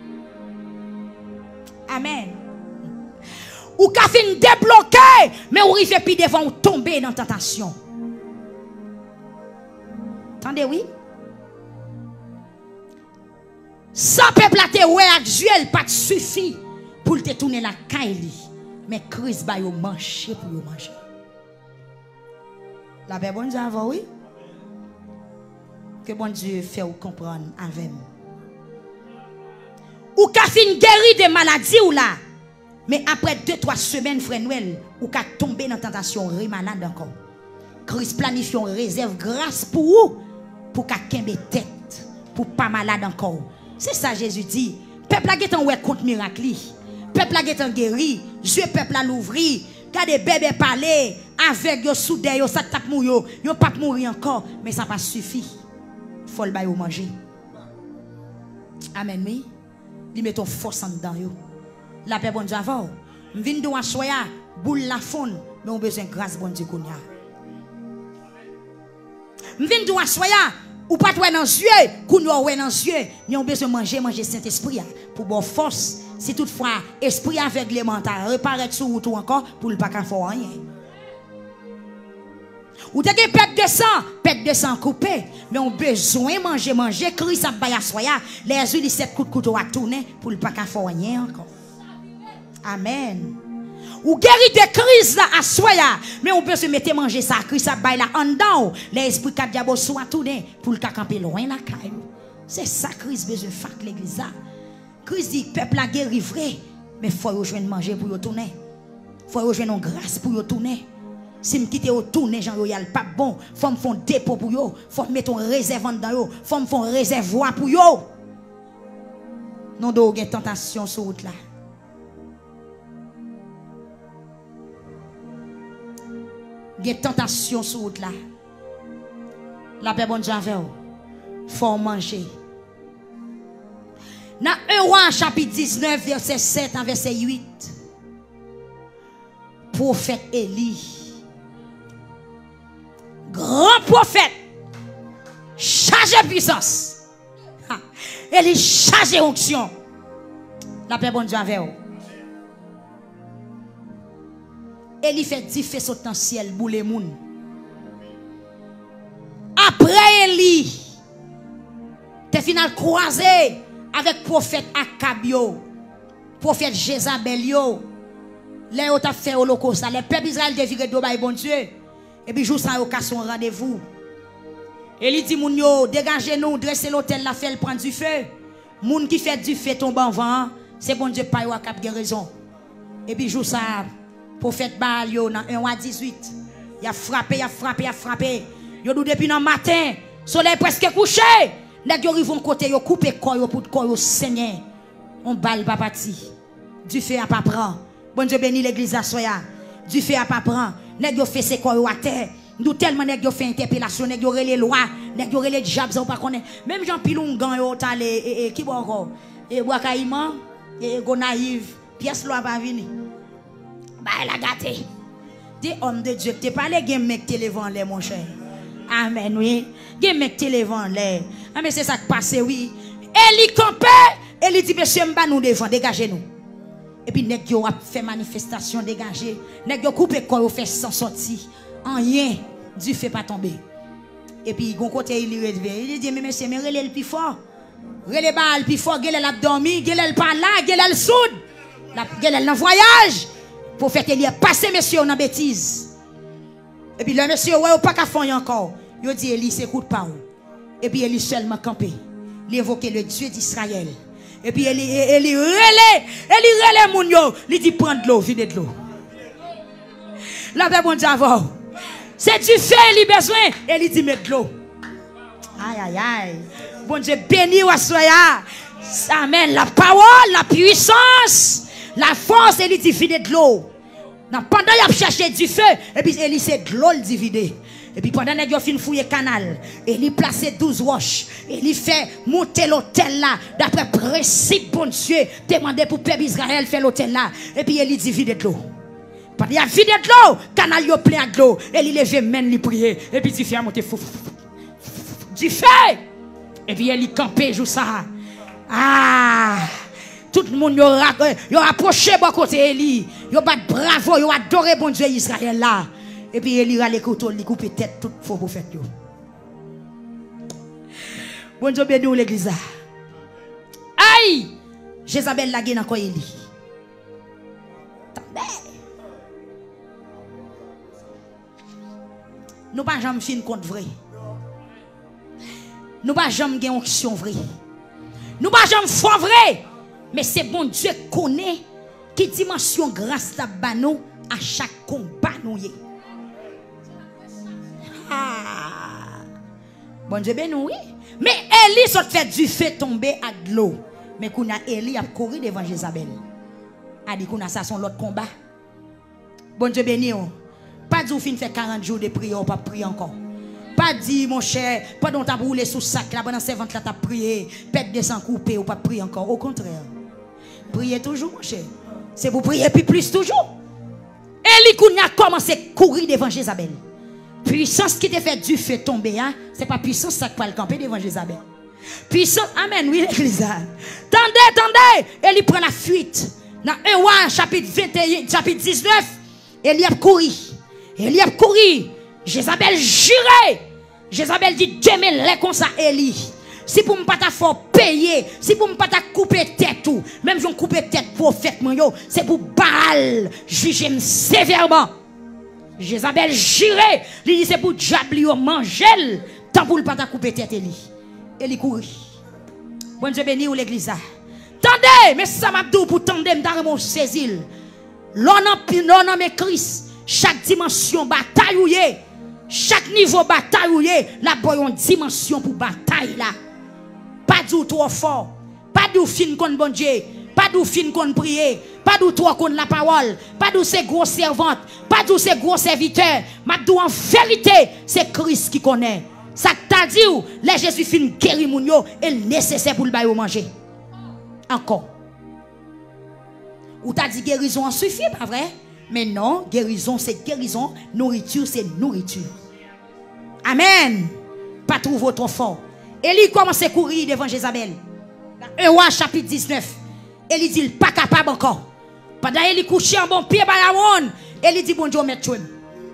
[SPEAKER 3] Amen. Ou ka fin débloqué, mais ou rive puis devant ou tomber dans tentation. Attendez, oui? Sans peuple à te ouais actuel, pas suffit pour te tourner la caille. Mais Christ va yo manger pour yo manger. La paix bon Dieu avant, oui? Que bon Dieu fait ou comprendre avec moi. Ou ka fin guéri de maladies ou là. Mais après 2-3 semaines, frère Noël, ou ka tomber dans tentation, malade encore. Christ planifie une réserve grâce pour vous, pour ka kembe tête, pour pas malade encore. C'est ça Jésus dit. Peuple a getan ouais contre miracle. Peuple a getan guéri, Dieu peuple a l'ouvri. Gardez bébé parler avec yo soudé yo ça tape mou yo pas mourir encore, mais ça pas suffit. Faut le ba yo manger. Amen oui. Li met ton force en dedans yo. La paix bon Dieu avant. M'vinn do soya boule la fond, mais on besoin grâce bon Dieu konya. M'vinn do soya ou pas toi dans yeux, kounyo ouais dans yeux, mais on besoin manger Saint-Esprit pour bonne force. Si toutefois esprit aveuglement ta reparaître sur tout encore pour le pas qu'en faire rien. Ou t'as pète de sang coupé, mais on besoin manger Christ a baya soya, les huiles 7 coups de couteau à tourner pour le pas qu'en faire rien encore. Amen. Ou guéri de crise là à soya, mais on peut se mettre manger ça Christ a baya en dedans, les esprits quatre diable soit tourner pour le camper loin la caille. C'est ça Christ besoin faire l'église là. Christ dit peuple a guéri vrai, mais faut rejoindre manger pour y tourner. Faut rejoindre grâce pour y tourner. Si me quitte au tourner Jean Royal pas bon, faut me faire dépôt pour yo, faut me mettre un réservoir dans yo, faut me faire un réservoir pour yo. Non do gen tentation sur route là. Gen tentation sur route là. La paix bonne Dieu faut manger. Dans 1 Roi chapitre 19 verset 7 en verset 8. Prophète Élie, grand prophète, chargé puissance. Élie chargé onction. La paix bon Dieu avec vous. Élie fait 10 feux sauter dans le ciel boule moun. Après Élie, te final croisé avec prophète Akabio, prophète Jézabel yo, les autres ont fait holocauste, les peuples d'Israël ont viré de bon Dieu. Et puis, jour ça, ils ont cassé un rendez-vous. Et il dit, moun yo, dégagez-nous, dressez l'hôtel, la fait prendre du feu. Moun qui fait du feu tombe en vent, c'est bon Dieu, pas yo cap guérison. Et puis, jour ça, prophète Baal, yo, dans 1:18, il a frappé, il a frappé, il a frappé. Yo dou depuis dans matin, soleil presque couché. Nèg yo rivon côté, yo coupe corps, yo pour corps, yo saigné. On balle pas parti. Du feu à pas prendre. Bon Dieu bénit l'église à soya. Du feu à pas prendre. Nèg yo fait ses corps à terre. Nous tellement nèg yo fait interpellation, nèg yo relé loi, nèg yo relé diable, ça pas connaît. Même Jean Pilon gan yo talé qui bon encore. Et Boakaïman et Gonaïve, pièce loi pas venir. Bah elle a gâté. Des hommes de Dieu, t'es pas les game mec télévant les mon cher. Amen oui. Game mec télévant les. Ah mais c'est ça qui passe oui. Eli campé, Eli dit monsieur m'ba nous devant, dégagez-nous. Et puis nèg yo a fait manifestation dégagé. Nèg yo couper corps fait sans sortir. En rien du fait pas tomber. Et puis gon côté il relevé. Il dit mais monsieur mais relé le plus fort. Relé ba le plus fort, gèl a dormi, gèl pas là, gèl le soude. La gèl dans voyage. Prophète Eli a passé monsieur dans bêtise. Et puis le monsieur ouais pas qu'à faire encore. Il dit Eli s'écoute pas. Et puis Eli seulement campé. Il évoquait le Dieu d'Israël. Et puis Eli relé moun yo, il dit prendre de l'eau, vide de l'eau. La paix bon Dieu avant. C'est du feu il besoin, Eli dit mettre de l'eau. Aïe aïe aïe. Bon Dieu béni wa soya. Amen, la parole, la puissance, la force, Eli dit vide de l'eau. Pendant qu'il a cherché du feu, et puis Eli c'est de l'eau le divider. Et puis pendant qu'il a fin fouiller canal, Eli placé 12 roches. Eli fait monter l'hôtel là. D'après principe, bon Dieu, demandé pour peuple Israël faire l'hôtel là. Et puis Eli dit vide de l'eau. Pendant qu'il a vidé de l'eau, canal yo plein de l'eau. Eli levé men li prier. Et puis il fait monter du feu. Et puis Eli campé joue ça. Ah! Tout le monde yo approché bon côté Eli. Yo bat bravo, yo adoré bon Dieu Israël là. Et puis Eli a les couteaux, il coupe tête tout faux prophète yo. Bon Dieu béni l'église. Aïe! Jézabel la gen encore Eli. Nous pas jamais fin compte vrai. Nous pas jamais gen onction vrai. Nous pas jamais foi vrai. Mais c'est bon Dieu connaît qui dimension grâce ta banou à chaque combat nous y. Ah. Bon Dieu ben oui. Mais Eli s'est fait du feu tomber à de l'eau. Mais qu'on a Eli a couru devant Jézabel. A dit qu'on a ça son l'autre combat. Bon Dieu béni. Pas dit ou fin fait 40 jours de prière, pas prier encore. Pas dit mon cher, pendant t'as roulé sous sac là pendant 70 là t'as prié, pète de sang coupé ou pas prier encore. Au contraire. Priez toujours, mon cher. C'est pour prier puis plus toujours. Eli Kounia a commencé à courir devant Jézabel. Puissance qui te fait du feu tomber, hein? C'est pas puissance ça qui va le camper devant Jézabel. Puissance, amen, oui, l'église. Tendez, Eli prend la fuite. Dans 1 Roi, chapitre 21, chapitre 19, Eli a couru. Eli a couru. Jézabel jurait. Jézabel dit, Dieu me l'a comme ça, Eli. Si pour ne pas faire payer, si pour ne pas couper tête tout, même si on coupe tête prophète, c'est pour Baal juger sévèrement. Jézabel jurait, il dit c'est pour diable manger, tant pour ne pas couper tête Eli. Eli courit. Bon Dieu béni ou l'église. Tendez, mais ça m'a dit pour tendre m'dare saisir. L'on a Christ, chaque dimension bataille, chaque niveau bataille, la boyon dimension pour bataille là. Pas du trop fort, pas du fin contre bon Dieu, pas du fin contre prier, pas du trop contre la parole, pas du ces gros servantes, pas du ces gros serviteurs. Ma dou en vérité, c'est Christ qui connaît. Ça t'a dit ou les Jésus fin guéri moun yo et nécessaire pour le bailler manger. Encore. Ou t'as dit guérison en suffit, pas vrai? Mais non, guérison c'est guérison, nourriture c'est nourriture. Amen. Pas trouver trop fort. Eli commence à courir devant Jézabel. 1 Roi chapitre 19. Eli dit pas capable encore. Pendant Eli couché en bon pied par la ronde, Eli dit bon Dieu mettre toi.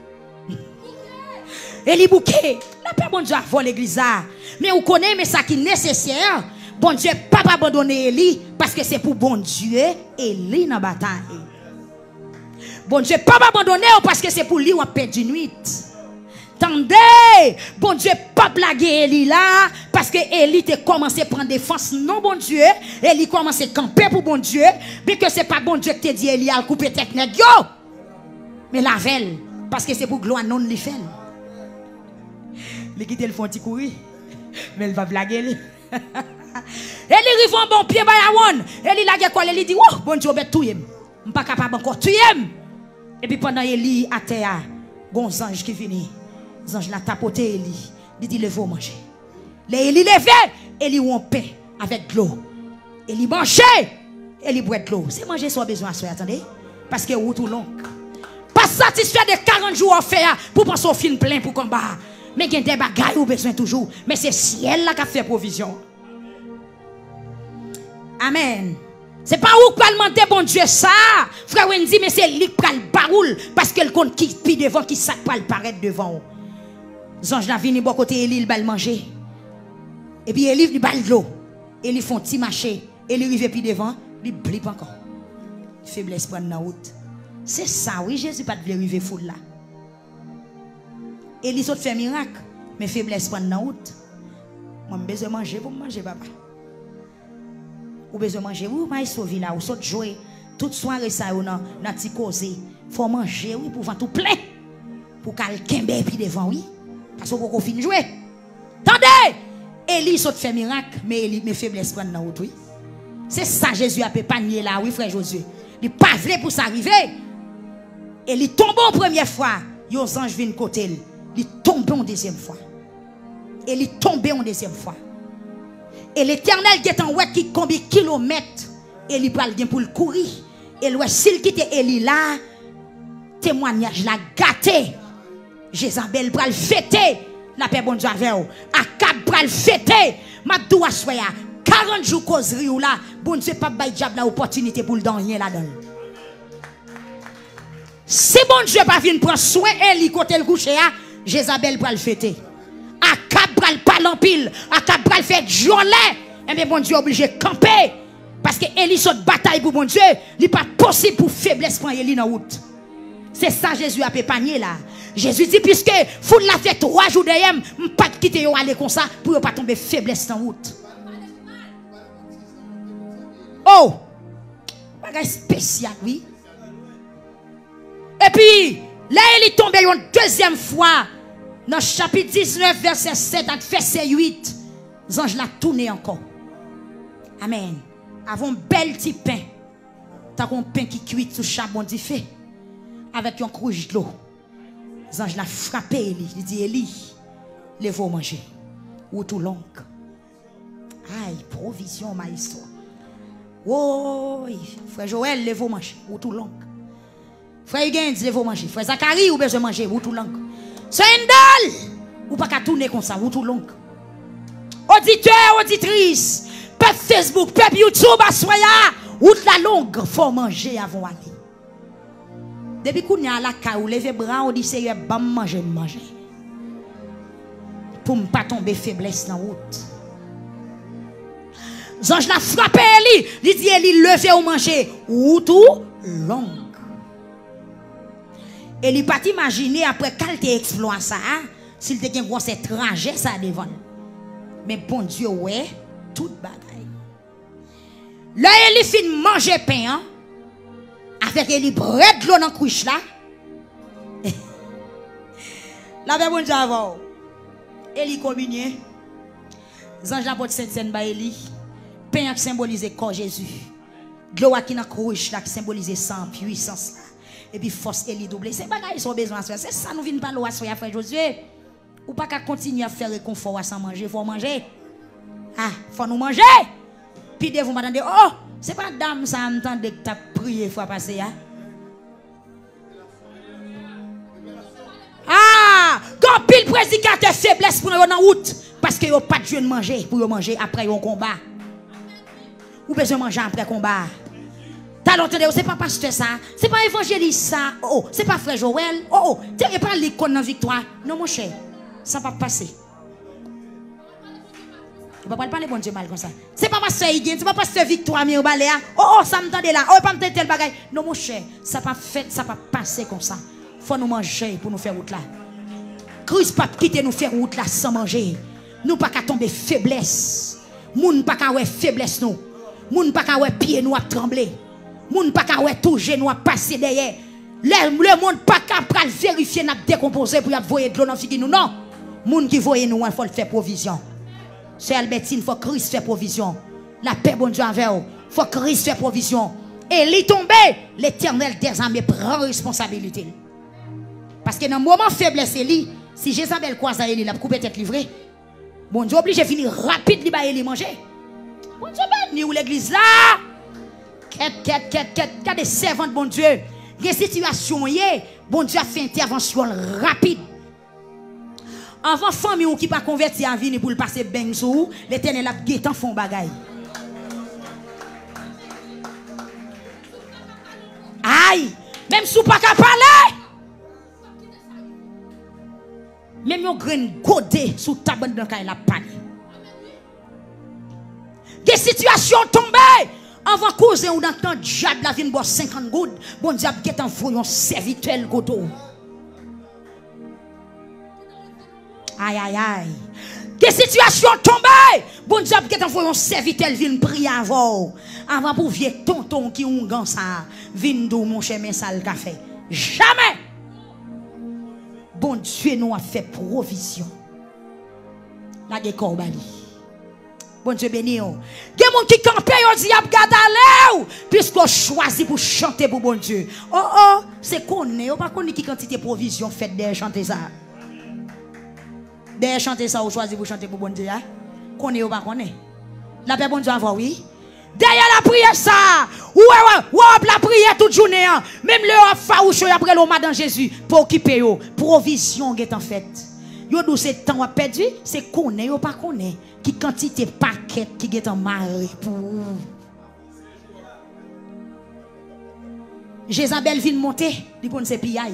[SPEAKER 3] Eli bouquet. La paix bon Dieu avant l'église. Mais vous connaissez mais ça qui est nécessaire. Bon Dieu pas abandonner Eli parce que c'est pour bon Dieu Eli dans bataille. Bon Dieu pas abandonner parce que c'est pour lui ou perdu nuit. Tendez, bon Dieu pas blaguer Eli là parce que Eli te commencé à prendre défense non bon Dieu, Eli commencé à camper pour bon Dieu, mais que c'est pas bon Dieu qui te dit Eli a couper tête nèg yo. Mais la veille parce que c'est pour gloire non li fait. Les quitter le font petit courir. Mais elle va blaguer lui. Eli rive en bon pied bayawon, Eli la gè quoi Eli dit oh bon Dieu bet touyer. M pas capable encore tuer. Et puis pendant Eli à terre, gon ange qui vini. Ange la tapoté Eli, il dit levez manger. Les Eli levé, Eli ou en paix avec de l'eau. Eli manger, Eli boit de l'eau. C'est manger soit besoin soit attendez parce que route ou long. Pas satisfait de 40 jours en fait pour penser au film plein pour combat. Mais il y a des bagailles ou besoin toujours, mais c'est ciel là qui a fait provision. Amen. C'est pas où parlementer bon Dieu ça. Frère Wendy mais c'est lui qui prend le baroul parce que le compte qui pi devant qui sac pas le paraître devant. Zange la vini bon côté Eli il va manger. Et puis Eli il bal de l'eau. Eli font petit marché, Eli rive puis devant, il blip encore. Faiblesse prendre la route. C'est ça oui, Jésus pas de rive foule là. Eli saute fait miracle, mais faiblesse prendre la route. Moi besoin de manger pour manger papa. Ou besoin manger ou pas sauver là ou saute jouer toute soirée ça ou dans petit causé. Faut manger oui pour vendre tout plein. Pour quelqu'un puis devant oui. Parce qu'on peut finir jouer. Attendez! Eli saute fait miracle, mais Eli mes faiblesses prennent dans route, oui. C'est ça Jésus a panier là, oui frère Josué. Il pas voulu pour s'arriver. Eli tombe en première fois, yon ange vient côté. Il tombe en deuxième fois. Eli tombe en deuxième fois. Et l'Éternel qui est en ouais qui combien de kilomètres, Eli pral bien pour le courir. Et l'ouest s'il quitte Eli là, témoignage la gâté. Jézabel pral fêter la paix bon Dieu avec vous. Akab pral fêter. Mabdou aswaya 40 jours causerie ou là, bon Dieu pas bay diable la opportunité pour le don rien là-dedans. Si bon Dieu pas vient prendre soin Eli côté le coucher a, Jézabel pral fêter. Akab pral pas l'empile, Akab pral fait jolet. Et bien bon Dieu obligé de camper parce que Eli saute bataille pour bon Dieu, il pas possible pour faiblesse prendre Eli dans route. C'est ça Jésus a pépanier là. Jésus dit puisque vous l'a fait 3 jours derrière, pas quitter yo aller comme ça pour ne pas tomber faiblesse en route. Oh, bagage spécial oui. Et puis là il est tombé une deuxième fois dans chapitre 19 verset 7 à verset 8. Ange l'a tourné encore. Amen. Avons bel petit pain. T'as un pain qui cuit sous charbon du feu avec un couche de l'eau. Zange l'a frappé Eli. Il dit Eli, lève-vous manger. Ou tout long. Aïe, provision ma histoire. Oh, frère Joël, lève-vous manger. Ou tout long. Frère Huguens, lève-vous manger. Frère Zachary, ou besoin manger. Ou tout long. C'est une dalle. Ou pas qu'à tourner comme ça. Ou tout long. Auditeur, auditrice. Peuple Facebook, peuple YouTube, assoya. Ou la longue, faut manger avant aller. Depuis qu'on y a la caille, ou lever bras, on dit Seigneur, bam manger, manger. Pour ne pas tomber faiblesse dans la route. Zange l'a frappé Eli, il dit Eli, levez ou manger, ou tout long. Eli pas imaginer après quand tu exploit ça, s'il te gagne gros trajet ça devant. Mais bon Dieu, ouais, toute bagaille. Là, Eli fin manger pain, hein? Avec Eli bread l'eau dans couche là. La bon Dieu avant. Eli communié. Zange la porte Sainte-Sainte ba Eli. Pain qui symbolise corps Jésus. L'eau qui dans couche là qui symbolise sang, puissance là. Et puis force Eli doublé. C'est bagaille sont besoin faire. C'est ça nous vinn pas l'eau à soya frère Josué. Ou pas qu'à continuer à faire réconfort sans manger, faut manger. Ah, faut nous manger. Puis de vous m'attendez, oh, c'est pas dame ça entendre que tu as prié fois passé hein. Ah, quand pile prédicateur faiblesse pour en route parce que yo pas de jeune manger pour manger après un combat. Ou besoin manger après combat. T'as entendu, c'est pas pasteur ça, c'est pas évangéliste ça. Oh, c'est pas frère Joël. Oh, tu pas l'icône dans victoire. Non mon cher, ça va passer. Tu ne peux pas parler bon Dieu mal comme ça. Ce n'est pas pasteur Higuen, ce n'est pas pasteur Victoire mi au balai. Oh, ça me tente là. Oh, pas me tente tel bagay. Non, mon cher, ça pas fait, ça pas passer comme ça. Faut nous manger pour nous faire route là. Christ pas quitter nous faire route là sans manger. Nous pas qu'à tomber faiblesse. Moun pas qu'à ouais faiblesse nous. Moun pas qu'à ouais pied nous à trembler. Moun pas qu'à ouais tout genou à passer derrière. Le monde pas qu'à vérifier n'a décomposer pour y voyer de l'eau dans figure nous non. Moun qui voye nous il faut le faire provision. C'est Albertine, faut Christ faire provision. La paix bon Dieu avec vous. Faut Christ faire provision. Et lui tomber, l'Éternel des armées prend responsabilité. Parce que dans le moment faiblesse Eli, si Jézabel croise à Eli, la coupe tête livrée. Bon Dieu oblige de finir rapide li ba Eli manger. Bon Dieu béni ou l'église là. Quête des servantes bon Dieu. Des situations bon Dieu a fait intervention rapide. Avant famille ou qui pas converti en vie pour le passer beng sou, l'Éternel a guettant font bagaille. Aïe, même sou pas qu'à parler. Même yon grain godé sous table dans la panne. Des situations tombées. Avant cause ou dans temps diable la vinn boire 50 gouttes, bon diable get envoyé un serviteur goto. Aïe aïe aïe. Des situations tombées, bon diable get envoyé un serviteur vinn prier avant pour vieux tonton qui on gan ça, vinn dou mon chemin sale café. Jamais. Bon Dieu nous a fait provision. La de Corbali. Bon Dieu béni. Il y a des gens qui campent et disent Abgadaleu. Puisqu'on choisit pour chanter pour bon Dieu. Oh, c'est qu'on est. On pas qu'on qui quantité provision fait de chanter ça. De chanter ça, on choisit pour chanter pour bon Dieu. Qu'on est ou pas qu'on est. La paix bon Dieu avant, oui. Derrière la prière ça, la prière toute journée, même le faouche après l'homme dans Jésus pour occuper yo, provision est en fait. Yo dou c'est temps à perdu, c'est connaît ou pas connaît qui quantité paquet qui est en marée pour. Jézabel vient monter, il pense c'est piaille.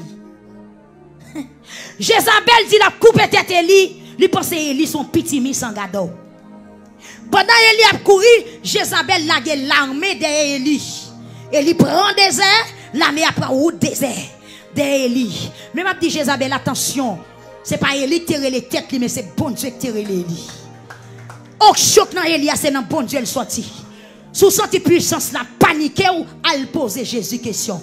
[SPEAKER 3] Jézabel dit la coupe tête Eli, lui pense Eli son petit mis sans gado. Pendant Eli a couru, Jézabel l'a l'armée derrière Eli. Eli prend des airs, l'armée a pris route désert derrière Eli. Même a dit Jézabel, attention, c'est pas Eli qui tire les têtes, mais c'est bon Dieu qui tire les Eli. Au choc dans Eli, c'est dans bon Dieu le sorti. Sous sorti puissance, la paniqué ou al poser Jésus question.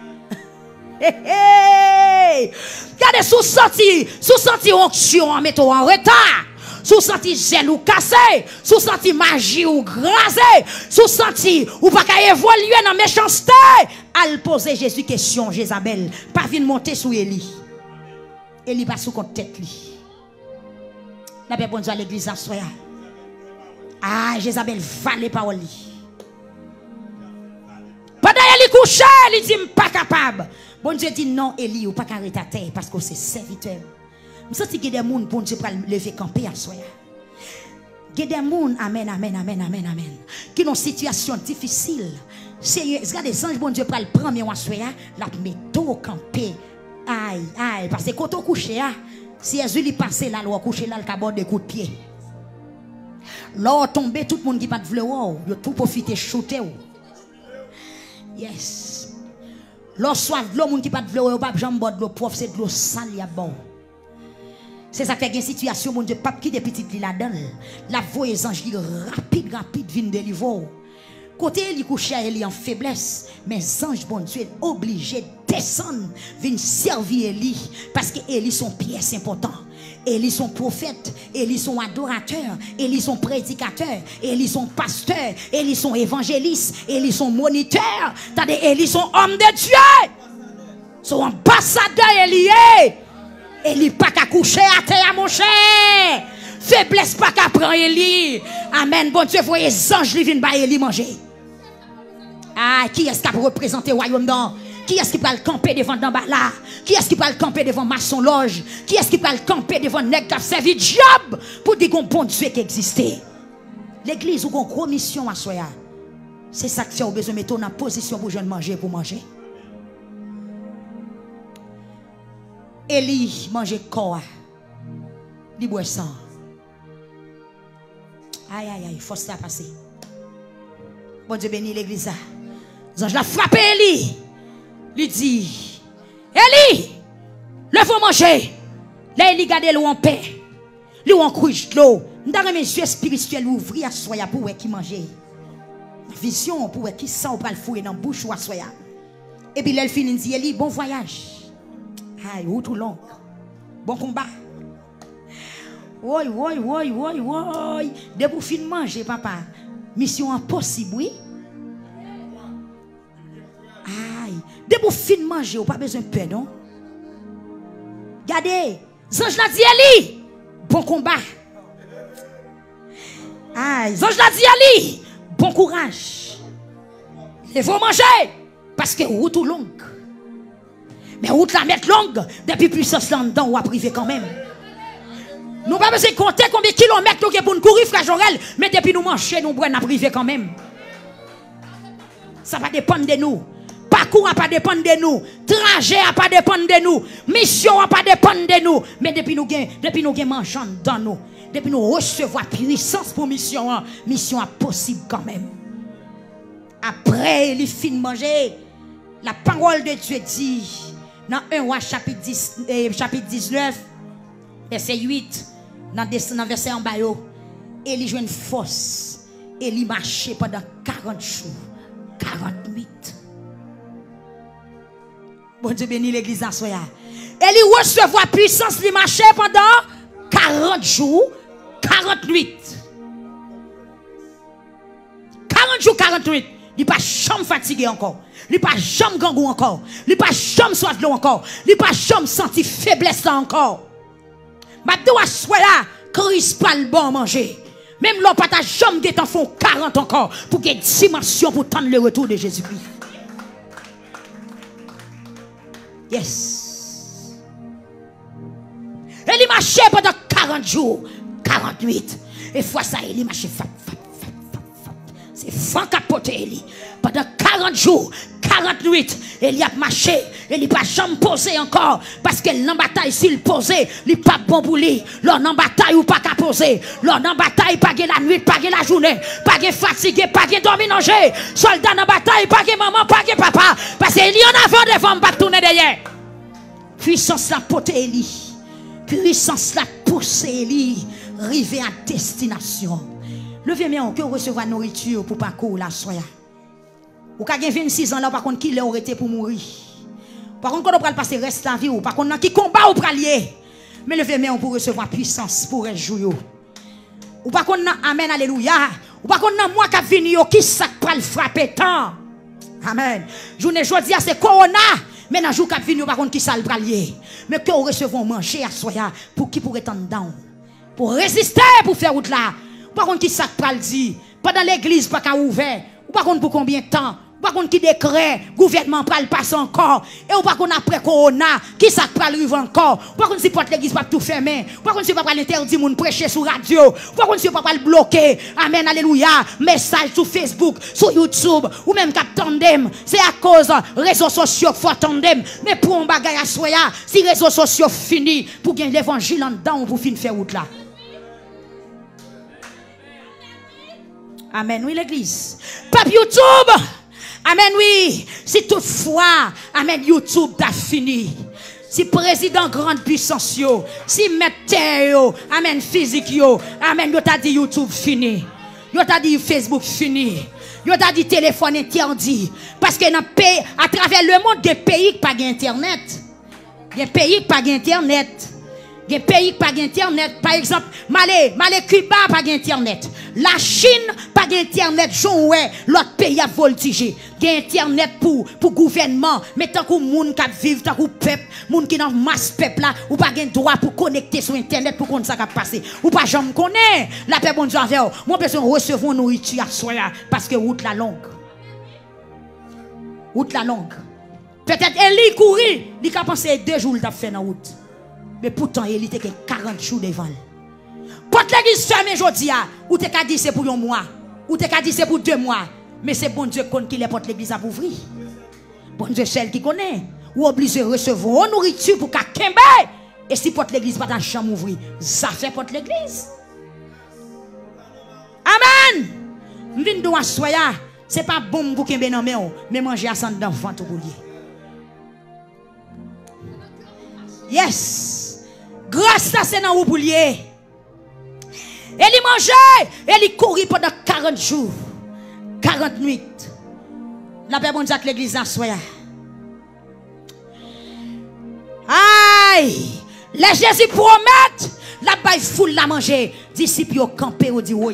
[SPEAKER 3] Regardez, sous sorti onction en mettant en retard. Sous senti gel ou cassé, sous senti magie ou grasé, sous senti ou pas qu'à évoluer dans méchanceté, al poser Jésus question Jézabel, pas venir monter sous Eli. Eli pas sous compte tête li. La paix bonne à l'église en soya. Ah, Jézabel valait parole li. Pendant Eli couché, il dit pas capable. Bon Dieu dit non Eli ou pas qu'arrêter à terre parce que c'est serviteur. Je sens qu'il y a des gens pour lever camper à soi. Il y a des gens, amen, qui ont une situation difficile. Regardez, les anges, bon Dieu, pour le premier à soi, la métaux camper. Aïe, parce que quand on couche, si Jésus lui passe là, il coucher là, il cabot des coups de pied. Là, tomber, tout le monde qui pas de vleur, il a tout profité, shooter. Yes. Là, soit le monde qui pas de vleur, il pas jambe de l'eau, prof, c'est de l'eau sale, il y a bon. C'est ça qui fait une situation, mon Dieu, pas qui des petites là-dedans. La voix des anges rapide, viennent délivrer. Côté il couche il en faiblesse, mais anges, bon Dieu, obligé de descendre, viennent servir Eli, parce que Eli son pièce important. Eli son prophète, Eli son adorateur, Eli son prédicateur, Eli son pasteur, Eli son évangéliste, Eli son moniteur, t'as Eli son homme de Dieu, son ambassadeur Eli. Eli pas qu'à coucher à terre, mon cher. Faiblesse pas qu'à prendre Eli. Amen. Bon Dieu, voyez les anges qui viennent Eli manger. Ah, qui est-ce qui a représenté le royaume dans? Qui est-ce qui peut le camper devant Dambala? Qui est-ce qui peut le camper devant Maçon Loge? Qui est-ce qui peut le camper devant Nèg qui a servi Job pour dire qu'on bon Dieu qui existait? L'église ou qu'on gros mission à soya. C'est ça que tu as besoin de mettre en position pour jeune manger pour manger. Eli mange corps, li boit sang. Aïe, aïe, aïe, faut ça passer. Bon Dieu bénit l'église. Zange l'a frappé Eli. Il dit, Eli, le faut manger. Là, il garde l'eau en paix. L'eau en couche de l'eau. Nous avons mes yeux spirituels ouverts à soya pour qui manger. Vision pour qui sent ou pas le fouiller dans la bouche ou à soya. Et puis, elle finit dit, Eli, bon voyage. Aïe, ou tout long. Bon combat. Oui. Dès pour finir manger, papa. Mission impossible, oui. Aïe. Dès pour finir manger, ou pas besoin de paix, non? Regardez. Zange l'a dit, Eli. Bon combat. Aïe. Zange l'a dit, Eli. Bon courage. Il faut manger. Parce que route ou longue. Mais route la mettre longue. Depuis puissance là-dedans, ou à privé quand même. Nous pas besoin de compter combien de kilomètres nous avons pour nous courir, frère Jorel. Mais depuis nous manger, nous boire à privé quand même. Ça va dépendre de nous. Parcours va pas dépendre de nous. Trajet va pas dépendre de nous. Mission va pas dépendre de nous. Mais depuis nous gagnons mangeant dans nous. Depuis nous recevons puissance pour mission. Mission est possible quand même. Après, il finit de manger. La parole de Dieu dit dans 1 Roi chapitre 19, verset 8, dans verset en bas, il joue une force. Et il marchait pendant 40 jours, 48. Bon Dieu bénit l'église en soya. Et il recevait puissance, il marchait pendant 40 jours, 48. 40 jours, 48. Il n'est pas jamais fatigué encore. Il n'est pas jamais gangou encore. Il n'est pas jamais soif de l'eau encore. Il n'est pas jamais senti faiblesse encore. Maintenant, à ce là, Christ pas le bon manger. Même l'on pas ta jambe de font 40 encore pour qu'il y ait une dimension pour tendre le retour de Jésus-Christ. Yes. Et il marchait pendant 40 jours, 48. Et fois ça, il marchait c'est fan capoté Eli. Pendant 40 jours, 48, il a marché, il n'a pas jamais posé encore. Parce que l'en bataille, s'il posait, il n'est pas bon pour lui. L'on en bataille ou pas qu'à poser. L'on en bataille, pas la nuit, pas la journée. Pas fatigué, pas dormir manger. Soldat en bataille, pas maman, pas papa. Parce qu'il y en a avant devant, pas tourner derrière. Puissance la poté Eli. Puissance la poussée Eli. River à destination. Levez-moi en que recevoir nourriture pour parcourir la soya. Ou ka gen 26 ans là par contre qui l'a arrêté pour mourir. Par contre quand on va passer reste la vie ou par contre qui combat ou pralier. Mais levez-moi pour recevoir puissance pour jouer. Ou par contre amen alléluia. Ou par contre moi qui vini qui ça pas le frapper tant. Amen. Journée jodi c'est corona. Mais dans jour qui vini par contre qui ça le pralier. Mais que on recevons manger à soya pour qui pourrait tendre down. Pour résister pour faire route là. Par contre, qui ça pral dit? Pendant l'église, pas qu'à ouvert. Ou par contre, pour combien de temps? Ou par contre, qui décret, gouvernement pral passe encore. Et ou par contre, après Corona, qui ça pral arrive encore? Ou par contre, si porte l'église pas tout fermé. Ou par contre, si pas pral interdit moun prêcher sur radio. Ou par contre, si pas pral bloquer. Amen, alléluia. Message sur Facebook, sur YouTube. Ou même cap tandem. C'est à cause réseaux sociaux faut tandem. Mais pour un bagay à soya, si réseaux sociaux fini, pour gagner l'évangile en dedans, pour finir faire route là. Amen, oui, l'église. Pape YouTube. Amen, oui. Si toutefois, amen, YouTube t'a fini. Si président grande puissance, yo. Si maître, yo. Amen, physique, yo. Amen, yo t'a dit YouTube fini. Yo t'a dit Facebook fini. Yo t'a dit téléphone interdit. Parce que dans pays, à travers le monde, des pays qui pas d'internet. Des pays qui pas d'internet. Des pays pas d'internet, par exemple, Malé, Cuba pas d'internet. La Chine pas d'internet, l'autre pays a voltigé. D'internet pour gouvernement, mais tant que moun qui vivent, tant que peuple, moun qui dans masse peuple là, ou pas gain droit pour connecter sur internet pour qu'on ça va passer. Ou pas jamais connaît la paix bon Dieu avec vous. Moi besoin recevoir nourriture à soya parce que route la longue. Route la longue. Peut-être Eli courir, il a pensé 2 jours il a fait dans route. Mais pourtant, il était 40 jours devant. Porte l'église fermée aujourd'hui, ou t'es qu'à dire c'est pour 1 mois, ou t'es qu'à dire c'est pour 2 mois. Mais c'est bon Dieu qui les porte l'église à ouvrir. Bon Dieu, celle qui connaît. Ou obligé de recevoir une nourriture pour qu'à kembe. Et si porte l'église pas dans la chambre ouvrir, ça fait porte l'église. Amen. M'vin do assoya, c'est pas bon pour kembe nan men, mais manger à san dans ventre pour lié. Yes. Grâce à c'est dans ou pour lié. Et il mangeait, et il courit pendant 40 jours, 40 nuits. La paix bon Dieu l'église assoya. Aïe, les Jésus promettent, la baille foule la manger, disciples yo campé ou dit oui.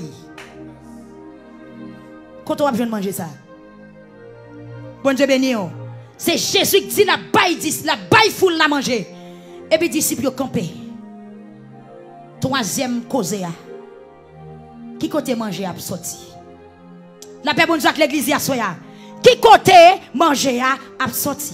[SPEAKER 3] Quand on va besoin de manger ça. Bon Dieu béni. C'est Jésus qui dit la baille foule la manger. Et puis disciples yo campé. Troisième cause ya. Qui côté manger a sorti. La paix bon Dieu avec l'église ya soya. Qui côté manger a sorti.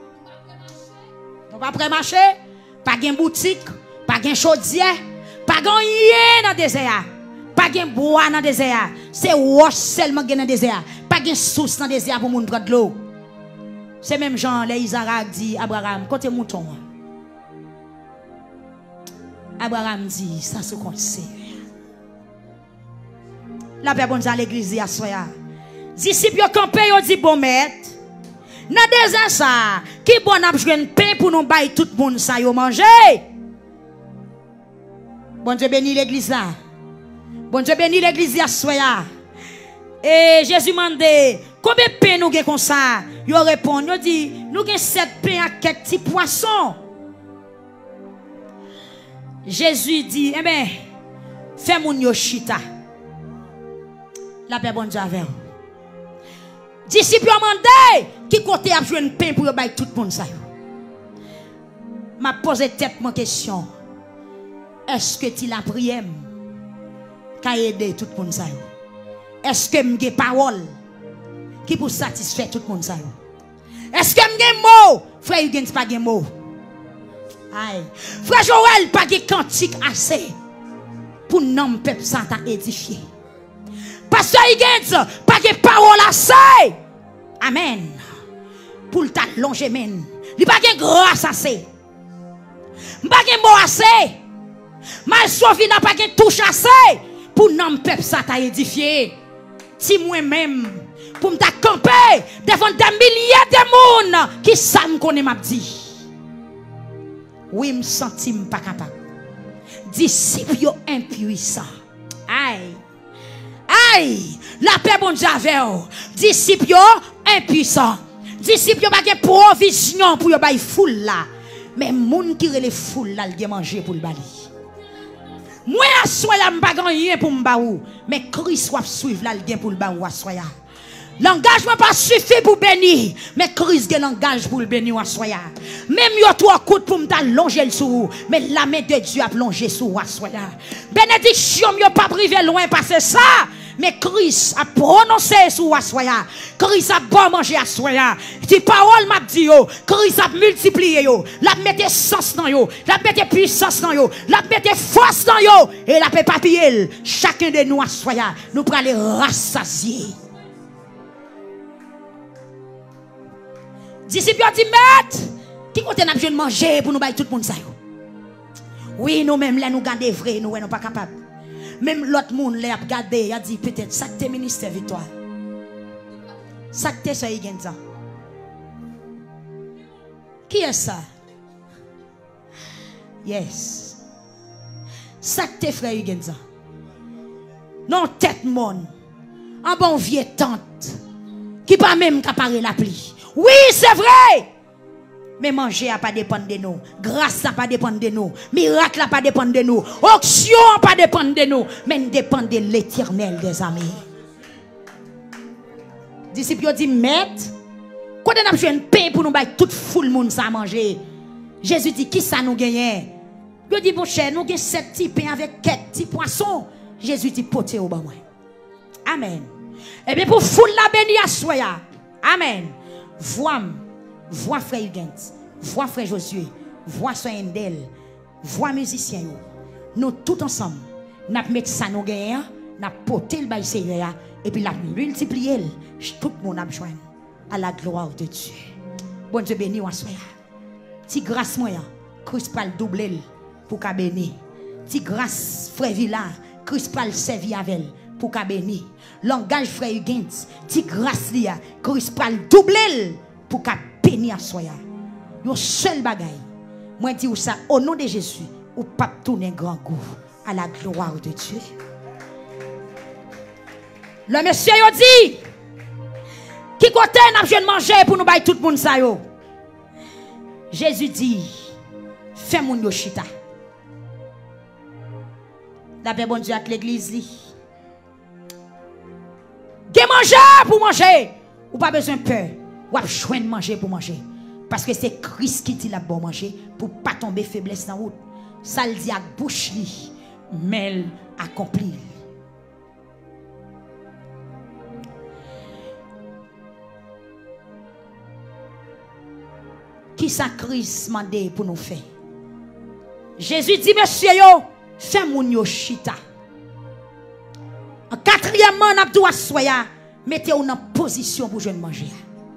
[SPEAKER 3] On va près marcher, pas de boutique, pas de chaudière, pas de rien dans le désert. Pas de bois dans le désert. C'est wash seulement dans le désert. Pas de source dans le désert pour moun prendre de l'eau. C'est même Jean, les Isaac dit Abraham, côté mouton. Abraham dit, ça se compte. La paix bonne à l'église à soya. Disciples campé, ils dit bon maître. Dans désert ça, qui bon a joué pain pour nous bailler tout le monde ça yo manger. Bon Dieu béni l'église là. Bon Dieu béni l'église à soya. Et Jésus demandé combien de pain nous avons comme ça. Yo répond, yo dit nous avons 7 pains à quelques petits poissons. Jésus dit eh ben fais mon yo chita. La paix bon Dieu avec vous. Disciples ont demandé qui côté a joué un pain pour bailler tout le monde ça. M'a posé tête mon question. Est-ce que tu la prié qu'a aider tout le monde ça? Est-ce que m'gé parole qui pour satisfaire tout le monde ça? Est-ce que m'gé mot? Frère Hugues pas de mot. Aïe. Frère Joël pas de cantique assez pour nom peuple ça t'a édifié. Pasteur Hugues pas de parole assez. Amen. Pour t'allonger men. Il pas de grâce assez. Pas de mot assez. Ma Sophie n'a pas de touche assez pour nom peuple ça t'a édifié. Si moi-même pour me camper devant des milliers de monde qui savent qu'on est m'a dit. Oui, me senti pas capable. Disciples impuissants. Aïe. Aïe, la paix bon Dieu avec vous. Disciples impuissants. Disciples pas de provision pour y foule là. Mais moun qui relè foule là, il manger pour le bali. Moi assoya m'pa rien pour m'baou, mais Christ soit suivre là, il pour le baou assoya. L'engagement pas suffit pour bénir, mais Christ gen l'engage pour le bénir assoya. Même yo trois coups pour m'allonger le sou, mais la main de Dieu a plongé sous assoya. Bénédiction yo pas privé loin passer ça. Mais Christ a prononcé sur Assoya. Christ a bon manger Assoya. Si parole m'a dit yo, Christ a multiplié yo. La mette sens dans yo, la mette puissance dans yo, la mette force dans yo et la paix papier. Chacun de nous Assoya, nous pour aller rassasier. Disciples dit maître, qui compte n'a besoin de manger pour nous bailler tout le monde ça yo. Oui, nous même là nous garder vrai, nous pas capable. Même l'autre monde l'a regardé, il a dit peut-être ça que ministère victoire. Ça que t'es ça Igenza. Qui est ça? Yes. Ça que t'es frère Igenza. Non tête monde. Un bon vieux tante qui pas même capable la pluie. Oui, c'est vrai. Mais manger n'a pas dépendre de nous. Grâce n'a pas dépendre de nous. Miracle n'a pas dépendre de nous. Onction n'a pas dépendre de nous. Mais dépend de l'Éternel des amis. Disciples dit maître, quand on a besoin de pain pour nous bailler toute foule monde ça manger. Jésus dit qui ça nous gagne? Il dit mon cher, nous avons 7 petits pains avec 4 petits poissons. Jésus dit portez au bas moi. Amen. Et bien pour foule la béni à soya. Amen. Vois frère Hugues, vois frère Josué, vois soeur Endel, vois musicien yo. Nous tout ensemble, n'a mettre ça nous gagne, n'a porter le bail Seigneur et puis la multiplier, tout le monde a besoin à la gloire de Dieu. Bon Dieu béni ou soya. Ti grâce moyen, Christ pas le doubler pour qu'a béni. Ti grâce frère Villa, Christ pas le servir avec pour ka béni. Langage frère Huguens, ti grâce li a, Christ pral doubler pour ka béni à soya. Yon seul bagay. Moi dis ou ça au nom de Jésus, ou pas tourner grand goût à la gloire de Dieu. Le monsieur yo dit qui côté n'a jeune manger pour nous bailler tout le monde ça yo. Jésus dit fais moun yo chita. La paix bon Dieu avec l'église li. Gen manger pour manger. Ou pas besoin de peur. Ou a joindre manger pour manger. Parce que c'est Christ qui dit la bon manger pour pas tomber faiblesse dans route. Ça le dit à bouche li, mais accompli. Qui ça Christ mandé pour nous faire? Jésus dit monsieur yo, fais moun yo chita. En quatrièmement, n'a doit soya, mettez-vous en position pour jeune manger.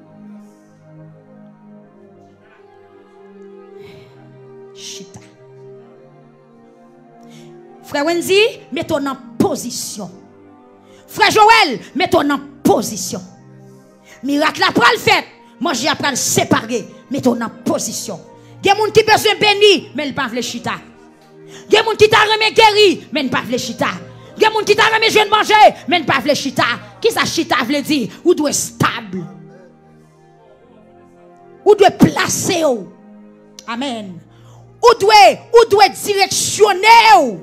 [SPEAKER 3] Chita. Frère Wendy, mettez-vous en position. Frère Joël, mettez-vous en position. Miracle après le fait, manger après le séparer, mettez-vous en position. Il y a des gens qui ont besoin de bénir, mais ils ne peuvent pas chita. Il y a des gens qui ont remis guéri, mais ils ne peuvent pas chita. Il y a des gens qui ont remis jeune manger, mais ils ne peuvent pas chita. Qui ça chita veut dire? Ou doit stable. Ou doit placer. Amen. Ou doit directionner.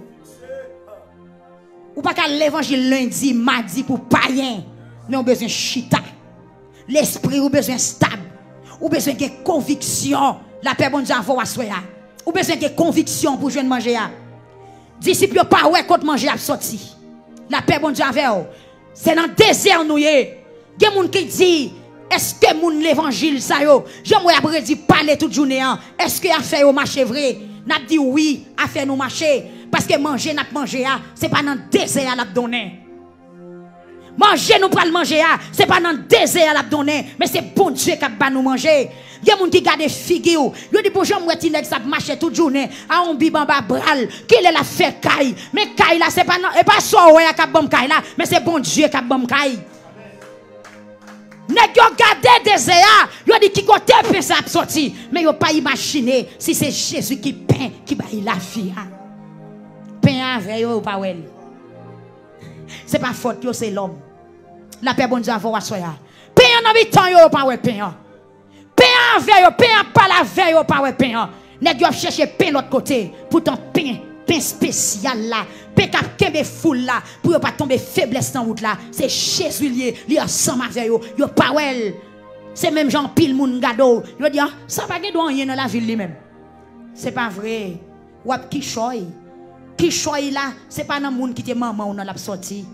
[SPEAKER 3] Ou pas qu'à l'évangile lundi, mardi pour païen, mais on a besoin de chita. L'esprit ou besoin stable. Ou besoin de conviction. La paix bon Dieu envoie soya. Ou besoin de conviction pour joindre manger. Disciples pas ouais quand manger a sorti. La paix bon Dieu avec eux. C'est dans le désert nous yé. Gen moun qui dit est-ce que moun l'évangile ça yo? J'aimerais après dire parler toute journée. Est-ce que a fait au marché vrai? N'a dit oui, a fait nous marcher parce que manger n'a pas manger c'est pas dans le désert l'a donner. Manger nous pas le manger c'est pas dans le désert l'a donner mais c'est bon Dieu qui va nous manger. Il y a des gens qui gardent figure. Yo dit bonjour moi ti nèg ça marcher toute journée à on bi bamba bral qui est la fait caille mais caille là c'est pas et pas so ouais qui bon caille là mais c'est bon Dieu qui bon caille. Nèg yo gardé désert yo dit qui côté pain ça sorti mais yo pas imaginer si c'est Jésus qui peint qui baille la vie. Pain avec yo pas wel. C'est pas faute yo c'est l'homme. La paix bon Dieu avoir soya. Pain en habitant yo pas ouais pain. Pain avec yo, pain pas la veille yo pas ouais pain. Nèg yo chercher pain l'autre côté. Pourtant pain spécial là, pain cap kembe foule là pour yo pas tomber faiblesse dans route là. C'est Jésus li ensemble avec yo. Yo pas well. C'est même Jean pile moun gado. Yo dit ça pas gen doit rien dans la ville lui même. C'est pas vrai. Ou qui choy. Qui choy là, c'est pas dans moun qui te maman ou dans la sorti.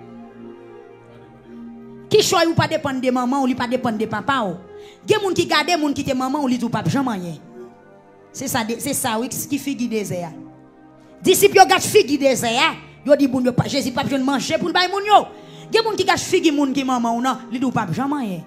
[SPEAKER 3] Qui choy ou pas dépendre de maman ou li pas dépendre de papa ou. Gen moun qui garde moun qui te maman ou li tout pas jamais rien. C'est ça oui qui figue désert. Disciple yo gâte figue désert, yo dit bon yo pas Jésus pas besoin de manger pour bay moun yo. Gen moun qui gâte figue moun qui maman ou non, li tout pas jamais rien.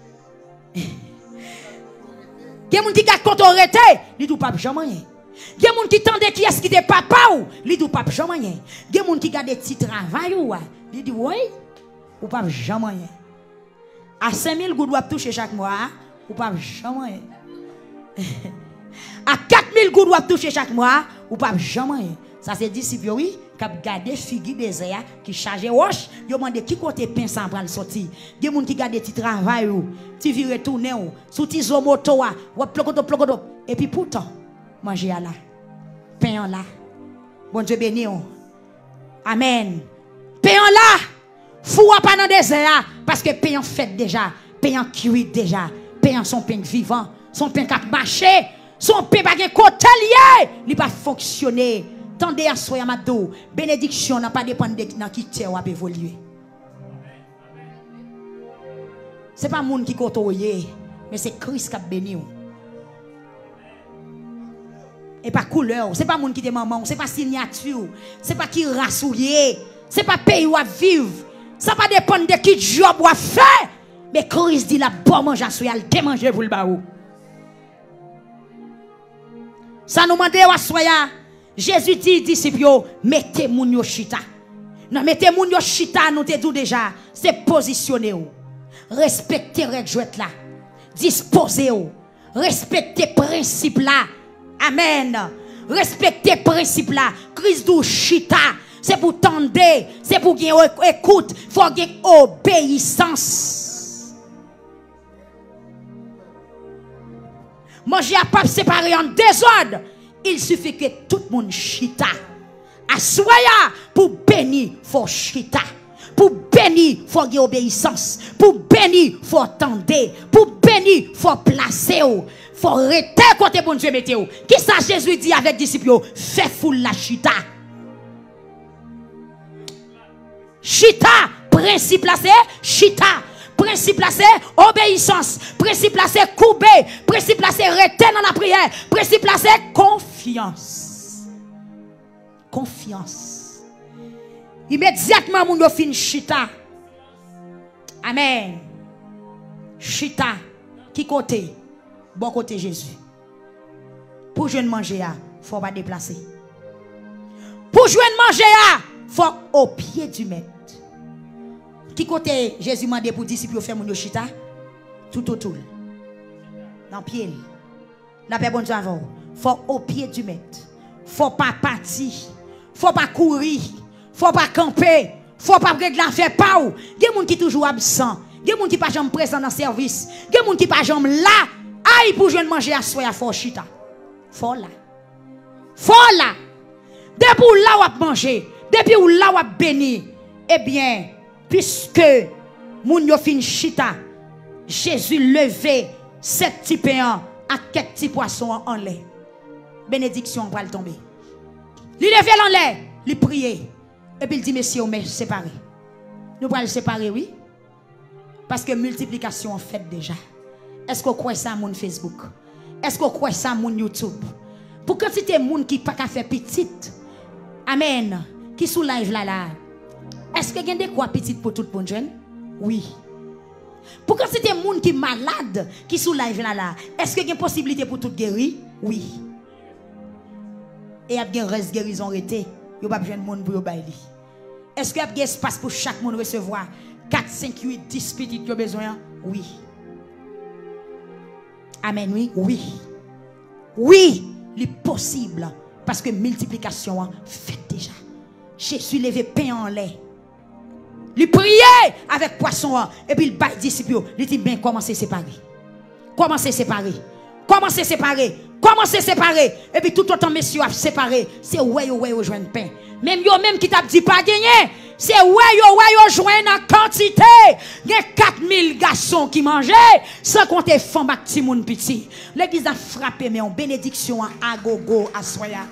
[SPEAKER 3] Gen moun qui gâte autorité, li tout pas jamais rien. Gen moun qui tande qui est-ce qui te papa ou, li tout pas jamais rien. Gen moun qui garde petit travail ou, li dit oui, ou pas jamais rien. À 5000 gouttes doit toucher chaque mois, ou pas jamais. À 4000 gouttes doit toucher chaque mois, ou pas jamais. Ça c'est disciple oui, qui a gardé figi désert qui charge roche, yo mande qui côté pain sans prendre sortir. Des moun qui garde petit travail ou, ti vi retourner ou, sous ti zo moto ou plokoto et puis pourtant manger là. Pain là. Bon Dieu béni ou. Amen. Pain là. Fou pas dans désert parce que pain fait déjà, pain cuit déjà, pain son pain vivant, son pain qui marché, son pain pas gen côté lié, il pas fonctionner. Tendez à soya madou, bénédiction n'a pas dépendre de dans qui terre va évoluer. C'est pas monde qui côtoyer, mais c'est Christ qui a béni. Et pas couleur, c'est pas monde qui te maman, c'est pas signature, c'est pas qui race ou yé, c'est pas pays ou à vivre. Ça va dépendre de qui job ou faire. Mais Christ dit la bonne manger à soya, le manger pour le baou. Ça nous demande à soya. Jésus dit disciples, mettez moun yo chita. Non, mettez moun yo chita, nous te dit déjà. C'est positionner ou. Respectez règle jouette là. Disposez ou. Respectez principe là. Amen. Respectez principe là. Christ dou chita. C'est pour tendre. C'est pour gagner écoute. Faut gagner obéissance. Manger à pas séparer en désordre. Il suffit que tout le monde chita. Assoya pour bénir, faut chita. Pour bénir, faut gagner obéissance. Pour bénir, faut tendre. Pour bénir, faut placer. Faut rester côté bon Dieu météo. Qui ça Jésus dit avec disciples? Fais foule la chita. Chita, principe là c'est chita. Principe là c'est obéissance. Principe là c'est couper. Principe là c'est rester dans la prière. Principe là c'est confiance. Confiance. Immédiatement mon fin chita. Amen. Chita. Qui côté? Bon côté Jésus. Pour je ne manger, faut pas déplacer. Pour je ne manger, faut au pied du maître. Qui côté Jésus m'a demandé pour disciples faire mon chita? Tout autour. Dans pied. N'a pas bon avant. Faut au pied du maître. Faut pas partir. Faut pas courir. Faut pas camper. Faut pas régler faire pas ou. Il y a des gens qui toujours absent. Il y a des gens qui pas jamais présent dans le service. Il y a des gens qui pas jamais là. Aïe pour je ne manger à soi à fort chita. Faut là. Faut là. Depuis où là ou manger, depuis où là ou béni, eh bien, puisque moun yo fin chita, Jésus levé 7 petits pains à quelques petits poissons en l'air. Bénédiction va le tomber. Il levé en l'air, il priait. Et puis il dit, messieurs, mais séparés. Nous allons le séparer, oui. Parce que multiplication en fait déjà. Est-ce qu'on croit ça à mon Facebook? Est-ce qu'on croit ça à mon YouTube? Pour quantité de monde qui pas qu'à faire petite. Amen. Qui sous live là. Est-ce que y a des quoi petites pour tout le monde jeune? Oui. Pour quantité de monde qui malade qui sous live là. Est-ce que y a une possibilité pour tout guérir? Oui. Et il y a une guérison arrêtée. Il n'y a pas besoin de monde pour bailler. Est-ce qu'il y a un espace pour chaque monde recevoir 4, 5, 8, 10 petites qui ont besoin? Oui. Amen, oui. Oui. Oui, il est possible. Parce que multiplication fait déjà. Jésus levait pain en lait. Il priait avec poisson. Et puis il bat disciples. Il dit bien, commencez à séparer. Commencez à séparer. Commencez à séparer. Commencez à séparer. Et puis tout autant messieurs à séparer. C'est ouais yo joindre pain. Même yo même qui t'a dit pas gagner. C'est ouais yo joindre en quantité. Il y a 4000 garçons qui mangeaient sans compter femmes et petits moun petit. L'église a frappé mais en bénédiction à gogo à soya.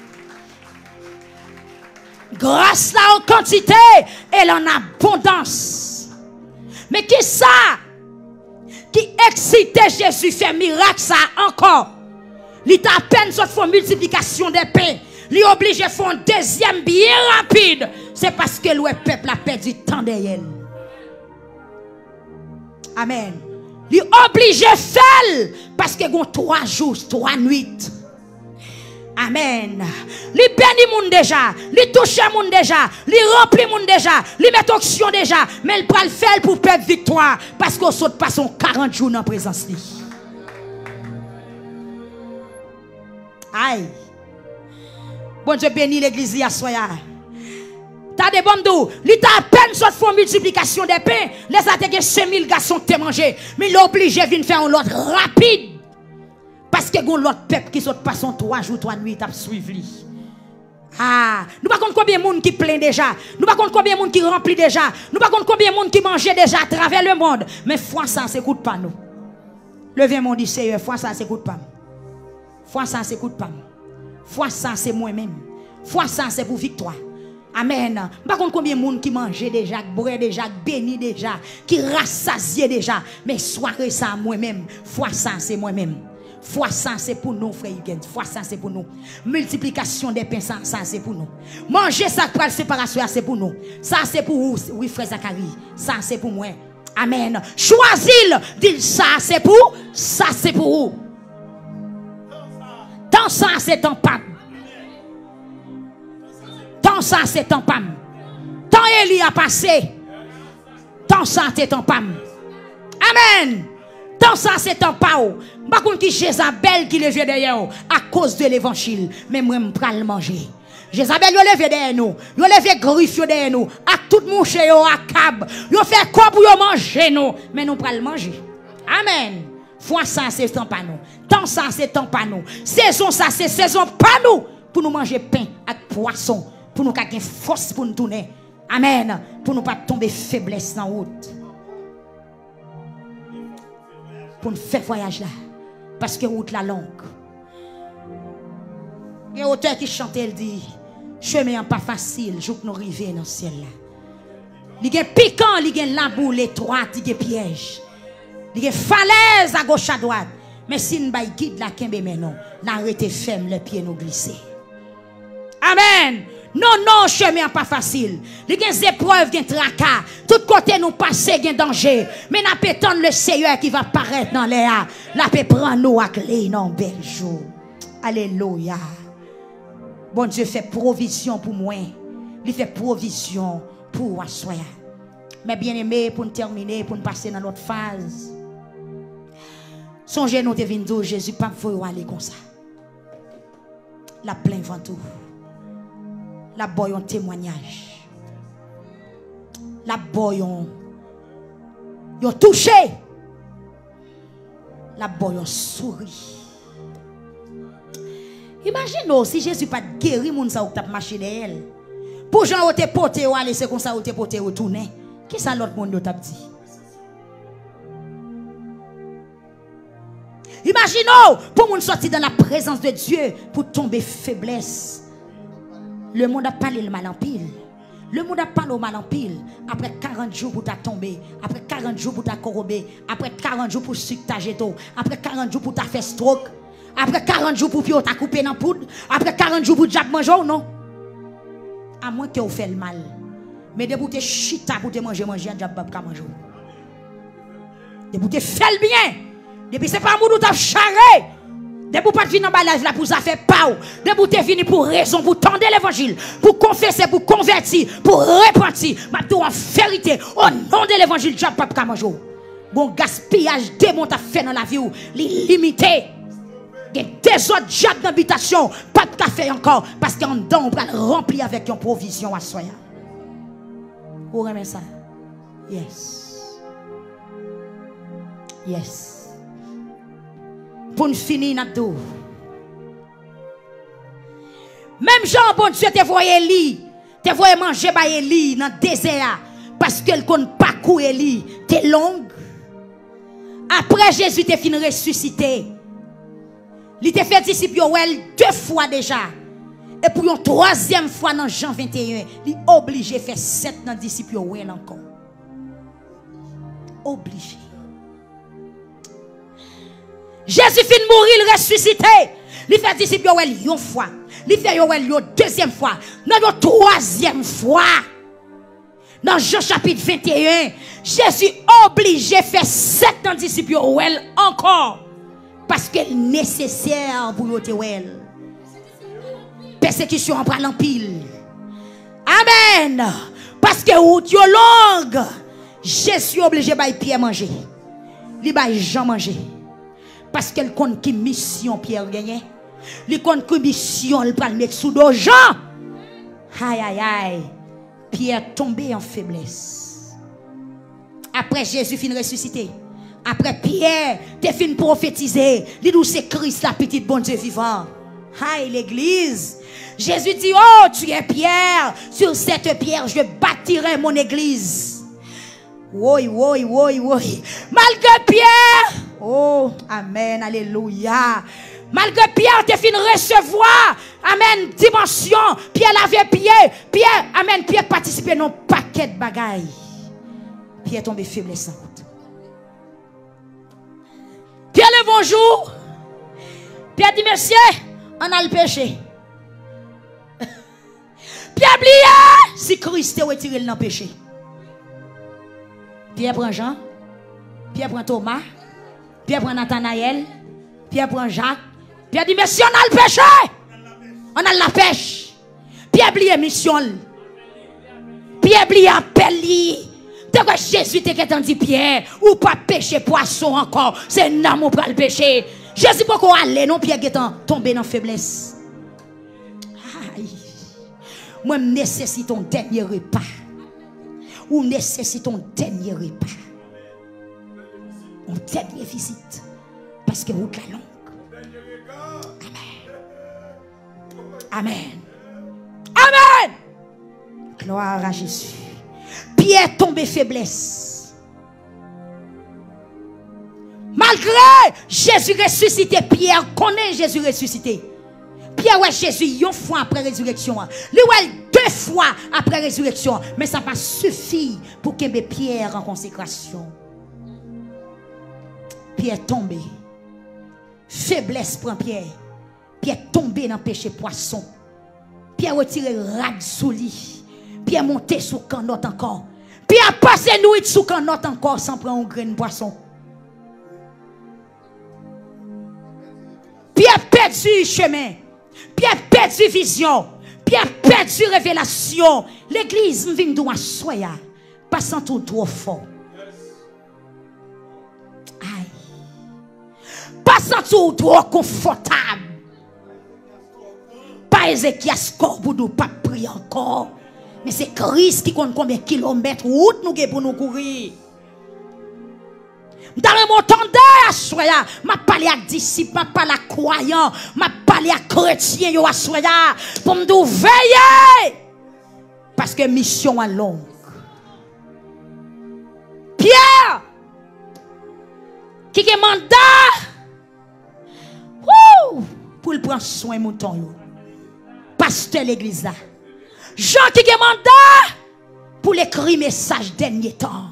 [SPEAKER 3] Grâce là en quantité et en abondance. Mais qui ça qui excitait Jésus fait miracle ça encore. Il t'a à peine soit font multiplication des pains. Il oblige à faire un deuxième bien rapide. C'est parce que le peuple a perdu temps derrière. Amen. Il oblige à faire parce que y a 3 jours, 3 nuits. Amen. Il bénit moun déjà, il touche moun déjà, il remplit moun déjà, il met action déjà, mais il peut le faire pour perdre victoire parce qu'on saute pas son 40 jours dans la présence. Aïe. Bon Dieu bénit l'église à soya. T'as des bombes d'eau. Il t'a à peine soit font multiplication des pains. Les attaquer 5000 garçons qui te mangé. Mais il est obligé de venir faire un lot rapide. Parce que l'autre peuple qui saute pas son 3 jours, 3 nuits, t'a suivi. Ah, nous pas compte combien de monde qui plein déjà. Nous pas compte combien de monde qui remplit déjà. Nous pas compte combien de monde qui mange déjà à travers le monde. Mais foi ça s'écoute pas nous. Levez mon dit Seigneur, foi ça s'écoute pas. Foi ça s'écoute pas. Foi ça c'est moi-même. Foi ça c'est pour victoire. Amen. Par contre combien de monde qui mange déjà, boit déjà, béni déjà, qui rassasié déjà, mais soirée ça moi-même. Foi ça c'est moi-même. Foi ça c'est pour nous frère Hugues. Foi ça c'est pour nous. Multiplication des pains ça c'est pour nous. Manger ça pour la séparation c'est pour nous. Ça c'est pour vous, oui frère Zacharie. Ça c'est pour moi. Amen. Choisis, dit ça c'est pour vous. Tant ça c'est ton pam. Tant ça c'est ton pam.
[SPEAKER 4] Tant Élie a passé. Tant ça c'est ton pam. Amen. Tant ça c'est ton pao. Par contre qui Jézabel qui levé derrière à cause de l'évangile. Mais moi je pral manger. Jézabel yo levé derrière nous. Yo levé griffe derrière nous. À tout mon chez yo à cab. Yo fait quoi pour yo manger nous. Mais nous pral manger. Amen. Fois ça c'est temps pas nous. Tant ça c'est temps pas nous. Saison ça c'est saison pas nous. Pour nous manger pain avec poisson. Pour nous gagner force pour nous tourner. Amen. Pour nous pas tomber faiblesse dans la route. Pour nous faire voyage là. Parce que route la longue. Il y a un auteur qui chante, il dit, chemin pas facile, je nous arriver dans le ciel là. Il y a piquant, il y a la boule étroite, il y a piège. Il y a falaise à gauche à droite. Mais si nous ne guide la kembe mais non, n'arrêtez ferme les pieds nous glisser. Amen. Non, chemin pas facile. Il y a des épreuves, des tracas. Tout côté nous passer, des dangers. Mais nous attendre le Seigneur qui va paraître dans l'air. Nous peut prendre nous à clé dans bel jour. Alléluia. Bon Dieu fait provision pour moi. Il fait provision pour Assoya. Mais bien aimé, pour nous terminer, pour nous passer dans l'autre phase. Songez nous de venir Jésus pas faut aller comme ça. La plein ventoux. La boy un témoignage. La boy yon touché. La boy yon sourit. Imaginez si Jésus pas guéri moun sa ou t'a marché d'elle. Pour Jean ou te poté ou aller c'est comme ça ou te poté ou tourner. Qui ça l'autre monde t'a dit? Imaginez pour moun sortir dans la présence de Dieu pour tomber faiblesse. Le monde a parlé le mal en pile. Le monde a parlé au mal en pile. Après 40 jours pour t'a tomber. Après 40 jours pour t'a corrober. Après 40 jours pour sucre ta jeto. Après 40 jours pour t'a fait stroke. Après 40 jours pour t'a coupé dans poudre. Après 40 jours pour diable manger ou non. À moins que vous faites le mal. Mais de vous te chita pour te manger, diable pas manger. De vous te fait le bien. Depuis c'est pas moun ou t'a charré. De vous pas venir dans balage là pour ça faire pas. De vous te venir pour raison, pour tendre l'évangile, pour confesser, pour convertir, pour repentir. Maintenant en vérité, au nom de l'évangile, diable pas manger. Bon gaspillage démon t'a fait dans la vie ou limité. Il y a des autres diables d'habitation, pas de café encore, parce qu'en dedans, on va remplir avec une provision à soi. Vous remettez ça? Yes. Yes. Pour nous finir, Nabdou. Même Jean, bon Dieu, te voyait Eli, te voyait manger par Eli dans le désert, parce qu'elle ne connaît pas coup Eli, t'es longue. Après Jésus, te fin ressuscité. Il te fait disciple 2 fois déjà. Et pour une 3e fois dans Jean 21, il est obligé de faire 7 dans disciple encore. Obligé. Jésus fin mourir, il ressuscité. Il fait disciple une fois. Il fait une 2e fois. Dans une 3e fois. Dans Jean chapitre 21, Jésus obligé de faire 7 dans disciple encore. Parce que c'est nécessaire pour vous. Persécution en parlant pile. Amen. Parce que route yo longue. Jésus obligé de Pierre manger. Il va Jean manger. Parce qu'elle compte qui mission Pierre gagné. Il compte qui mission il va le mettre sous dos Jean. Aïe aïe aïe. Pierre tombé en faiblesse. Après Jésus fin ressuscité. Après Pierre, te fin prophétiser. Li nous c'est Christ la petite bon Dieu vivant. Aïe l'église. Jésus dit, oh tu es Pierre. Sur cette pierre je bâtirai mon église. Oui. Malgré Pierre. Oh, amen, alléluia. Malgré Pierre te fin recevoir. Amen, dimension. Pierre l'avait pied. Pierre, amen, Pierre participait dans un paquet de bagailles. Pierre tombé faiblesse en route. Pierre le bonjour. Pierre dit, monsieur, on a le péché. Pierre oublié si Christ est retiré dans le péché. Pierre prend Jean. Pierre prend Thomas. Pierre prend Nathanaël. Pierre prend Jacques. Pierre dit, monsieur, on a le péché. On a la pêche. Pierre oublié mission. Pierre Pierre bli appel li. Dès que Jésus te dit Pierre, ou pas pêcher poisson encore, c'est non ou pas le péché. Jésus pourquoi aller non Pierre qui tombé dans faiblesse. Aïe. Moi nécessite un dernier repas. Ou nécessite un dernier repas. Une dernière visite. Parce que route la longue. Amen. Amen. Amen. Gloire à Jésus. Pierre tombé faiblesse. Malgré Jésus ressuscité, Pierre connaît Jésus ressuscité. Pierre ouais Jésus une fois après résurrection. Lui ouais 2 fois après résurrection. Mais ça n'a pas suffi pour qu'il Pierre en consécration. Pierre tombé. Faiblesse prend Pierre. Pierre tombé dans le péché poisson. Pierre retiré rad sous lui. Pierre monté sous canotte encore. Pierre passé nuit sous canotte encore sans prendre un grain de poisson. Pierre perdu chemin. Pierre perdu vision. Pierre perdu révélation. L'église vient de soya. Passant tout trop fort. Aïe. Passant tout trop confortable. Pas Ézéchias Corboudou, pas prier encore. Mais c'est Christ qui compte combien de kilomètres route nous pour nous courir. Dans le montant à soya, m'a parlé à disciples, m'a parlé à croyants, m'a parlé à chrétiens yo à soya pour me veiller. Parce que mission est longue. Pierre qui a mandat pour le prendre soin mouton yo. Pasteur l'église là. Jean qui a mandat pour l'écrire message dernier temps.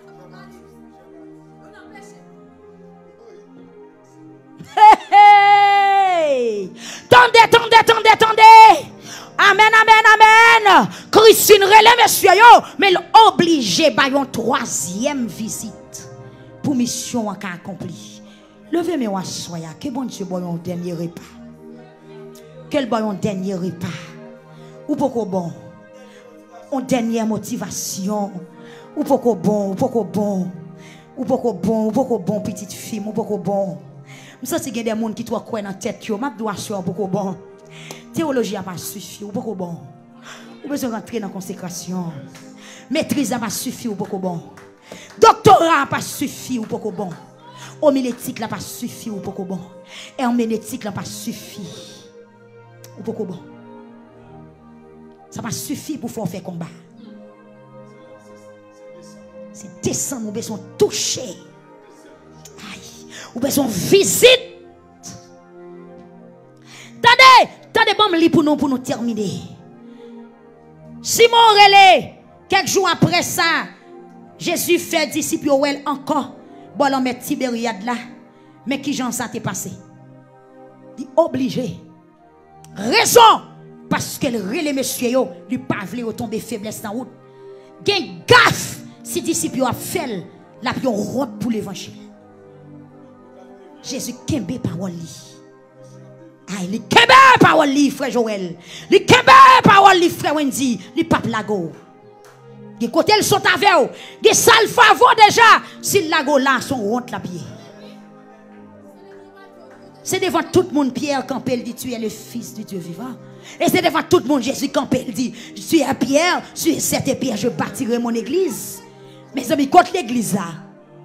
[SPEAKER 4] Hey, Tendez. Amen. Christine relève monsieur yo, mais obligé par une 3e visite pour mission accomplie. Levez mes soya, que bon Dieu boy un dernier repas. Quel boy un dernier repas. Ou beaucoup bon. Une dernière motivation. Ou beaucoup bon, petite fille, ou beaucoup bon. Je sens qu'il y a des gens qui sont dans la tête. Je dois faire beaucoup bon. Théologie n'a pas suffi, ou beaucoup bon. Ou besoin rentrer dans la consécration. Maîtrise n'a pas suffi, ou beaucoup bon. Doctorat n'a pas suffi, ou beaucoup bon. Homilétique n'a pas suffi, ou beaucoup bon. Herméneutique n'a pas suffi, ou beaucoup bon. Ça n'a pas suffi pour faire combat. C'est descendre, ou besoin toucher. Ou besoin visite. Tendez bon li pour nous terminer. Simon relé quelques jours après ça, Jésus fait disciple encore. Bon on met Tibériade là, mais qui j'en ça t'est passé? Il obligé. Raison parce que le relé monsieur yo lui pas vle tomber faiblesse dans route. Gen gaffe si disciple a fait la pion route pour l'évangile. Jésus kembe parole li. Aïe, li kembe parole li frère Joël. Li kembe parole li frère Wendy, li pape lago. Des côté ils sont avec eux. Des sales favor déjà si lago là sont honte la pied. C'est devant tout le monde Pierre campé dit tu es le fils du Dieu vivant. Et c'est devant tout le monde Jésus campé dit tu es Pierre, sur cette pierre je bâtirai mon église. Mes amis, contre l'église là.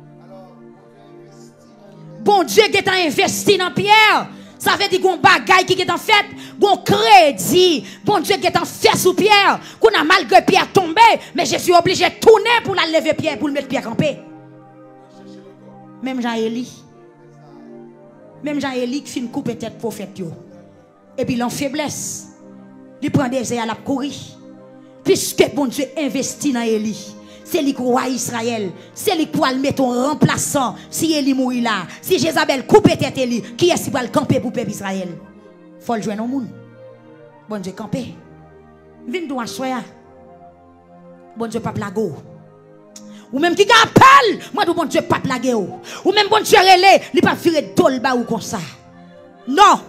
[SPEAKER 4] Bon Dieu qui est investi dans Pierre, ça veut dire qu'on bagaille qui est en fait, qu'on crédit. Bon Dieu qui est en fait sous Pierre, qu'on a malgré Pierre tombé, mais je suis obligé de tourner pour la lever Pierre, pour le mettre Pierre campé. Même Jean-Élie. Même Jean-Élie qui finit couper tête prophète. Et puis l'en faiblesse, il prend des ailes à la courir. Puisque bon Dieu investit dans Élie. C'est lui qui roi Israël. C'est lui qui va le mettre en remplaçant. Si Élie mourit là. Si Jézabel coupe tête Élie. Qui est-ce qui va le camper pour le peuple Israël? Il faut le jouer dans le monde. Bon Dieu camper. Vin d'où soya. Bon Dieu pas plago. Ou même qui appelle. Moi bon Dieu pas plaguer. Ou même bon Dieu relé. Il pas faire dolba ou comme ça. Non.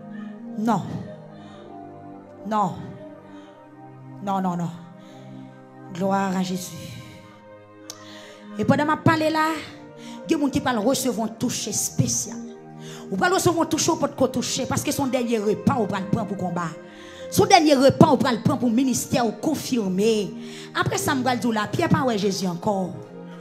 [SPEAKER 4] Non. Non. Non, non, non. Gloire à Jésus. Et pendant ma parler là, il y a des gens qui parlent recevoir un toucher spécial. Ou pas recevoir un toucher pour toucher parce que son dernier repas ou pas le prendre pour combat. Son dernier repas ou pas le prendre pour ministère ou confirmer. Après ça me dire là, Pierre pas ouais Jésus encore.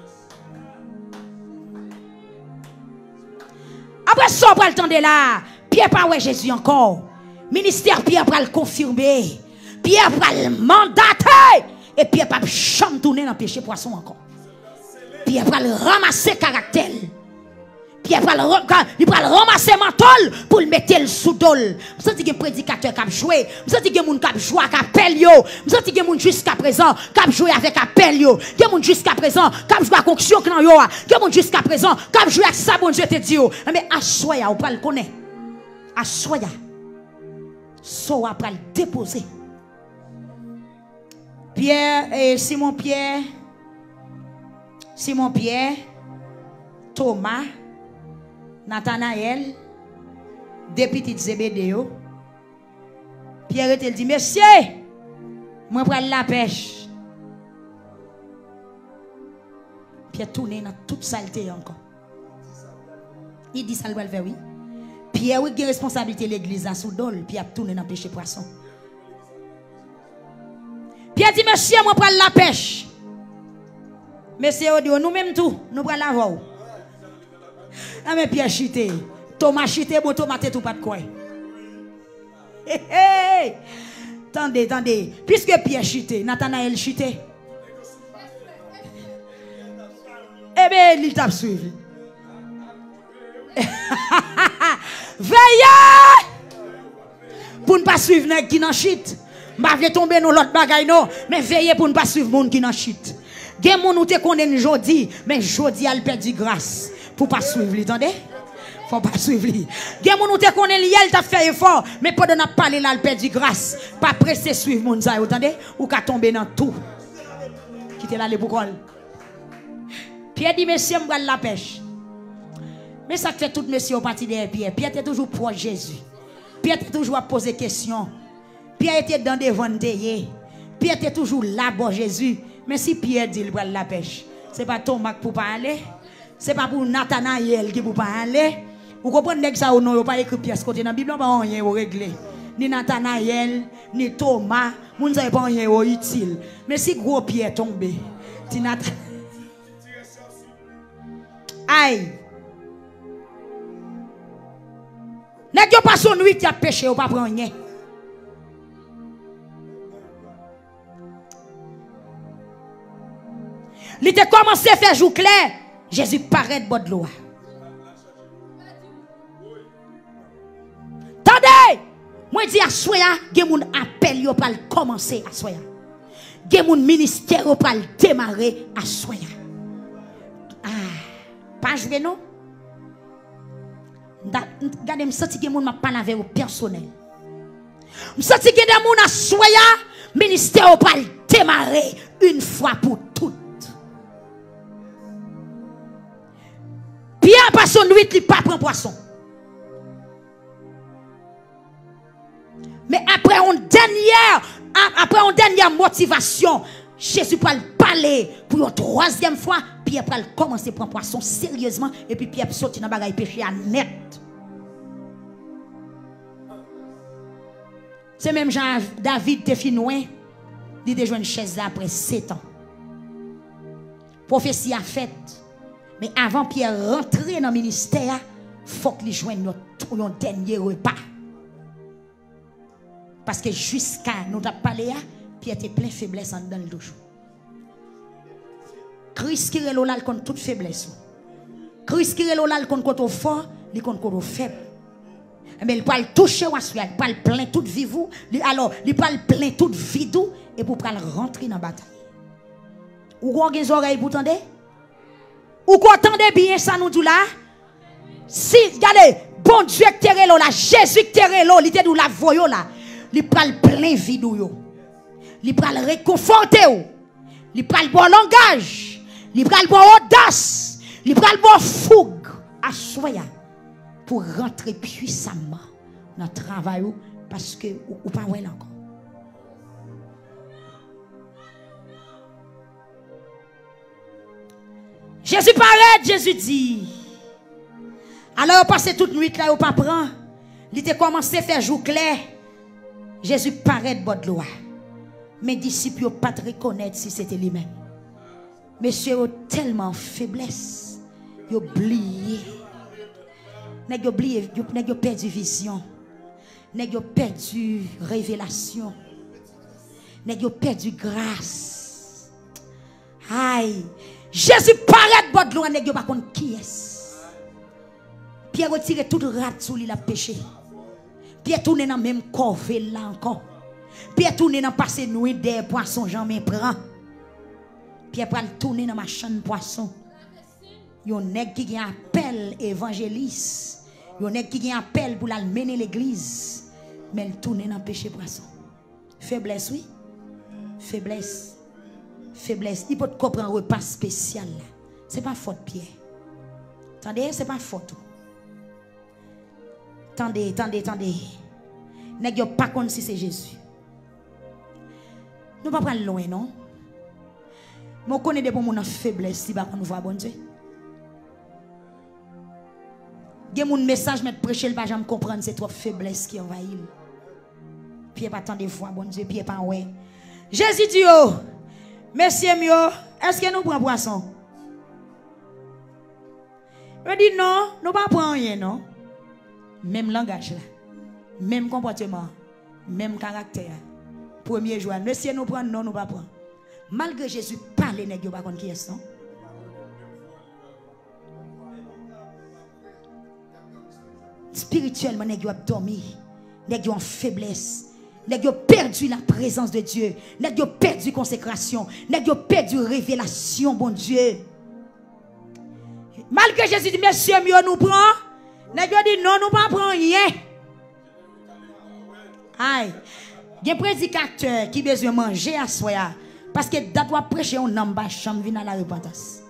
[SPEAKER 4] Après ça on va le tendre là, Pierre pas ouais Jésus encore. Ministère Pierre va le confirmer. Pierre va le mandater et Pierre pas jamais tourner dans péché poisson encore. Pierre va le ramasser caractère. Pierre va le ramasser mental pour le mettre sous dol. Vous sentez que prédicateur qui a joué, vous sentez que moun qui a joué avec appel yo, vous sentez que moun jusqu'à présent qui a joué avec appel yo, que moun jusqu'à présent qui a joué avec conction dans yo, que moun jusqu'à présent qui a joué avec ça bon Dieu te dit yo. Mais assoya ou pas le connaître. Assoya. So après le déposer. Pierre et Simon Pierre, Thomas, Nathanaël, des petits Zébédéo. Pierre était dit, monsieur, moi prends la pêche. Pierre tourne dans toute saleté encore. Il dit ça le faire oui. Pierre a responsabilité de l'église à Soudol, Pierre tourne dans péché poisson. Pierre dit, monsieur, moi prends la pêche. Monsieur, nous-mêmes tout, nous prenons la voie. Ah, mais Pierre chité. Thomas chité, bon Thomas tout pas de quoi. Attendez. Puisque Pierre chité, Nathanaël chité. Eh bien, il t'a suivi. Veillez! Pour ne pas suivre les gens qui n'en chite. Je ne vais pas tomber dans l'autre bagaille, non. Mais veillez pour ne pas suivre les gens qui n'en chite. Gen moun ou te konnen jodi, mais jodi al perdu grâce pour pas suivre li, attendez? Faut pas suivre li. Gen moun ou te konnen li el t'a fait effort, mais pendant n'a parler là al perdu grâce, pas pressé suivre moun ça, attendez? Ou ka tomber dans tout. Quitter là les boucol. Pierre dit monsieur m'bral la pêche. Mais ça fait tout monsieur au parti derrière Pierre. Pierre était toujours proche Jésus. Pierre était toujours à poser questions. Pierre était dans des ventes. Pierre était toujours là pour Jésus. Mais si Pierre dit qu'il va la pêche, ce n'est pas Thomas pour pas aller. Ce n'est pas pour Nathanaël qui pour pas aller. Vous comprenez que ça ou non, vous pas écrit pièce côté dans la Bible, pas rien au régler. Ni Nathanaël, ni Thomas, vous n'avez pas rien au utile. Mais si gros Pierre tombe, si Nathanaël. Aïe. N'est-ce pas son nuit qui a péché ou pas prendre rien. Il a commencé à faire jour clair. Jésus paraît de l'eau. Attendez! Moi, je dis à Soya, il y a un appel pour commencer à Soya. Il y a un ministère pour démarrer à Soya. Ah, pas jouer non? Regardez, je sens que les gens ne parlent avec vous personnel. Je sens que les gens à Soya, ministère pour démarrer une fois pour toutes. Pierre pas son nuit, il pas prend poisson. Mais après une dernière motivation, Jésus va parler pour une troisième fois. Pierre va commencer à prendre poisson sérieusement et puis Pierre sorti dans le bagaille péché à net. C'est même Jean David Tefinouin, il a joué une chaise après 7 ans. Prophétie a fait. Mais avant Pierre rentrer dans le ministère, il faut qu'il joigne notre dernier repas. Parce que jusqu'à nous parler, Pierre était plein de faiblesse dans le dos. Christ qui est là contre toute faiblesse. Christ qui est là contre fort, il contre faible. Mais il peut toucher ou il peut plein toute vie vous. Alors, il peut plein toute vie et pour rentrer dans la bataille. Ou avez des oreilles pour entendre? Ou qu'on entendez bien ça nous dit là? Si, regardez, bon Dieu qui est là, Jésus qui est là, il était là, la voyo là. Il parle plein vidéo. Il parle réconforter. Il parle bon langage. Il parle bon audace. Il parle bon fougue. À soya pour rentrer puissamment dans le travail parce que ou pas ouais encore. Jésus paraît, Jésus dit. Alors, passé toute nuit là, au pas prend. Il était commencé à faire jour clair. Jésus paraît de bonne loi. Mes disciples n'ont pas de reconnaître si c'était lui-même. Monsieur ont tellement faiblesse. Ils ont oublié. Ils ont oublié, ils ont perdu vision. Ils ont perdu révélation. Ils ont perdu grâce. Aïe. Jésus paraît de bonne loi. Ils n'ont pas compte qui est. Pierre retire tout rat sous lui la péché. Pierre tourne dans même corvée là encore. Pierre tourne dans passer nuit des poissons Jean me prend. Pierre pral tourner dans ma chaîne poisson. Yon nèg qui gen appel évangéliste. Yon nèg qui gen appel pour la mener l'église. Mais il tourne dans péché poisson. Faiblesse oui. Faiblesse. Faiblesse. Il peut comprendre un repas spécial. C'est pas faute Pierre. Attendez, c'est pas faute. Attendez. Nèg yo pas connait si c'est Jésus. Nous pas prendre loin non. Mais on connaît des bons mon faiblesse si pas qu'on voit bon Dieu. Gen mon message met prêcher le pas jamais comprendre c'est trop faiblesse qui envahit. Puis pas attendre voir bon Dieu puis pas ouais. Jésus dit oh, messieurs mieux, est-ce que nous prenons poisson? Je dis non, nous pas prendre rien non. Même langage là, même comportement, même caractère. Premier jour, monsieur nous prend non nous pas prendre. Malgré Jésus parle nèg yo pas connait qui est non. Spirituellement nèg yo a dormi, nèg yo en faiblesse. Nèg yo perdu la présence de Dieu, nèg yo perdu consécration, nèg yo perdu révélation bon Dieu. Malgré Jésus dit monsieur mieux nous prend, nèg yo dit non nous pas prend rien. Aïe. Gen prédicateur qui besoin manger à soya parce que date doit prêcher on en bas chambre vinn à la repentance.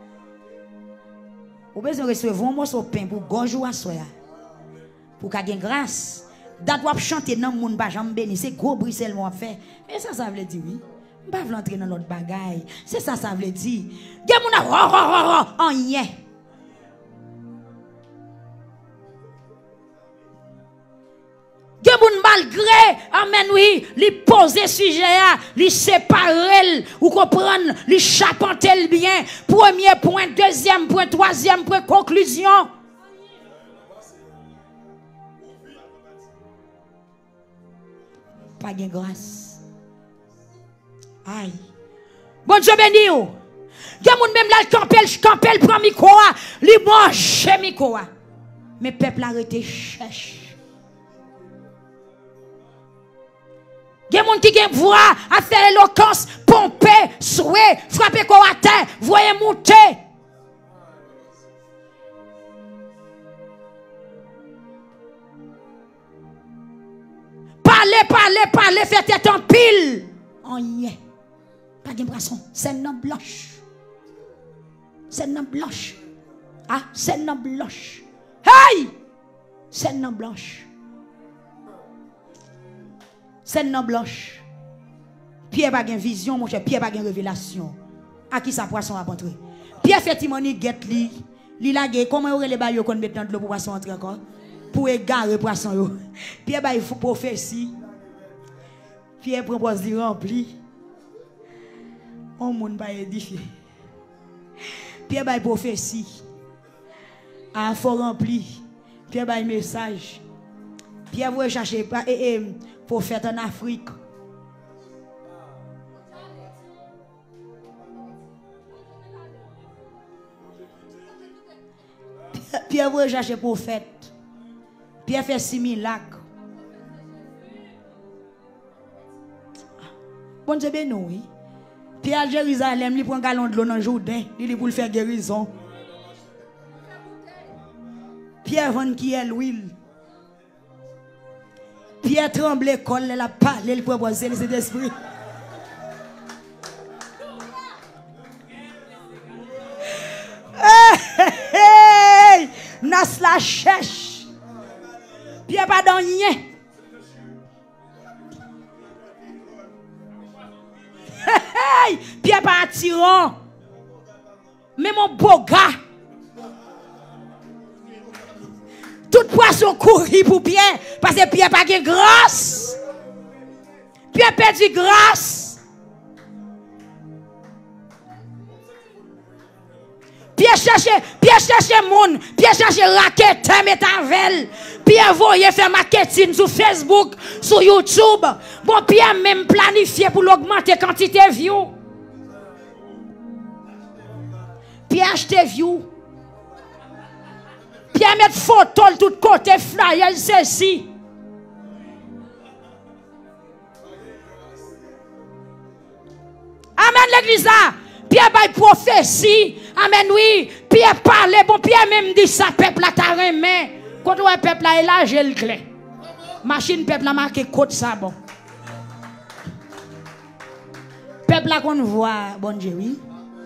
[SPEAKER 4] Ou besoin recevoir un morceau de pain pour gorge à soya. Pour qu'a gen grâce. Date doit chanter dans moun ba jambe béni, c'est gros bruit seulement fait. Et ça veut dire oui. Pas entrer dans l'autre bagaille. C'est ça veut dire. Gen moun a en yé. Malgré, amen oui, li poser sujet, li séparer, ou comprendre, li chapanter bien. Premier point, deuxième point, troisième point, conclusion. Pas de grâce. Aïe. Bon Dieu béni ou. Gen moun même là, campel, prend micro, li mange micro. Mais peuple arrêté cherche. Il y a des gens qui ont voix à faire l'éloquence, pomper, souer, frapper quoi à terre, voyez monter. Parler, faire tête en pile. On y est. Pas de brasson, c'est une blanche. C'est une blanche. Ah, c'est une blanche. Hey! C'est une blanche. C'est une blanche. Pierre n'a pas de vision, mon cher. Pierre n'a pas de révélation. À qui sa poisson a rentré? Pierre fait timoni guette li. Li la guette. Comment aurait les baillots qu'on met dans de l'eau pour poisson entrer encore? Pour égarer poisson yo. Pierre ba il faut prophétie. Pierre propose li rempli. On moun ba édifier. Pierre ba prophétie. A faut rempli. Pierre ba message. Pierre veut chercher prophète en Afrique. Pierre veut chercher prophète. Pierre fait 6000 lacs. Bon Dieu béni oui. Pierre à Jérusalem, il prend un gallon de l'eau dans le Jourdain, il dit pour le faire guérison. Pierre vend qui est l'huile. Pierre tremble, colle, elle a parlé, elle propose le Saint-Esprit. Hey, Nas la cherche. Pierre pas dans rien. Pierre pas attirant. Mais mon beau gars, tout poisson courit pour Pierre, parce que Pierre n'a pas de grâce. Pierre a perdu grâce. Pierre cherche monde, Pierre cherche raquette, métavel. Pierre voyait faire marketing sur Facebook, sur YouTube. Bon, Pierre même planifié pour l'augmenter quantité de views. Pierre acheté views. Pierre met photo de tout côté, flyer, ceci. Amen l'église. Pierre baille prophétie. Amen oui. Pierre parle. Bon, Pierre même dit ça, peuple la ta main. Quand on voit peuple là, là, j'ai le clé. Machine peuple la marqué code ça bon. Peuple là qu'on voit, bon Dieu, oui.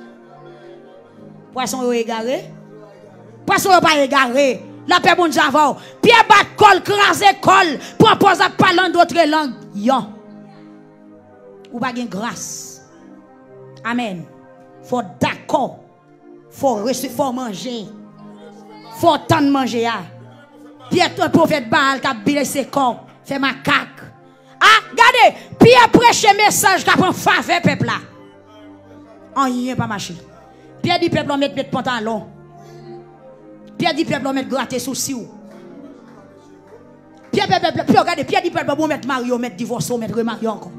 [SPEAKER 4] Poisson est égaré. Poisson n'est pas égaré. La paix bon Dieu avant. Pierre bat col, crase col. Propose à parler d'autres langues. Yon. Ou pas de grâce. Amen. Faut d'accord. Faut manger. Faut tant manger. Pierre, un prophète Baal qui a blessé corps. Fait macaque. Ah, regardez. Pierre prêche message qui a pris faveur peuple là. En y est pas marché. Pierre dit peuple on met pantalon. Pierre dit peuple on met gratter souci ou. Pierre regardez, Pierre dit peuple on mettre Mario, mettre divorce, mettre remarier encore.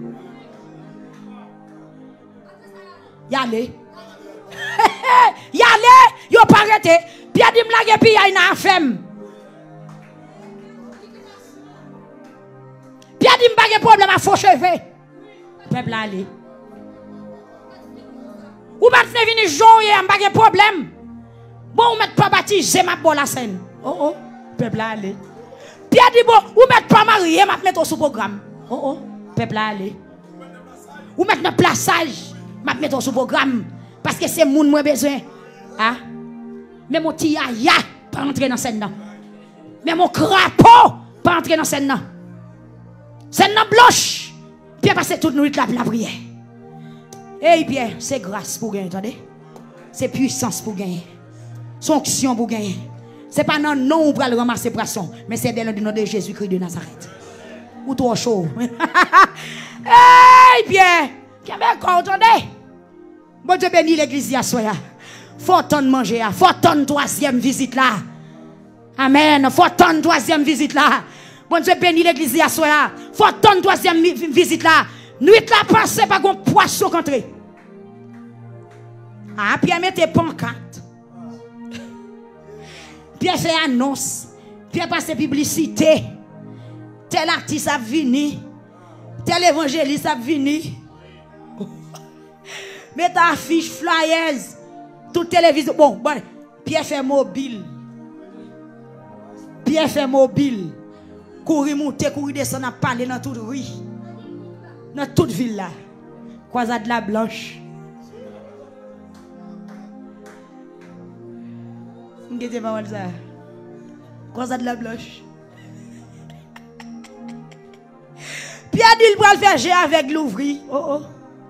[SPEAKER 4] Yale. Yale, yo pas arrêté. Pierre dit m'lage puis y a une femme. Pierre dit m'pas de problème à faux cheveux. Peuple aller. Ou pas venir jouer, m'pas de problème. Bon, ou mettre pas baptisé ma bonne la scène. Oh oh, peuple aller. Pierre dit bon, ou mettre pas marié, m'a mettre sous programme. Oh oh, peuple aller. Ou mettre un plaçage, m'a mettre sous programme parce que c'est moun moi besoin. Ah. Mais mon petit ya pas entrer dans scène là. Mais mon crapaud pas entrer dans scène là. Scène là blanche. Pierre passer toute nuit là pour la prière. Eh Pierre, c'est grâce pour gagner, attendez. C'est puissance pour gagner. Sanction pour gagner. C'est pas non non pour aller ramasser poisson, mais c'est dans le nom de Jésus-Christ de Nazareth. Ou trop chaud. Hey Pierre, qui avait encore attendez. Bon Dieu bénit l'église à soya. Faut ton manger, faut ton troisième visite là. Amen. Faut ton troisième visite là. Bon Dieu bénit l'église à soya. Faut ton troisième visite là. Nuit là passé par un poisson contré. Ah Pierre mettez pancarte. Pierre fait annonce. Pierre passe publicité. Tel artiste a venu. Tel évangéliste a venu. Mettez affiche, flyers. Toute télévision. Bon, Pierre fait mobile. Pierre fait mobile. Courir monter, courir descendre, à parler dans toute rue. Dans toute ville là. Croisade la blanche. N'était pas mal ça. Croisade la blanche. Pierre dit il va le faire gérer avec l'ouvri. Oh oh.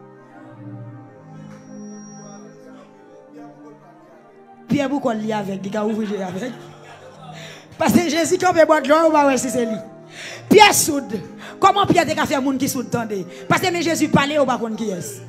[SPEAKER 4] Pierre pourquoi il y avec, il a ouvert avec. Parce que Jésus quand il boit de l'eau, on va voir si c'est lui. Pierre soude. Comment Pierre te fait monde qui soude tendez? Parce que Jésus parlait au bas qui est.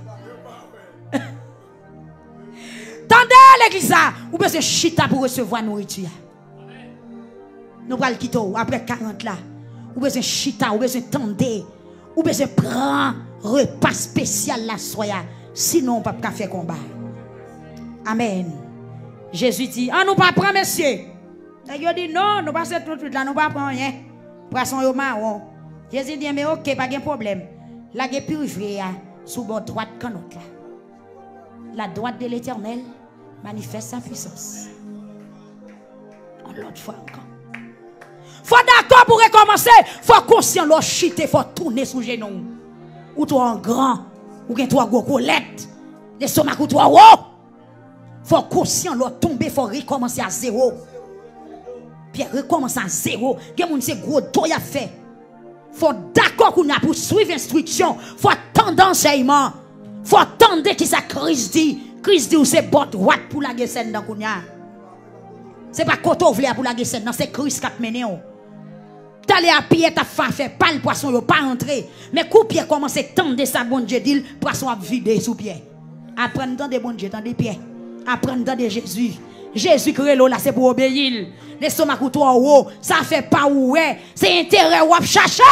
[SPEAKER 4] Tendez l'église là, ou besoin chita pour recevoir nourriture. Nous allons quitter après 40 là. Ou besoin chita, ou besoin tendez, ou besoin prendre repas spécial la soya. Sinon on peut pas faire combat. Amen. Jésus dit, ah nous pas prendre monsieur. Et il dit non, nous pas cette tout là, nous pas prendre rien. Poisson au marron. Jésus dit mais OK, pas de problème. La guerre purifiée sous bord droite canotte là. La droite de l'Éternel manifeste sa puissance. L'autre fois encore. Faut d'accord pour recommencer. Faut conscient l'autre chiter, faut tourner sous genou. Ou toi en grand, ou bien toi gros colette. Les stomac ou toi haut. Faut conscient l'autre tomber, faut recommencer à zéro. Puis recommencer à zéro. Gen c'est gros doy à faire. Faut d'accord qu'on a pour suivre instruction. Faut attendre enseignement. Faut attendre qui sa crise dit. Christ dit c'est bot droite pour la scène dans kounya. C'est pas koto vle pour la scène, c'est Christ qui a mené. T'allais à pied, t'as fait pas le poisson, yo pas entré. Mais coup pied commence à tendre ça bon Dieu dit, poisson a vidé sous pied. Apprendre dans des bon Dieu, dans des pieds. Apprendre dans des Jésus. Jésus crée là, c'est pour obéir. L'estomac ou toi haut, ça fait pas ouais, c'est intérêt ou à chercher.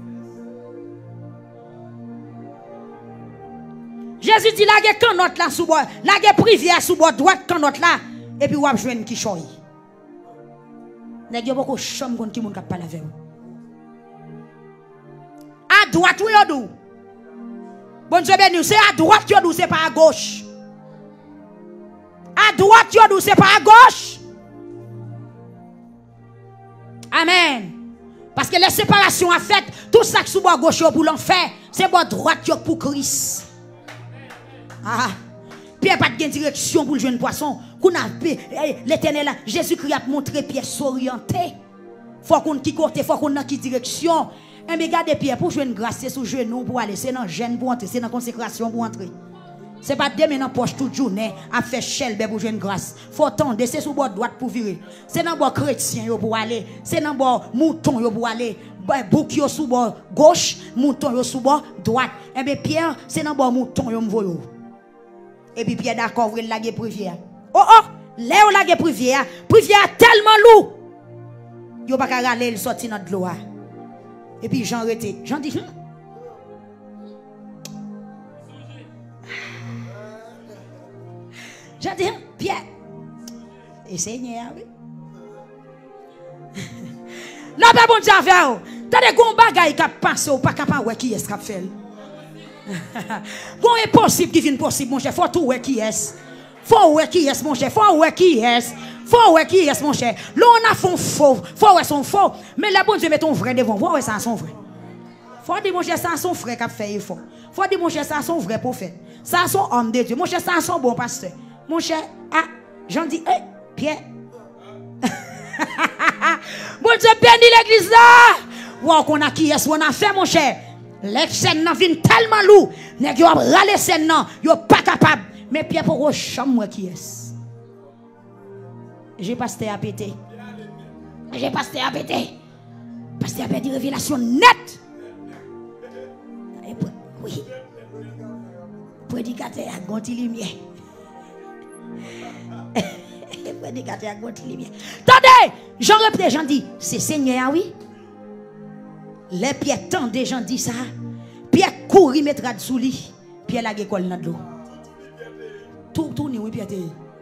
[SPEAKER 4] Jésus dit la canotte là sous bord, la privière sous bord droite canotte là et puis ou a joindre qui choy. Nèg yo beaucoup chambre kon ki moun ka parler avec vous. À droite ou yo dou. Bon Dieu béni, c'est à droite yo dou, c'est pas à gauche. À droite yo dou, c'est pas à gauche. Amen. Parce que les séparations a fait tout ça qui sous bord gauche pour l'enfer, c'est bord droite yo pour Christ. Ah, Pierre pas de direction pour le jeune poisson. L'Éternel, Jésus-Christ a montré Pierre s'orienter. Faut qu'on qui côté, faut qu'on dans qui direction. Et mais regardez Pierre pour jouer une grâce, c'est sous genou pour aller, c'est dans gêne pour entrer, c'est dans consécration pour entrer. C'est pas demain dans poche toute journée à faire chelbe pour jouer une grâce. Faut tendre, c'est sous bord droite pour virer. C'est dans bord chrétien pour aller, c'est dans bord mouton pour aller. Bouc yo sous bord gauche, mouton yo sous bord droite. Et bien Pierre, c'est dans bord mouton yo m'voyo. Et puis Pierre d'accord, vous la privière. Oh oh, là où la privière tellement lourd. Yo pas ka râler, il sorti dans de l'eau. Et puis Jean arrêté. Jean dit Jean dit Pierre. Et Seigneur oui. Là pas bon Dieu faire. T'as des gon bagay qui passe ou pas capable ouais qui est qui fait. Bon est possible qui vient possible mon cher, faut tout ouais qui est. Faut ouais qui est mon cher, faut ouais qui est. Faut ouais qui est mon cher. Là on a font faux, faut ouais son faux, mais la bon Dieu met ton vrai devant, faut ouais ça son vrai. Faut dire mon cher ça son frère qui a fait effort. Faut dire mon cher ça son vrai prophète. Ça son homme de Dieu. Mon cher ça son bon pasteur. Mon cher ah, j'en dis Pierre. Bon Dieu béni l'église là. Wow qu'on a qui est, on a fait mon cher. Les scènes nan vin tellement lourd, nèg yo râler scène nan, yo pas capable. Mais Pierre pour chambre qui est. J'ai pasteur à péter. J'ai pasteur à péter. Pasteur a perdu révélation nette. Oui. Prédicateur a gonti lumière. Prédicateur a gonti lumière. Attendez, Jean répète, Jean dit, c'est Seigneur oui. Les pieds tendent, gens disent ça. Pierre courir mettra sous lui. Pierre la école dans l'eau. Tout oui Pierre.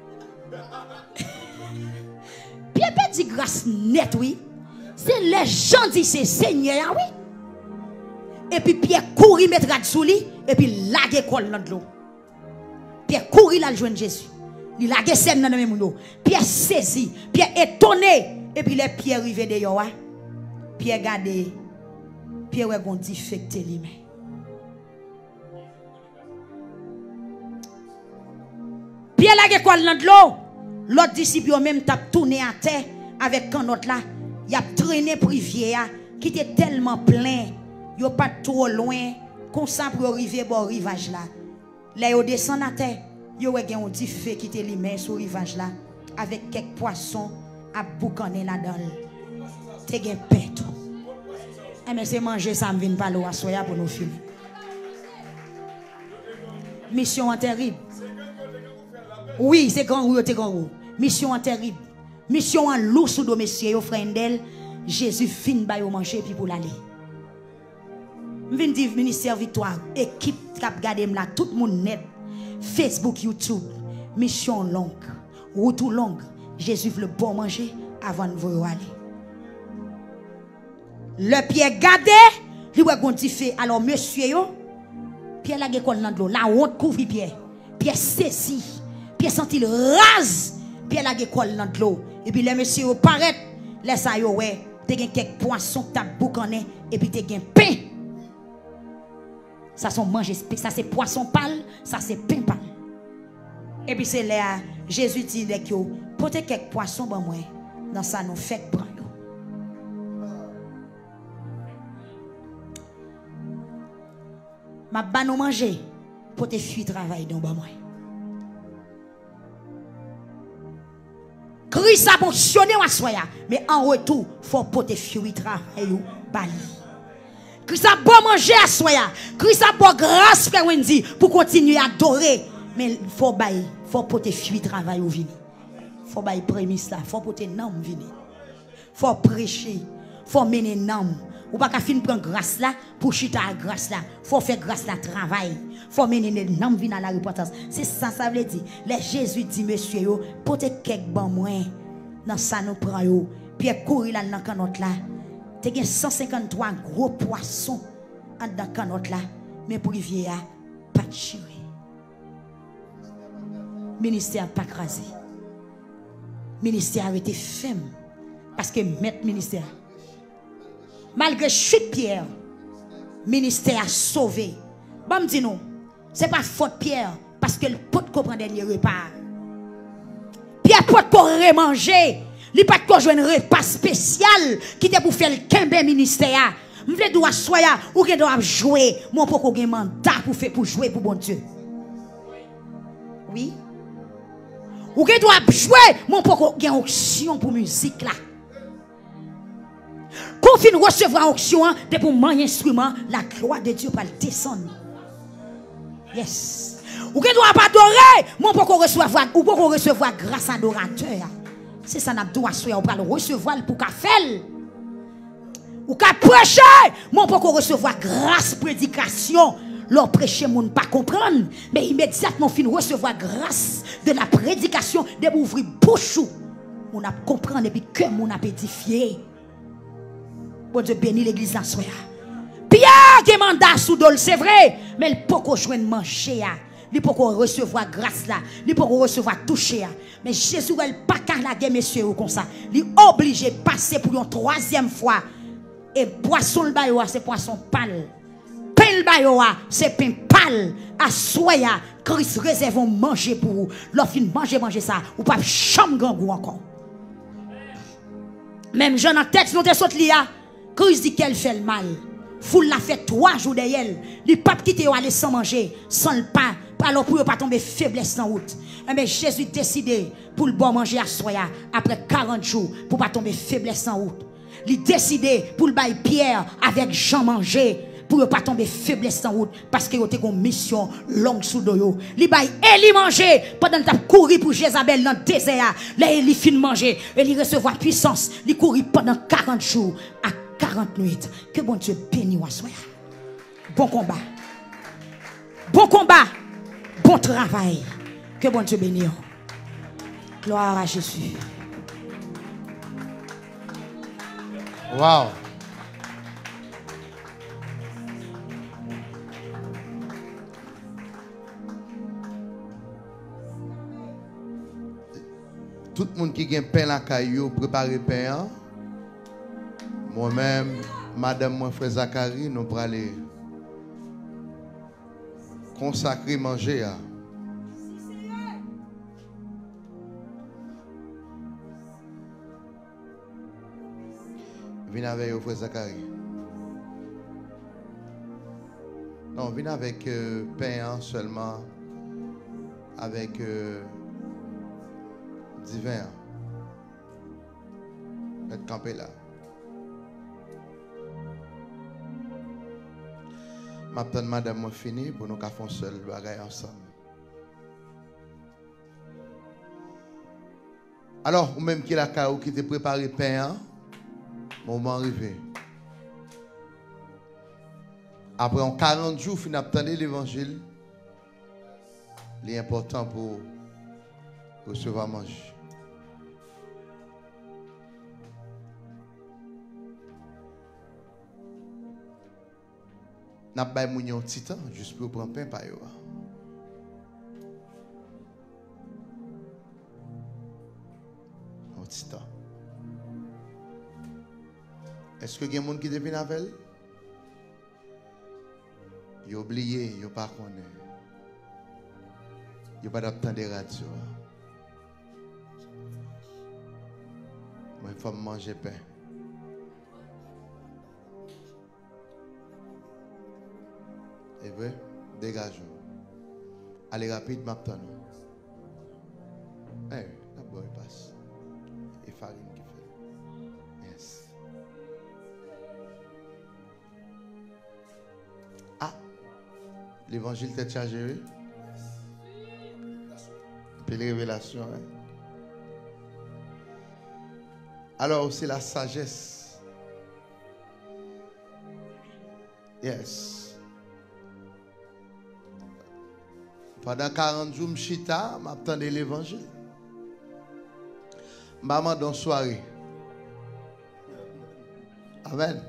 [SPEAKER 4] Pierre dit grâce net oui. C'est les gens disent c'est Seigneur oui. Et puis Pierre courir mettra sous lui et puis la école dans l'eau. Pierre courir là joindre Jésus. Il la scène dans même l'eau. Pierre saisi, Pierre étonné et puis les pierres arrivent dehors. Pierre gardé. Pierre est gon défecté lui-même. Pierre la quoi dans l'eau. L'autre disciple même t'a tourné à terre avec un autre là, il a traîné privière qui était tellement plein, yo pas trop loin, comme ça pour arriver au rivage là. Là yo descend à terre, yo ouais gen un diffé qui était lui-même sur rivage là avec quelques poissons à boucaner là-dedans. Te gen pain tout. Mais c'est manger ça me vient pas l'eau à soya pour nous filmer. Mission terrible. Oui, c'est grand roue, c'est grand roue. Mission terrible. Mission en loup sous domicile, yo frère Jésus fin ba yo manger puis pour l'aller. M'vinn dire ministère victoire, équipe cap garder là tout monde net. Facebook, YouTube, mission longue, route longue. Jésus veut le bon manger avant de vous aller. Le pied gardé, il va gontifier. Alors, monsieur, yo, Pierre la gécole dans l'eau, la honte couvre Pierre. Pierre saisi, Pierre senti le rase, Pierre la gécole dans l'eau. Et puis, les messieurs paraît, laisse ça yo, ouais, te gen quelques poissons que t'as boucané, et puis te gen pain. Ça sont manger, ça c'est poisson pâle, ça c'est pain pâle. Et puis, c'est là, Jésus dit, yo, portez quelques poissons, ben moi, dans ça nous fait prendre. Ma ba nous manger pour te fuir travail dans ba moi. Christ a fonctionné à soya, mais en retour, faut porter fruit travail ou bali. Christ a bon manger à soya, Christ a bon grâce frère Wendy pour continuer à adorer, mais faut porter fruit travail ou vini. Faut bailler prémisse là, faut porter nom vini. Faut prêcher, faut mener nom. Ou pas qu'à fin prendre grâce là pour chita à grâce là, faut faire grâce là travail. Faut mener nom vini à la repentance. C'est ça ça veut dire. Les Jésus dit monsieur yo, porter quelques bon moins dans ça nous prend yo. Puis courir là dans canotte là. Te gen 153 gros poissons en dans canotte là, mais pour rivière pas de chiré. Ministère pas crasé. Ministère a été ferme parce que maître ministère malgré chute Pierre, ministère a sauvé. Bon me dit nous, c'est pas faute Pierre parce que le pot qu'on prend dernier repas. Pierre pot qu'on remanger. Il pas de jouer un repas spécial qui te pour faire le kembe ministère. M'vle doit soya ou que doit jouer mon poko gen mandat pour jouer pour bon Dieu. Oui. Ou que doit jouer mon poko gen onction pour musique là. Quand fin recevoir onction de pour man instrument, la gloire de Dieu va descendre. Yes. Ou que doit pas adorer mon poko recevoir ou poko recevoir grâce à adorateur. C'est ça n'a doit soya on va le recevoir pour qu'a faire. Ou qu'a prêcher, mon peut recevoir grâce prédication. Leur prêcher moun pas comprendre, mais immédiatement fin recevoir grâce de la prédication de ouvrir bouche. On a comprendre et puis que mon a édifié. Bon Dieu bénit l'église en soya. Pierre qui mandat sous dol c'est vrai, mais il peut joindre manger. Il peut recevoir grâce là, il peut recevoir toucher. Mais Jésus elle pas qu'à la guerre messieurs comme ça. Il obligé passer pour une troisième fois. Et poisson le bayo c'est poisson pâle. Pain le bayo c'est pain pâle. À soya Christ réserve manger pour vous. Lorsqu'il manger ça, ou pas chambre grand goût encore. Même Jean en tête nous te saute lia. Christ dit qu'elle fait le mal. Foule l'a fait 3 jours derrière. Le pape qui te aller sans manger, sans le pain. Alors pour ne pas tomber faiblesse en route. Mais Jésus décidé pour le bon manger à soya après 40 jours pour ne pas tomber faiblesse en route. Il décidé pour le bail Pierre avec Jean manger pour ne pas tomber faiblesse en route parce qu'il a une mission longue sous doyo. Il bail Élie manger pendant qu'il a couru pour Jézabel dans le désert. Là il fin manger et il recevoir puissance. Il couru pendant 40 jours à 40 nuits. Que bon Dieu bénisse à soya. Bon combat. Bon combat. Bon travail. Que bon Dieu bénisse. Gloire à Jésus.
[SPEAKER 2] Wow. Tout le monde qui a pain la caillou, préparez pain. Moi-même, madame, mon frère Zachary, nous allons aller consacrer manger. Venez avec vous, frère Zachary. Non, venez avec pain seulement, avec divin. Faites camper là. Maintenant, madame, moi fini pour nous faire seul bagaille ensemble. Alors, ou même qui la caillou qui te préparé pain, moment arrivé. Après 40 jours, fin attendre l'évangile. L'important pour recevoir manger. N'a pas eu un petit temps juste pour prendre pain par yo. Un petit temps. Est-ce que il y a des gens qui deviennent avec elle? Ils ont oublié, ils n'ont pas connu. Ils n'ont pas d'obtenir des radios. Moi, il faut manger pain. Et vrai, dégageons. Allez rapide, maintenant. Eh, d'abord, il passe. farine qui fait. Yes. Ah, l'évangile t'est chargé, oui? Puis les révélations, hein? Alors, c'est la sagesse. Yes. Pendant 40 jours, Mchita, m'attendais l'évangile. Maman dans la soirée. Amen.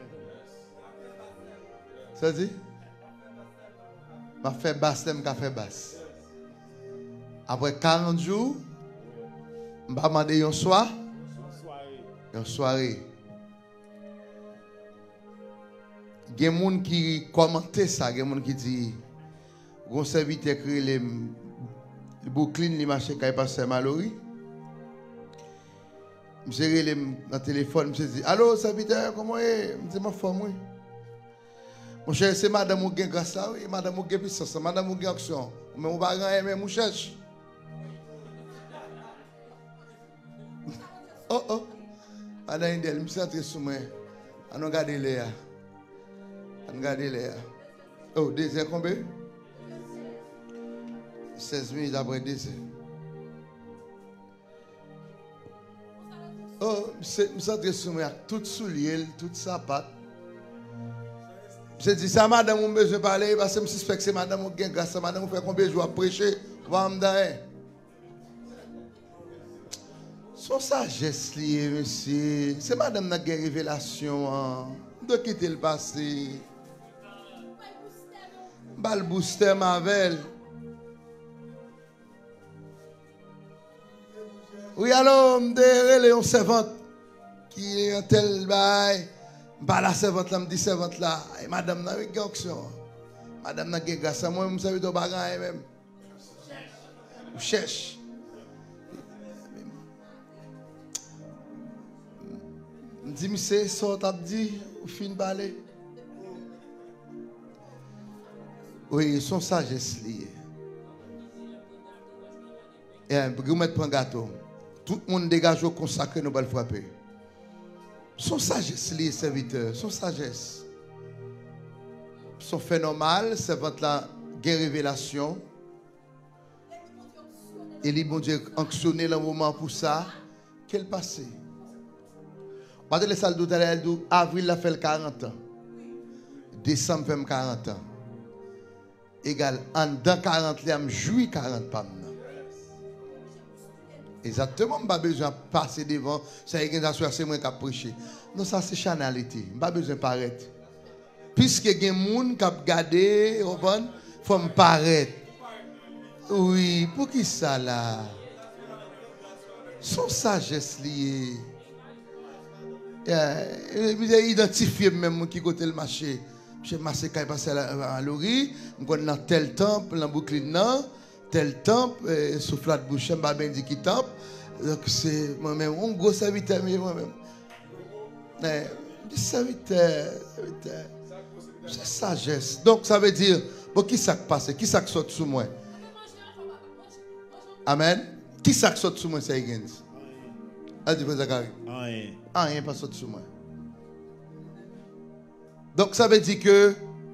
[SPEAKER 2] Ça dit? M'a fait basse, m'a fait basse. Après 40 jours, m'a demandé un soir. Une soirée. Il y a des gens qui commentent ça, il y a des gens qui disent, un serviteur qui les bouclines, les machins qui passent à Mallory. Je suis dans le téléphone, je dis, allô, serviteur, comment est-ce? Je dis, ma femme, oui. Mon cher, c'est madame ou gen grâce là, oui, madame ou gen puissance, madame ou gen action. Mais on va gagner, mon cherche. Oh, oh. Madame Indel, je me suis entré sous moi. On a gardé les. On a gardé les. Oh, deuxième combien? 16 minutes après deuxième. Oh, je me suis entré sous moi. Tout soulier, tout sapat. Je dis ça, madame, on a besoin de parler parce que je suspecte que c'est madame qui a grâce à madame, on fait combien de jours à prêcher. Va me dire. Son sagesse liée, monsieur. C'est madame qui a une révélation. De quitter le passé. Bal booster Mavel. Oui, alors, je suis un servante qui est un tel bail. La servante là, me dit servante là. Et madame n'a pas action. Madame n'a pas grâce à moi, je savais de bagarre même. Je cherche. Je dis, monsieur, sort à dit, ou fin balai. Oui, son sagesse liée. Et vous mettez un gâteau. Tout le monde dégage au consacré, nous allons frapper. Son sagesse liée, serviteur, son sagesse. Son fait normal, servante là, guerre révélation. Et les bon Dieu actionné le moment pour ça. Quel passé? Pas de la salle d'hôtel, avril, la fait 40 ans. Décembre, fait 40 ans. Égal, en dans 40 ans, juillet 40 ans. Exactement, je n'ai pas besoin de passer devant. C'est moi qui ai prêché. Non, ça c'est chanalité. Je n'ai pas besoin de paraître. Puisque il y a des gens qui ont regardé, il faut me paraître. Oui, pour qui ça là? Son sagesse liée. Il a identifié même qui côté le marché. Je marché qui est passé à l'ori, je suis dans tel temple, dans boucline, tel temple, soufflat de bouche, je ne sais pas qui temple. Donc c'est moi-même, un gros serviteur, moi-même. Serviteur, c'est sagesse. Donc ça veut dire, bon, qui ça passe? Qui ça saute sous moi? Amen. Qui ça saute sous moi, c'est Higgins? Allez, frère Zachary. Rien pas saute sous moi. Donc ça veut dire que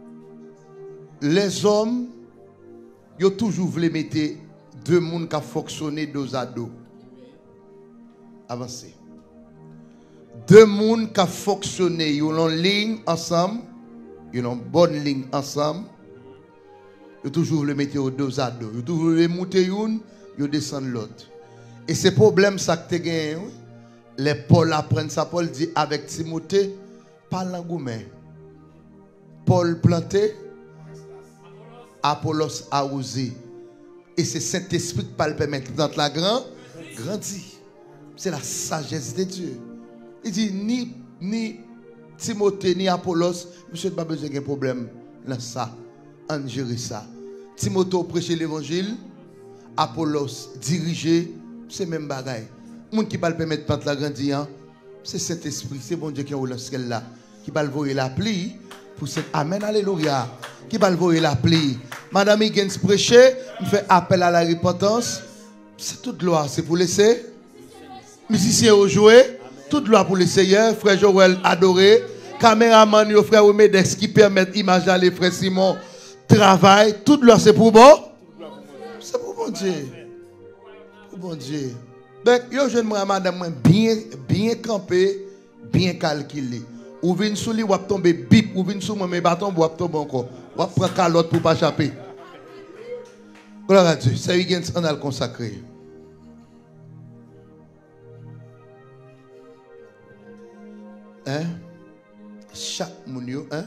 [SPEAKER 2] les hommes, ils ont toujours voulu mettre deux personnes qui ont fonctionné dos à dos. Avancez. Deux personnes qui ont fonctionné, ils ont une ligne ensemble, ils ont une bonne ligne ensemble. Ils ont toujours voulu mettre dos à dos. Ils ont toujours voulu monter une, ils descendent l'autre. Et ce problème, ça que tu as gagné, les Paul apprennent ça. Paul dit avec Timothée, parle en gourmet. Paul planté, Apollos arrosé. Et c'est Saint-Esprit qui le permettre dans la grandit. C'est la sagesse de Dieu. Il dit ni Timothée ni Apollos, monsieur n'a pas besoin de problème dans ça. On gère ça. Timothée prêcher l'évangile, Apollos diriger, c'est même bagaille. Le monde qui va le permettre de la grandir, c'est Saint-Esprit, c'est bon Dieu qui est là, qui va le voir la pluie. Pour cette Amen, Alléluia. Qui va le voir la pluie. Madame Higgins prêcher, me fait appel à la repentance. C'est toute gloire, c'est pour laisser. musiciens ont joué. Toute gloire pour le Seigneur. Frère Joël adoré. Caméraman, yo frère Omedex qui permet d'image à les frères Simon. Travail. Toute gloire c'est pour bon. C'est pour bon Dieu. Pour bon Dieu. Donc, yo jeune madame bien campé, bien calculé. Ou vin sous li, ou tomber bip, ou vin sous moi mes bâtons, ou tomber encore. Ou prendre calotte pour pas échapper. Gloire à Dieu. C'est week-end, on a le consacré. Hein? Chaque mounio, hein?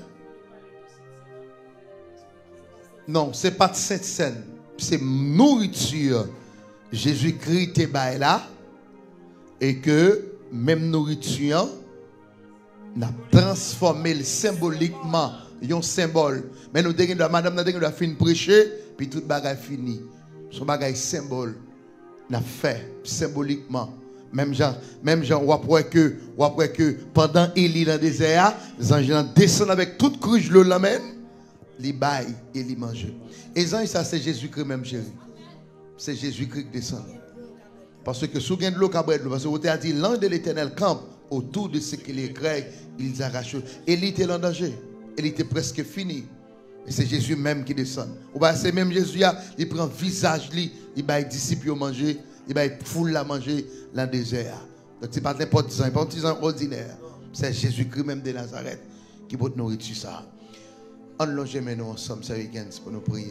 [SPEAKER 2] Non, c'est pas de cette scène. C'est nourriture. Jésus-Christ est là. Et que même nourriture n'a transformé symboliquement un symbole. Mais nous devons, madame, nous devons finir prêcher, puis tout bagage fini. Son bagage symbole n'a fait symboliquement. Même gens, on voit que pendant Élie dans le désert, les anges descendent avec toute cruche le l'amène, les baillent et les mangent. Et les anges, ça c'est Jésus-Christ même, chérie. C'est Jésus-Christ qui descend. Parce que sous gain de l'eau, parce que vous avez dit, l'ange de l'Éternel campe autour de ce qu'il écrit, ils arrachent. Élie était en danger. Élie était presque fini. Et c'est Jésus même qui descend. C'est même Jésus, il prend visage, il va disciples manger, il va foule la manger dans le désert. Donc ce n'est pas n'importe qui, pas un petit ordinaire. C'est Jésus-Christ même de Nazareth qui va te nourrir ça. On longe maintenant ensemble ce week-end pour nous prier.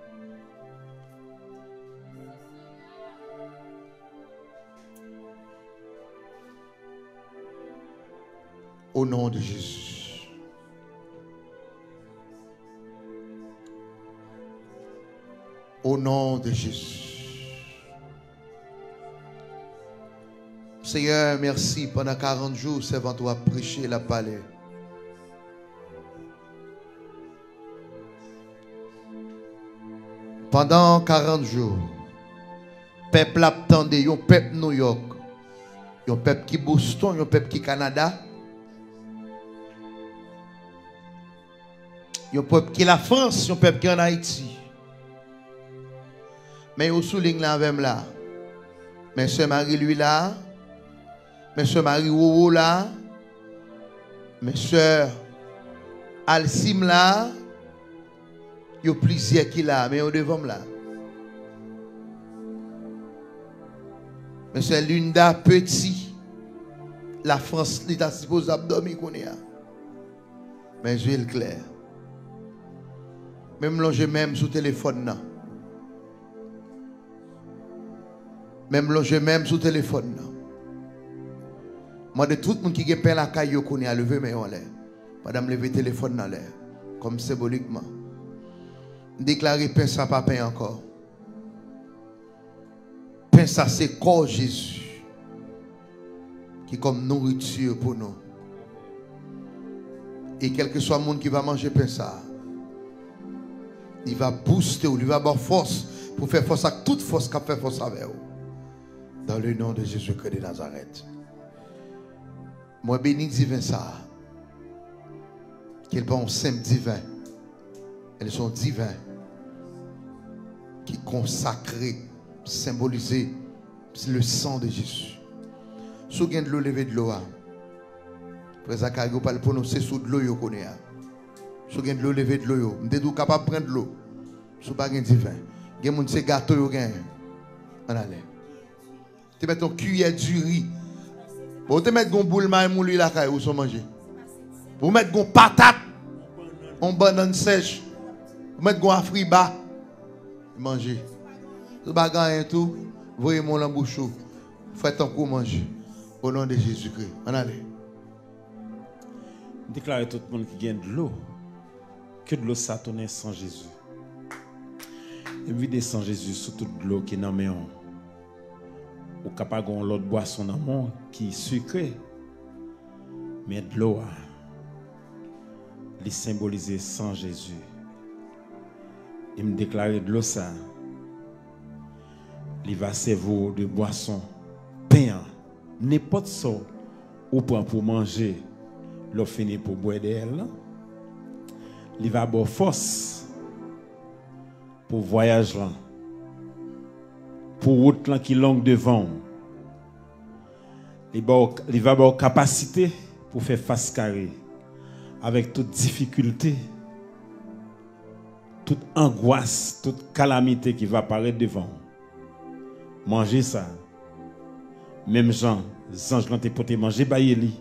[SPEAKER 2] Au nom de Jésus. Au nom de Jésus. Seigneur, merci. Pendant 40 jours, servant toi prêcher la parole. Pendant 40 jours, peuple attendait, un peuple New York, un peuple qui Boston, un peuple qui Canada, un peuple qui la France, un peuple qui en Haïti. Mais au souligne là avec là. Mais ce Marie lui là. Mais ce Marie Wowo là. Mais sœur Alcim là. Il y a plusieurs qui là, mais au devant là. Mais c'est Lunda Petit. La France, l'État suppose abdomen qu'on est. Mais je vais le clair. Même longer même sous téléphone là. Même longer même sous téléphone là. Moi de tout le monde qui a peine la caillou qu'on a levé mais en l'air. Madame lever téléphone dans l'air comme symboliquement. Déclarer pain ça pas pain encore. Pain ça c'est corps Jésus qui est comme nourriture pour nous. Et quel que soit le monde qui va manger pain ça, il va booster ou il va avoir force pour faire force à toute force qu'a fait force avec vous. Dans le nom de Jésus-Christ de Nazareth. Moi bénis divin ça. Qu'ils bon saint divin. Elles sont divins. Qui consacrés, symbolisés le sang de Jésus. Si vous avez de l'eau, levez de l'eau. Frère Zacharie, vous parlez prononcer sous de l'eau. Si vous avez de l'eau, levez de l'eau. Vous êtes capable de prendre de l'eau. Si vous n'avez pas de divin. Vous avez des gâteaux. On allait. Tu mets ton cuillère du riz. Vous mettez un boule de mouli là où sont mangés. Vous mettez une patate, une banane sèche. Vous mettez un afriba. Manger. Ce bagage et tout, voyez mon bouche. Faites un coup manger. Au nom de Jésus-Christ. On allait.
[SPEAKER 5] Déclarez tout le monde qui gagne de l'eau. Que de l'eau satonée sans Jésus. Et vider sans Jésus sur toute l'eau qui est dans mes mains. Ou capable de l'autre boisson dans mon qui est sucrée. Mais de l'eau, les symboliser sans Jésus. Il me déclarait de l'eau ça. Il va servir de boisson, pain, n'importe ça, ou pour manger, l'eau fini pour boire d'elle. Il va avoir force pour voyage là, pour route là qui longue devant. Il va avoir capacité pour faire face carré avec toute difficulté, toute angoisse, toute calamité qui va apparaître devant. Mangez ça. Même Jean, les anges quand ils manger, baillez-li.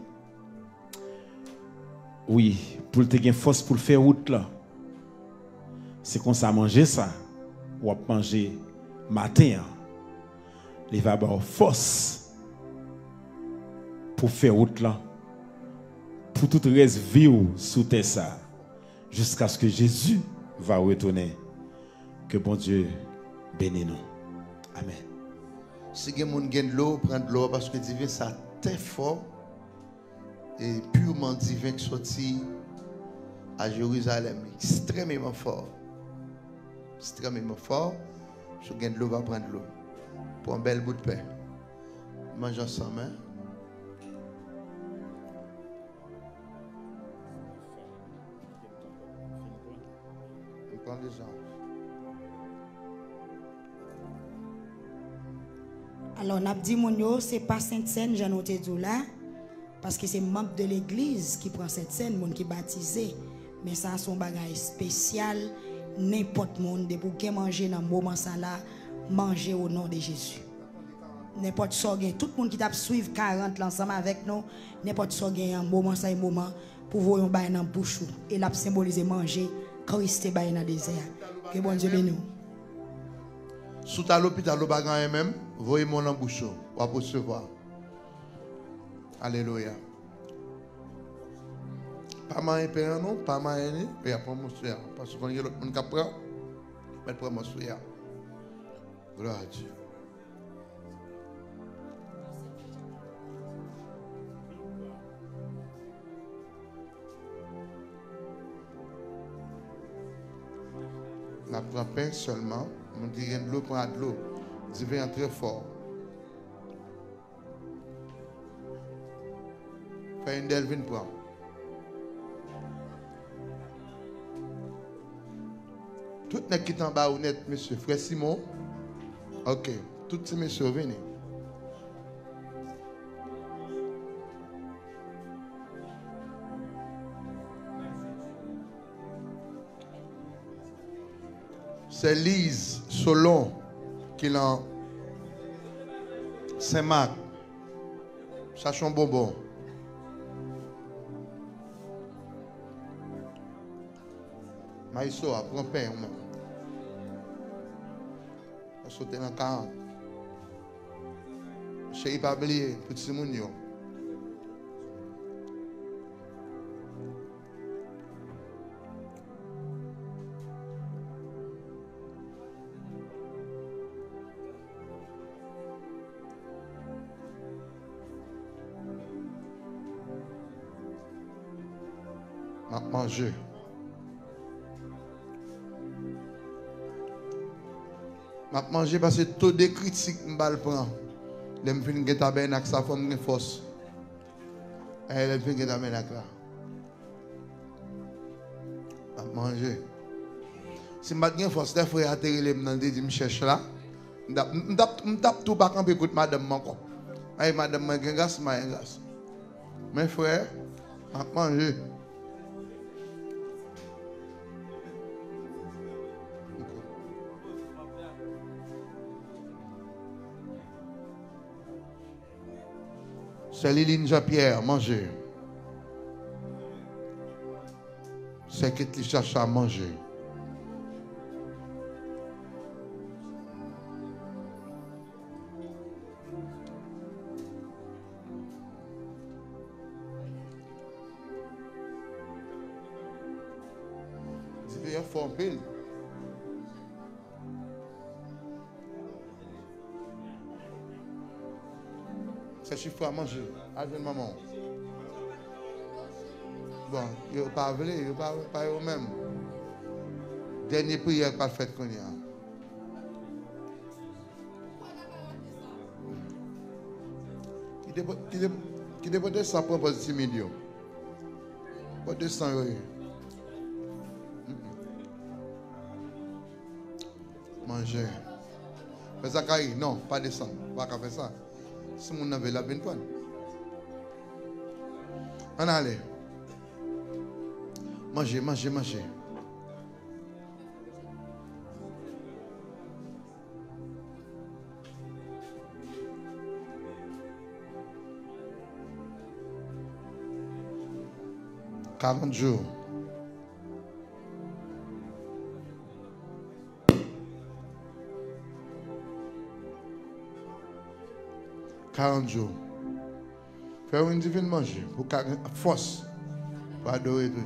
[SPEAKER 5] Oui, pour te gagner force pour le faire route là. C'est comme ça manger ça. Ou à manger matin. Il va avoir force pour faire route là. Pour tout reste vivre sous terre ça. Jusqu'à ce que Jésus va retourner. Que bon Dieu bénisse nous. Amen.
[SPEAKER 2] Si quelqu'un gagne de l'eau, prends de l'eau parce que divin ça très fort et purement divin qui sorti à Jérusalem. Extrêmement fort. Extrêmement fort. Si gagne de l'eau, va prendre de l'eau. Pour un bel bout de pain. Mange ensemble. Hein? On prend les gens.
[SPEAKER 3] Alors, on a dit, ce n'est pas Sainte Seine, j'en ai dit là, parce que c'est membre de l'église qui prend cette scène, monde qui est baptisé. Mais ça, c'est un bagage spécial. N'importe monde, de pour manger dans le moment ça là, manger au nom de Jésus. N'importe qui, tout le monde qui t'a suivi 40 ensemble avec nous, n'importe qui, un moment ça, un moment, pour voir un bain dans la bouche. Et là, symboliser manger, Christ est dans le désert. Que bon Dieu bénisse nous.
[SPEAKER 2] Sous ta l'hôpital, le bagage même, voyez mon embouche, ou à recevoir. Alléluia. Pas mal payant non, pas mal ni, mais après mon soeur, parce qu'on y a l'autre monde qui prend, mais pour mon soeur. Gloire à Dieu. On prend pain seulement. On dit de l'eau, prend de l'eau. Divin très fort. Fait une delvin prend. Tout n'est qui est en bas honnête, monsieur. Frère Simon. Ok. Tout ces messieurs venez. C'est Lise Solon qui l'a Saint-Marc. Sachons bonbon. Maïso, prends pain. On saute dans 40. Je n'ai pas oublié, petit mounio. Manger. Je manger parce que tout des critiques je prends. Je me fais tabernacle, ça fait une force. Et je me fais tabernacle là. Je manger. Si je fais une force, je vais atterrir dans le je me cherche là. Je tape tout par camp écoute madame encore. Hey madame, je suis gas, mes frères, je manger. C'est Liline Jean-Pierre, manger. C'est que tu cherches à manger. Tu viens faire un pile. C'est chiffre à manger. Avec maman. Bon, il n'y a pas voulu, il n'y a pas eux-mêmes. Dernier prière pas fait qu'on y a. Qui dépose ça pour un 6 millions. Pas 200 euros. Manger. Mais ça, non, pas 200. Pas qu'à faire ça. Si mon avait la bonne. On allait. Mangez, mangez, mangez. « 40 jours. » 40 jours. Faire une divine manger pour force pour adorer toujours.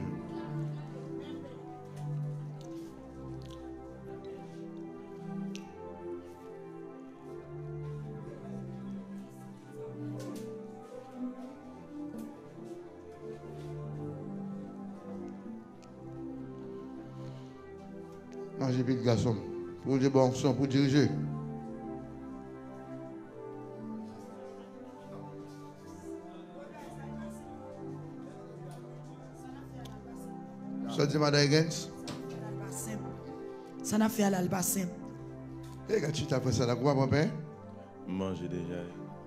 [SPEAKER 2] Manger vite garçon pour des bons sons pour diriger. Ça dit madame Gens?
[SPEAKER 6] Ça n'a fait à l'alba simple.
[SPEAKER 2] Et quand tu t'as fait ça, là, quoi, papa?
[SPEAKER 5] Manger déjà.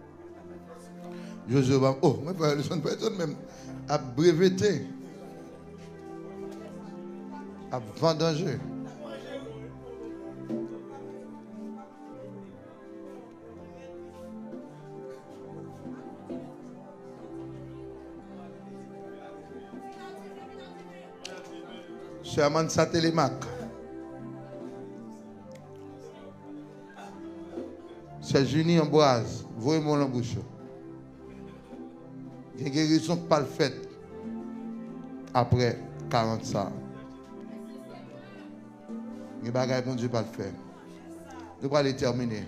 [SPEAKER 2] Josué, oh, moi, pas le personne même à breveter, à vendanger. C'est Amand Satelemac. C'est Junie Amboise. Voyez-moi la bouche. Il y a une guérison pas faite après 40 ans. Il y a des bagages que Dieu pas le faire. Nous allons les terminer.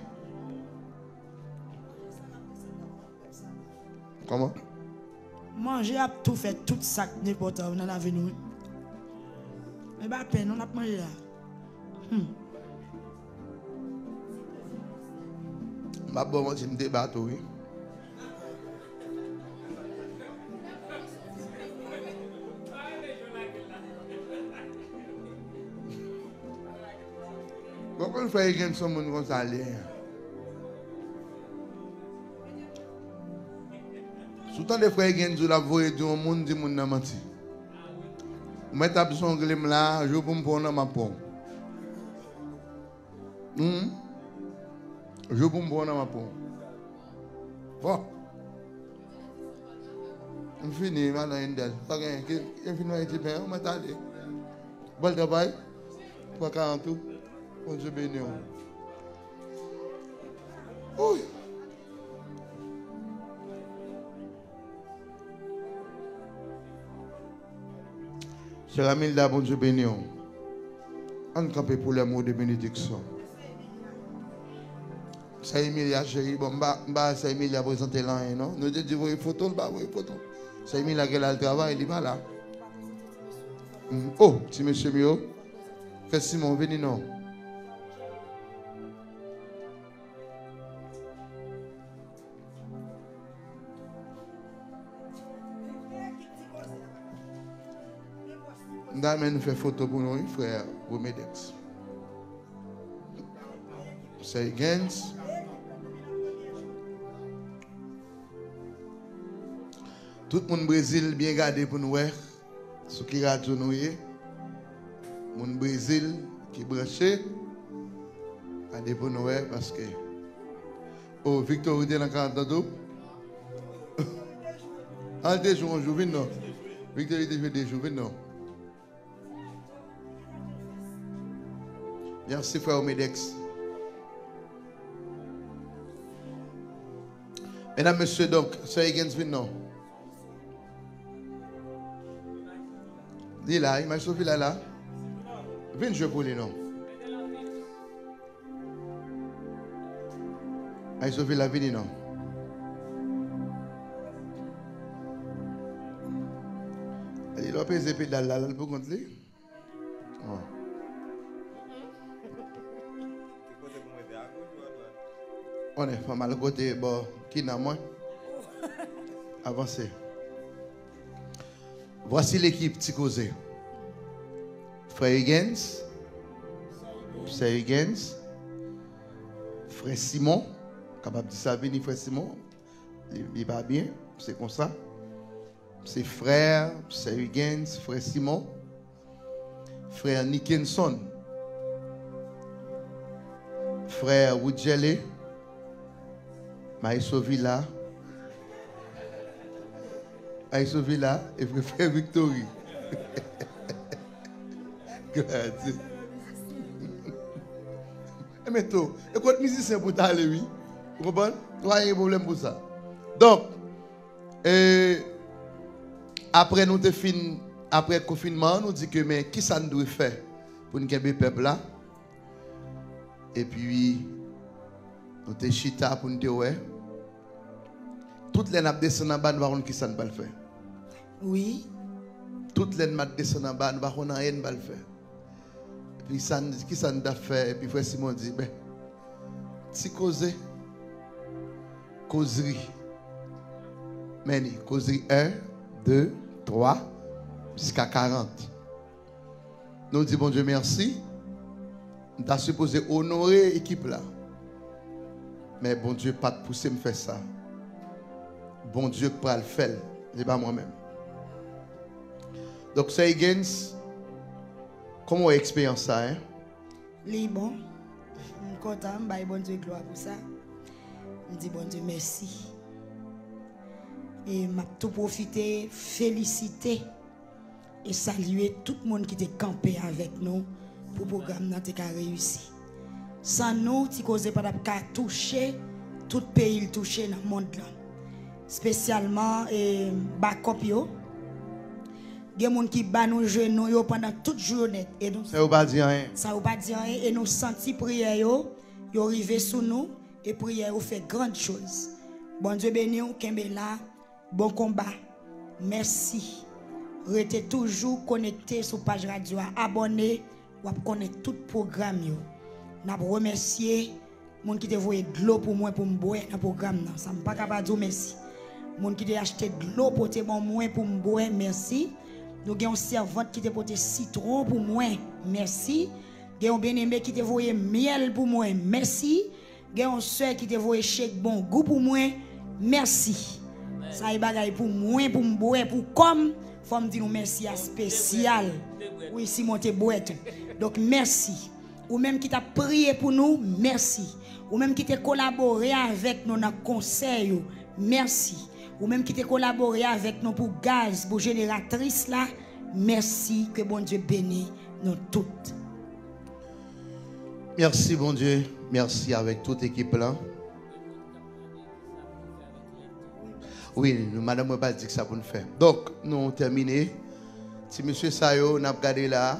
[SPEAKER 2] Comment?
[SPEAKER 6] Manger a tout fait, tout ça n'importe où dans l'avenir. Mais pas peine, on a mangé là.
[SPEAKER 2] Ma bonne, je me débatte, oui. Pourquoi on fait une son monde comme ça? Souvent les frères qui ont la voix du monde du monde n'a menti. Je vais taper son glim là, je vais me prendre dans ma pomme. Je vais me prendre dans ma pomme. Bon. Je finis maintenant une d'elle. Je finis un petit peu, on m'a allé. Bon travail. 3,40 tout. On se bénit. Oui. Cher Amilda, bon Dieu béni. On campe pour les mots de bénédiction. C'est Emilia, chérie. Bon, c'est Emilia présenter là, non? Nous disons, vous voyez photo, photo. C'est Emilia qui a le travail, il est pas là. Oh, petit monsieur Mio. Frère Simon, venez non. Nous fait photo pour nous, frère Romedex. C'est Gens. Tout le monde Brésil bien gardé pour nous, ce qui a tout nous. Mon Brésil qui branché, gardé pour nous, parce que. Oh, Victor, vous êtes dans 40 ans. Ah, des jours, on joue, non. Victor, il fait des jours, non. Merci, frère Omedex. Mesdames, messieurs, donc, c'est Higgins, non? Dis là, il m'a sauvé là. Viens jouer pour lui, non? Il sauvé la vie, non? Il a pesé pédale là, pour contre lui. On est pas mal côté, bon, qui n'a moins. Avancez. Voici l'équipe Ticozé. Frère Higgins. Frère Higgins. Frère Simon. Capable de dire ça, venir frère Simon. Il va bien, c'est comme ça. c'est frère Huygens, frère Simon, frère Nickinson, frère Woodjele, Maïso Villa, et frère Victory. Mais tout, écoute, musicien pour t'aller, oui. Vous comprenez? Vous avez un problème pour ça. Donc, après nous te fin, après le confinement, nous dit que mais qui ça nous doit faire pour nous garder le peuple là? Et puis, nous te chita pour nous dire ouais. Toutes les nappes descendent en bas, nous voyons qui ça ne va le faire.
[SPEAKER 6] Oui.
[SPEAKER 2] Toutes les nappes descendent en bas, nous voyons rien ne va le faire. Et puis, qui ça nous a fait? Et puis, frère Simon dit, ben, si causer, causerie. Mais, causerie 1, 2, 3, jusqu'à 40. Nous disons, bon Dieu, merci. Nous sommes supposé honorer l'équipe là. Mais bon Dieu, pas de pousser me faire ça. Bon Dieu, pas le faire. Ce n'est pas moi-même. Donc, ça, Huygens, comment vous expérience ça? Hein?
[SPEAKER 6] Les bon. Je suis content. Je suis bon Dieu gloire pour ça. Je dis bon Dieu merci. Et je tout profiter, féliciter et saluer tout le monde qui était campé avec nous pour le programme qui a réussi. Sans nous, tu n'as pas toucher tout pays touché dans le monde. Spécialement, backup yo. Il y a des gens qui battent nos genoux pendant toute journée. Et nous,
[SPEAKER 2] ça ne veut pas dire rien.
[SPEAKER 6] Ça ne veut pas dire rien. Et nous sentons prière yo arrivé sur nous et prière fait grandes choses. Bon Dieu béni, Kembela, bon combat. Merci. Restez toujours connecté sur page radio, abonné, ou connaître tout programme yo. N'a remercier mon qui te voyé de l'eau pour moi pour me boire dans programme là. Ça me pas capable dire merci. Mon qui t'a acheté de l'eau pour te bon moi pour me boire, merci. Nous avons une servante qui t'a porté citron pour moi, merci. Nous avons un bien-aimé qui t'a voyé miel pour moi, merci. Nous avons une soeur qui t'a voyé chèque bon goût pour moi, merci. Ça y bagaille pour moi pour me boire pour comme faut me dire merci à spécial. Oui, si mon te boire. Donc merci. Ou même qui t'a prié pour nous, merci. Ou même qui t'a collaboré avec nous dans le conseil, merci. Ou même qui t'a collaboré avec nous pour gaz, pour génératrice là, merci. Que bon Dieu bénisse nous toutes.
[SPEAKER 2] Merci bon Dieu, merci avec toute l'équipe là. Oui, madame n'a pas dit que ça pour nous faire. Donc, nous avons terminé. Si monsieur Sayo n'a pas regardé là,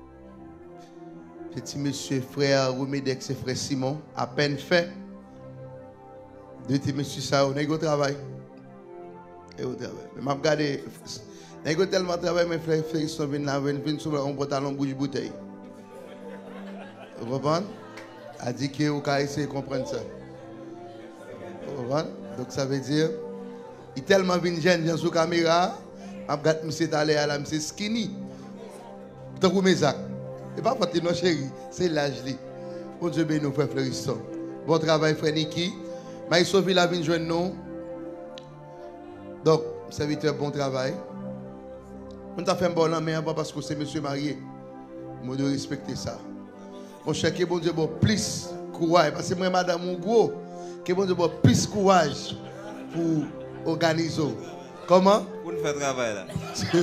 [SPEAKER 2] petit monsieur frère Romédex et frère Simon, à peine fait. De petit monsieur Sayo, n'a pas travail. Et au travail. Mais m'a regardé, n'a pas tellement travail, mes frères sont venus là, venus sur un pantalon bouge bouteille. Vous comprenez? A dit que vous pouvez essayer de comprendre ça. Vous comprenez? Donc ça veut dire, il est tellement venu jeune sur la caméra, je regarde monsieur Talé à la monsieur skinny. Tant que mes actes. Et pas pour nos chéris, c'est l'âge. Bon Dieu bénisse nos frères Fleurisson. Bon travail, frère Niki. Mais sauvé la vie de nous. Donc, serviteur, bon travail. On t'a fait un bon an, mais pas parce que c'est monsieur marié. Je dois respecter ça. Mon cher, que bon Dieu bon plus courage. Parce que moi, madame, mon gros, que bon Dieu bon plus courage pour organiser. Comment?
[SPEAKER 7] Pour nous faire travail là.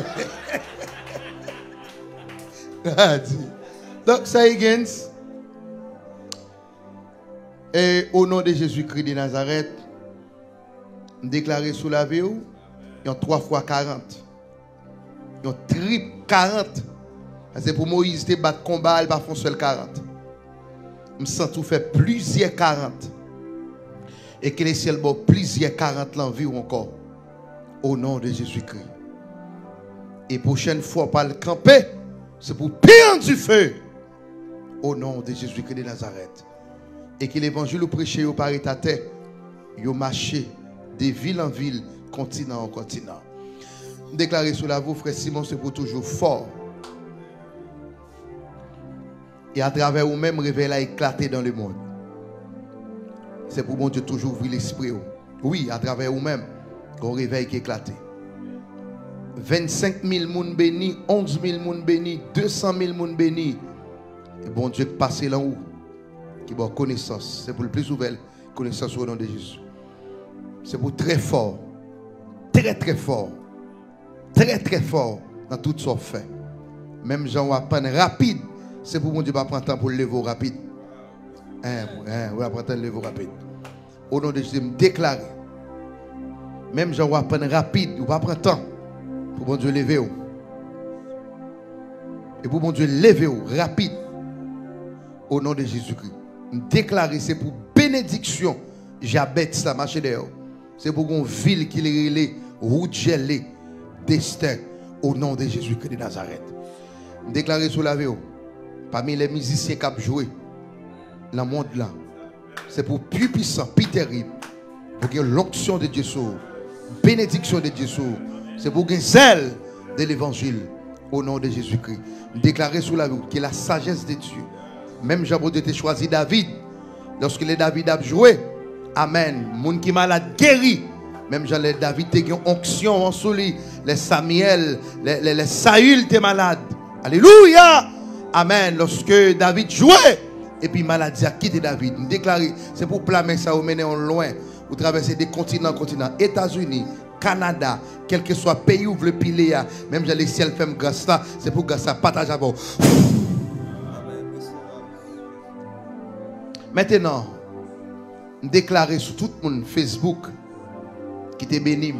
[SPEAKER 2] Donc, ça Huygens. Et au nom de Jésus-Christ de Nazareth, déclaré sous la vie, il y a 3 fois 40. Il y a triple 40. C'est pour Moïse, il battre combat, il va faire seul 40. Je sens tout faire plusieurs 40. Et que les ciels bon plusieurs 40 l'envie ou encore. Au nom de Jésus-Christ. Et prochaine fois, pas le camper, c'est pour pire du feu. Au nom de Jésus-Christ de Nazareth. Et que l'évangile prêché au Paris à terre, il marché de ville en ville, continent en continent. Déclaré sous la voix, frère Simon, c'est pour toujours fort. Et à travers vous-même, réveil a éclaté dans le monde. C'est pour bon Dieu toujours ouvrir l'esprit. Oui, à travers vous-même, qu'on réveille qui éclaté. 25 000 moun bénis, 11 000 moun bénis, 200 000 moun bénis. Et bon Dieu qui passe là où? Qui a connaissance. C'est pour le plus ouvert connaissance au nom de Jésus. C'est pour très fort. Très très fort. Très très fort dans tout ce qu'on fait. Même gens va prendre rapide. C'est pour mon Dieu pas prendre temps pour le lever rapide. On va prendre le lever rapide. Au nom de Jésus, me déclarer. Même gens va prendre rapide. Ou pas prendre temps pour mon Dieu lever. Et pour mon Dieu lever rapide. Au nom de Jésus-Christ. Me déclarer c'est pour bénédiction. J'habite ça marcher dehors. C'est pour une ville qui est relée, route gelée, destin. Au nom de Jésus-Christ de Nazareth. Me déclarer sur la vie. Parmi les musiciens qui ont joué dans le monde là, c'est pour plus puissant, plus terrible, pour que l'onction de Dieu soit, bénédiction de Dieu soit, c'est pour que zèle de l'évangile au nom de Jésus-Christ. Déclarer sur la vie que la sagesse de Dieu, même Jean-Paul a choisi David, lorsque les David a joué, amen, moun qui malade guéri, même David a une onction en souli, les Samuel, les Saül étaient malades. Alléluia! Amen. Lorsque David jouait, et puis maladie a quitté David. Nous déclarer, c'est pour plamer ça, vous mener en loin, vous traversez des continents, États-Unis, Canada, quel que soit le pays où vous le pilez, même si les ciels font grâce là, c'est pour grâce à partage à vous. Maintenant, nous déclarer sur tout le monde Facebook qui t'est béni,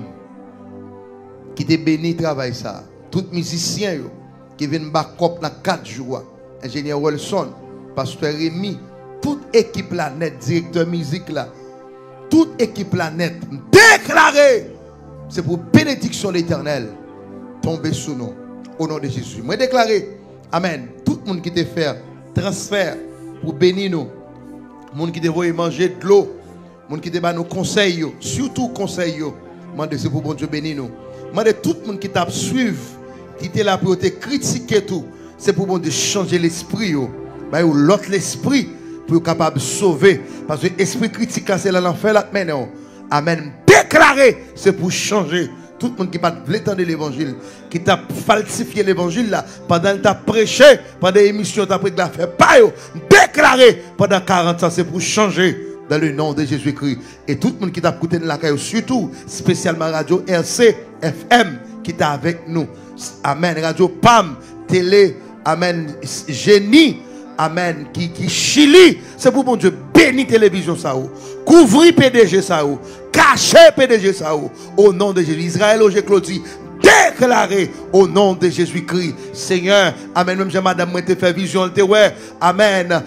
[SPEAKER 2] travail ça. Tout musicien qui vient back-up dans 4 jours, ingénieur Wilson, pasteur Rémi, toute équipe là net, directeur musique là, toute équipe là net, déclaré, c'est pour bénédiction de l'Éternel tomber sous nous, au nom de Jésus. Moi déclaré, amen, tout le monde qui te fait transfert pour bénir nous, le monde qui te voit manger de l'eau, le monde qui te bat nos conseils, surtout conseils, c'est pour bon Dieu bénir nous. Tout le monde qui t'a suivi, qui était là pour te critiquer tout, c'est pour bon Dieu changer l'esprit, l'autre l'esprit pour être capable de sauver. Parce que l'esprit critique, c'est là l'enfer là maintenant. Amen. Déclaré, c'est pour changer. Tout le monde qui pas l'étendre de l'évangile, qui t'a falsifié l'évangile là, pendant que t'a prêché, pendant l'émission, t'as pris de la fait pas, déclaré pendant 40 ans, c'est pour changer. Dans le nom de Jésus-Christ. Et tout le monde qui t'a écouté dans la caille, surtout spécialement Radio RC FM qui est avec nous. Amen. Radio PAM, télé, amen. Génie, amen. Qui Chili. C'est pour mon Dieu béni télévision ça. Couvrir PDG ça. Cacher PDG ça. Au nom de Jésus. Israël, j'ai Claudie. Déclaré au nom de Jésus-Christ. Seigneur, amen. Même j'ai madame, moi te fait vision, te ouais. Amen.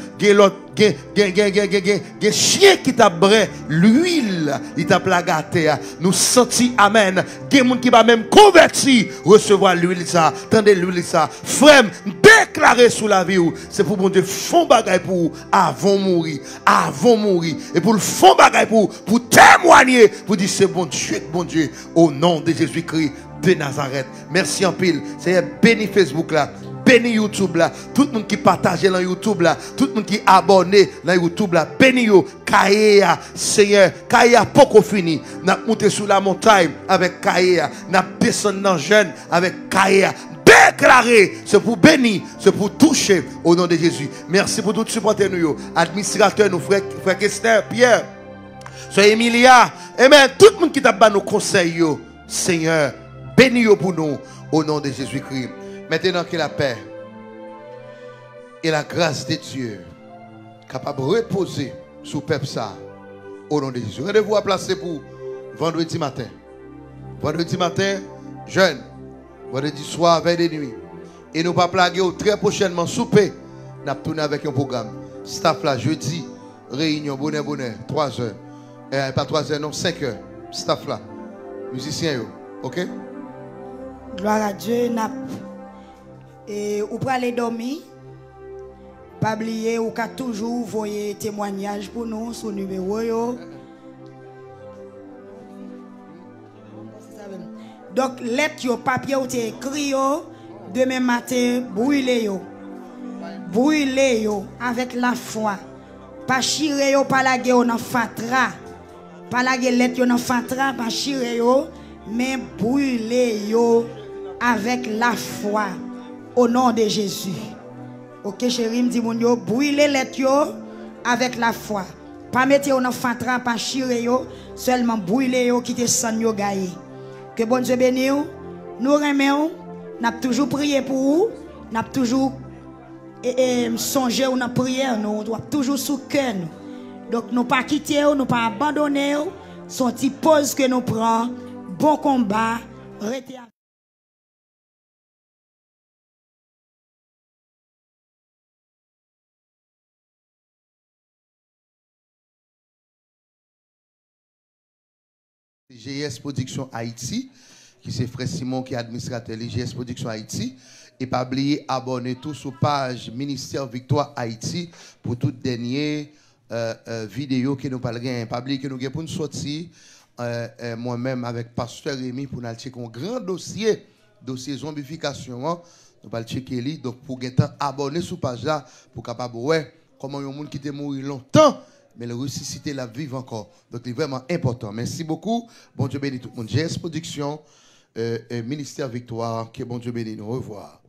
[SPEAKER 2] Gen chien qui t'a bré l'huile, il t'a plagaté. Nous senti, amen. Gen moun qui va même converti, recevoir l'huile ça. Tendez l'huile ça. Frère, déclaré sous la vie, c'est pour mon Dieu fond bagay pour avant mourir. Avant mourir. Et pour le fond bagay pour témoigner, pour dire c'est bon Dieu, au nom de Jésus-Christ de Nazareth. Merci en pile. C'est béni Facebook là. Béni YouTube là, tout le monde qui partage dans YouTube là, tout le monde qui est abonné dans YouTube là, béni yo, Kaea, Seigneur, Kaea poko fini, n'a monté sur la montagne avec Kaea, n'a descendu dans jeune avec Kaea, déclaré, c'est pour bénir, c'est pour toucher au nom de Jésus. Merci pour tout supporter nous, administrateur, nous frère Esther, Pierre, soyez Emilia, amen, tout le monde qui t'a donné nos conseils, Seigneur, béni yo pour nous au nom de Jésus-Christ. Maintenant que la paix et la grâce de Dieu capable de reposer sur le peuple ça au nom de Jésus. Rendez-vous à placer pour vendredi matin. Vendredi matin, jeune. Vendredi soir, veille de nuit. Et nous pas plaguer très prochainement souper. Nous allons tourner avec un programme. Staff là, jeudi, réunion, bonheur, 3 heures. Pas 3 heures, non, 5 heures. Staff là. Musicien, ok?
[SPEAKER 6] Gloire à Dieu, et ou pour aller dormir, pas oublier ou qu'à toujours envoyer témoignage pour nous sur le numéro yo. Donc lettre yo papier ou t'es écrit yo, demain matin brûlez yo avec la foi. Pas chirer yo pas la guerre dans fatra. Pas la lettre yo dans fatra, pas chirer yo, mais brûlez yo avec la foi au nom de Jésus. Ok, chérie, me dit mon yo, brûlez les yo avec la foi. Pas mettre yo dans fatra, pas chirer yo, seulement brûler yo, quitter sang yo gaye. Que bon Dieu bénisse vous. Nous remercions, n'a toujours prié pour vous, n'a toujours songé ou n'a prière, nous doit toujours sous cœur. Donc nous pas quitter, nous pas abandonner, son petit pause que nous prenons, bon combat, restez.
[SPEAKER 2] GS Production Haïti, qui c'est Frère Simon qui est administrateur de GS Production Haïti. Et pas oublier abonner tout sur page Ministère Victoire Haïti pour toute dernière vidéo que nous parlons. Pas oublier que nous avons pour nous sortir moi-même avec Pasteur Rémi pour nous checker un grand dossier zombification. Nous allons checker lui. Donc pour abonner sur page là pour capable ouais comment il y a un monde qui est mort longtemps. Mais le ressusciter la vivre encore. Donc, c'est vraiment important. Merci beaucoup. Bon Dieu bénisse tout le monde. GS Production, Ministère Victoire. Que bon Dieu bénisse. Au revoir.